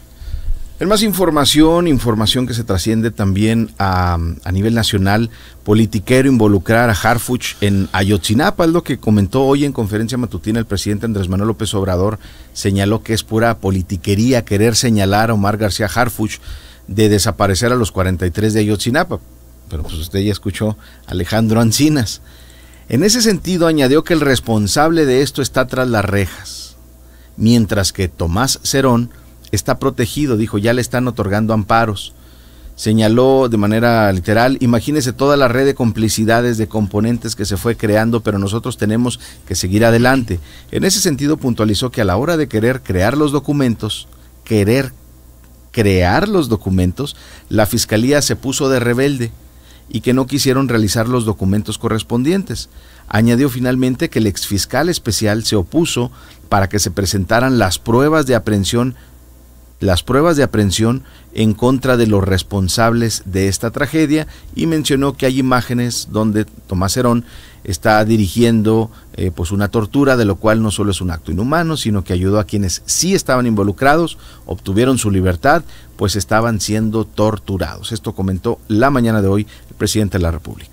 En más información, información que se trasciende también a, a nivel nacional, politiquero involucrar a Harfuch en Ayotzinapa, es lo que comentó hoy en conferencia matutina el presidente Andrés Manuel López Obrador. Señaló que es pura politiquería querer señalar a Omar García Harfuch de desaparecer a los cuarenta y tres de Ayotzinapa. Pero pues usted ya escuchó a Alejandro Encinas. En ese sentido añadió que el responsable de esto está tras las rejas, mientras que Tomás Cerón está protegido, dijo, ya le están otorgando amparos. Señaló de manera literal, imagínese toda la red de complicidades de componentes que se fue creando, pero nosotros tenemos que seguir adelante. En ese sentido puntualizó que a la hora de querer crear los documentos, querer crear los documentos, la Fiscalía se puso de rebelde y que no quisieron realizar los documentos correspondientes. Añadió finalmente que el exfiscal especial se opuso para que se presentaran las pruebas de aprehensión las pruebas de aprehensión en contra de los responsables de esta tragedia, y mencionó que hay imágenes donde Tomás Cerón está dirigiendo eh, pues una tortura, de lo cual no solo es un acto inhumano, sino que ayudó a quienes sí estaban involucrados, obtuvieron su libertad, pues estaban siendo torturados. Esto comentó la mañana de hoy el presidente de la República.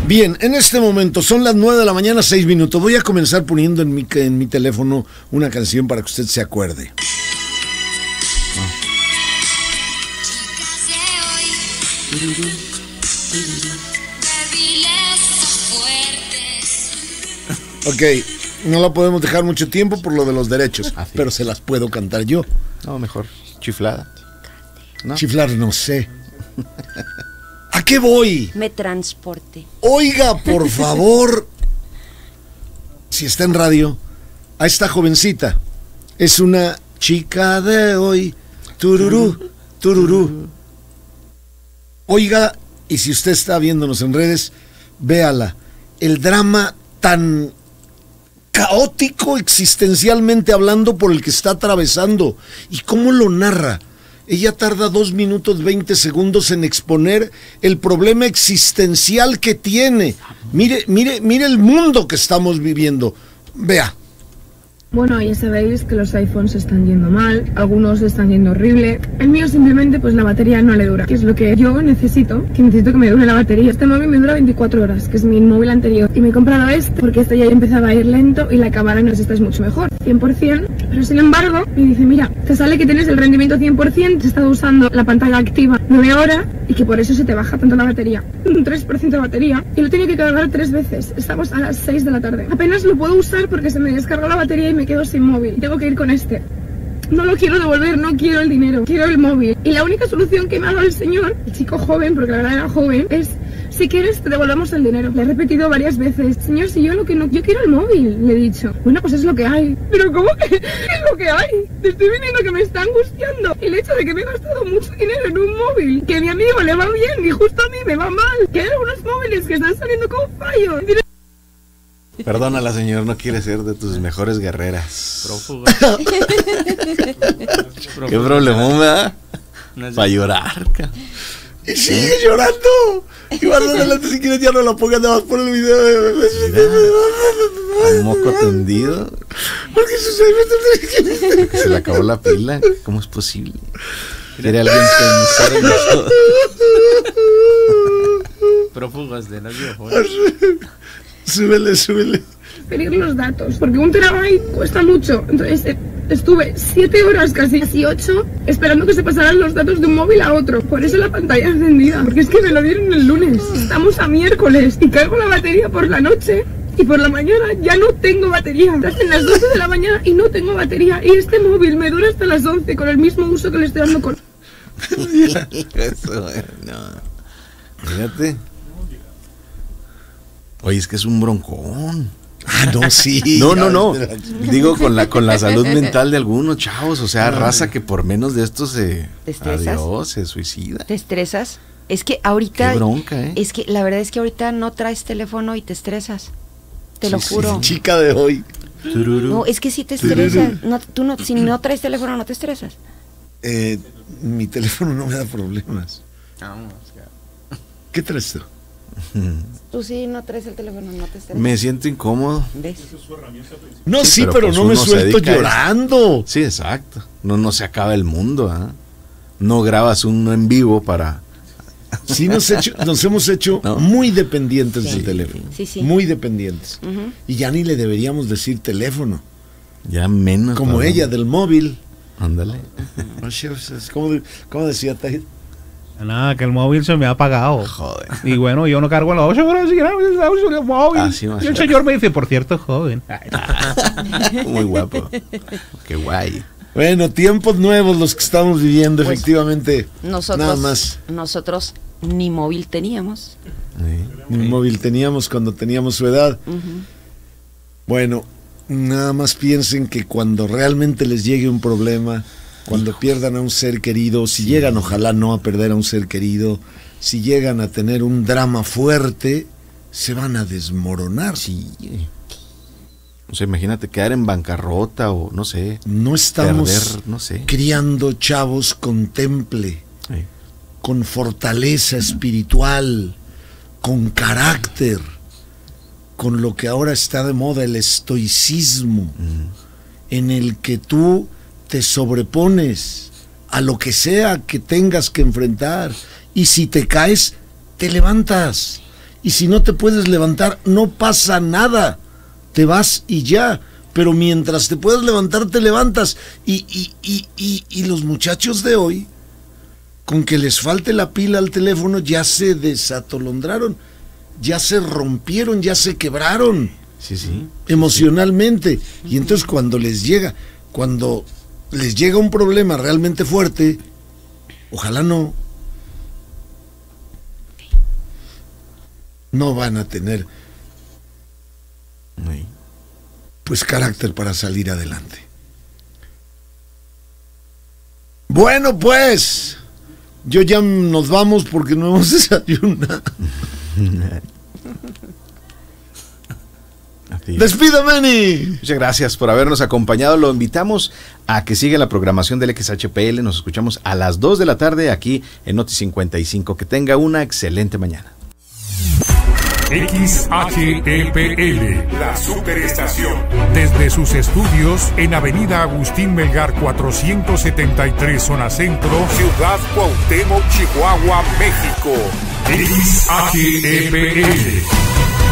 Bien, en este momento son las nueve de la mañana, seis minutos. Voy a comenzar poniendo en mi, en mi teléfono una canción para que usted se acuerde. Ok, no la podemos dejar mucho tiempo por lo de los derechos, ah, sí. Pero se las puedo cantar yo. No, mejor chiflada. ¿No? Chiflar no sé. ¿A qué voy? Me transporte. Oiga, por favor, si está en radio, a esta jovencita. Es una chica de hoy. Tururú, tururú. Oiga, y si usted está viéndonos en redes, véala. El drama tan caótico existencialmente hablando por el que está atravesando. ¿Y cómo lo narra? Ella tarda dos minutos veinte segundos en exponer el problema existencial que tiene. Mire, mire, mire el mundo que estamos viviendo. Vea. Bueno, ya sabéis que los iPhones están yendo mal, algunos están yendo horrible. El mío simplemente, pues la batería no le dura, que es lo que yo necesito, que necesito que me dure la batería. Este móvil me dura veinticuatro horas, que es mi móvil anterior. Y me he comprado este porque este ya empezaba a ir lento y la cámara no esta es mucho mejor, cien por ciento. Pero sin embargo, me dice, mira, te sale que tienes el rendimiento cien por ciento, has estado usando la pantalla activa nueve horas y que por eso se te baja tanto la batería. Un tres por ciento de batería y lo he tenido que cargar tres veces. Estamos a las seis de la tarde. Apenas lo puedo usar porque se me descargó la batería y me quedo sin móvil. Tengo que ir con este. No lo quiero devolver, no quiero el dinero, quiero el móvil. Y la única solución que me ha dado el señor, el chico joven, porque la verdad era joven, es: si quieres te devolvemos el dinero. Le he repetido varias veces: señor, si yo lo que no, yo quiero el móvil, le he dicho. Bueno, pues es lo que hay. Pero ¿cómo que es lo que hay? Te estoy viendo que me está angustiando el hecho de que me he gastado mucho dinero en un móvil, que a mi amigo le va bien y justo a mí me va mal, que hay algunos móviles que están saliendo con fallos. Perdónala, señor, no quiere ser de tus mejores guerreras. Prófuga. ¿Qué problemón me da? Para llorar. Y sigue llorando. Y más adelante, si quieres, ya no la pongas nada más por el video. Un moco tendido. Porque sucede. Porque se le acabó la pila. ¿Cómo es posible? ¿Quiere alguien pensar en eso? Prófugas de las videojuegos. Súbele, súbele. Pedir los datos, porque un terabyte cuesta mucho. Entonces estuve siete horas, casi casi ocho, esperando que se pasaran los datos de un móvil a otro. Por eso la pantalla encendida, porque es que me lo dieron el lunes. Estamos a miércoles y cargo la batería por la noche. Y por la mañana ya no tengo batería. Hacen las doce de la mañana y no tengo batería. Y este móvil me dura hasta las once con el mismo uso que le estoy dando con... Eso, no. Fíjate. Oye, es que es un broncón. Ah, no, sí. No, no, no. Digo, con la con la salud mental de algunos chavos. O sea, raza que por menos de esto se... ¿Te estresas? Adiós, se suicida. ¿Te estresas? Es que ahorita... Qué bronca, ¿eh? Es que la verdad es que ahorita no traes teléfono y te estresas. Te sí, lo juro. Sí, chica de hoy. No, es que sí te estresas. No, tú no, si no traes teléfono, no te estresas. Eh, mi teléfono no me da problemas. ¿Qué traes tú? Tú sí no traes el teléfono, no te estresas. Me siento incómodo. ¿Ves? No, sí, sí, pero, pero pues no me suelto llorando. Sí, exacto. No, no se acaba el mundo, ¿eh? No grabas uno en vivo para... Sí, nos, hecho, nos hemos hecho ¿no? muy dependientes sí, del teléfono. Sí, sí. Muy dependientes. Uh-huh. Y ya ni le deberíamos decir teléfono. Ya menos. Como para ella, del móvil. Ándale. ¿Cómo, cómo decía Tahir? Nada, que el móvil se me ha apagado. Joder. Y bueno, yo no cargo las ocho horas el móvil. Ah, sí, y el señor me dice, por cierto, joven. Muy guapo. Qué guay. Bueno, tiempos nuevos los que estamos viviendo, pues, efectivamente. Nosotros, nada más. Nosotros ni móvil teníamos. Sí, ni sí. móvil teníamos cuando teníamos su edad. Uh-huh. Bueno, nada más piensen que cuando realmente les llegue un problema, cuando Hijo. pierdan a un ser querido, si sí. llegan, ojalá no a perder a un ser querido, si llegan a tener un drama fuerte, se van a desmoronar. Sí. O sea, imagínate quedar en bancarrota o no sé. No estamos perder, no sé. criando chavos con temple, sí. con fortaleza espiritual, con carácter, con lo que ahora está de moda, el estoicismo, mm. en el que tú te sobrepones a lo que sea que tengas que enfrentar y si te caes, te levantas y si no te puedes levantar, no pasa nada, te vas y ya. Pero mientras te puedas levantar, te levantas. Y, y, y, y, y los muchachos de hoy, con que les falte la pila al teléfono, ya se desatolondraron, ya se rompieron, ya se quebraron. Sí, sí. Emocionalmente. Y entonces cuando les llega, cuando les llega un problema realmente fuerte, ojalá no, no van a tener pues carácter para salir adelante. Bueno, pues yo ya nos vamos porque no hemos desayunado. Despida, Manny. Muchas gracias por habernos acompañado. Lo invitamos a que siga la programación del X H P L. Nos escuchamos a las dos de la tarde aquí en Noti cincuenta y cinco. Que tenga una excelente mañana. X H E P L, la superestación. Desde sus estudios en Avenida Agustín Melgar cuatrocientos setenta y tres, zona centro, Ciudad Cuauhtémoc, Chihuahua, México. X H E P L.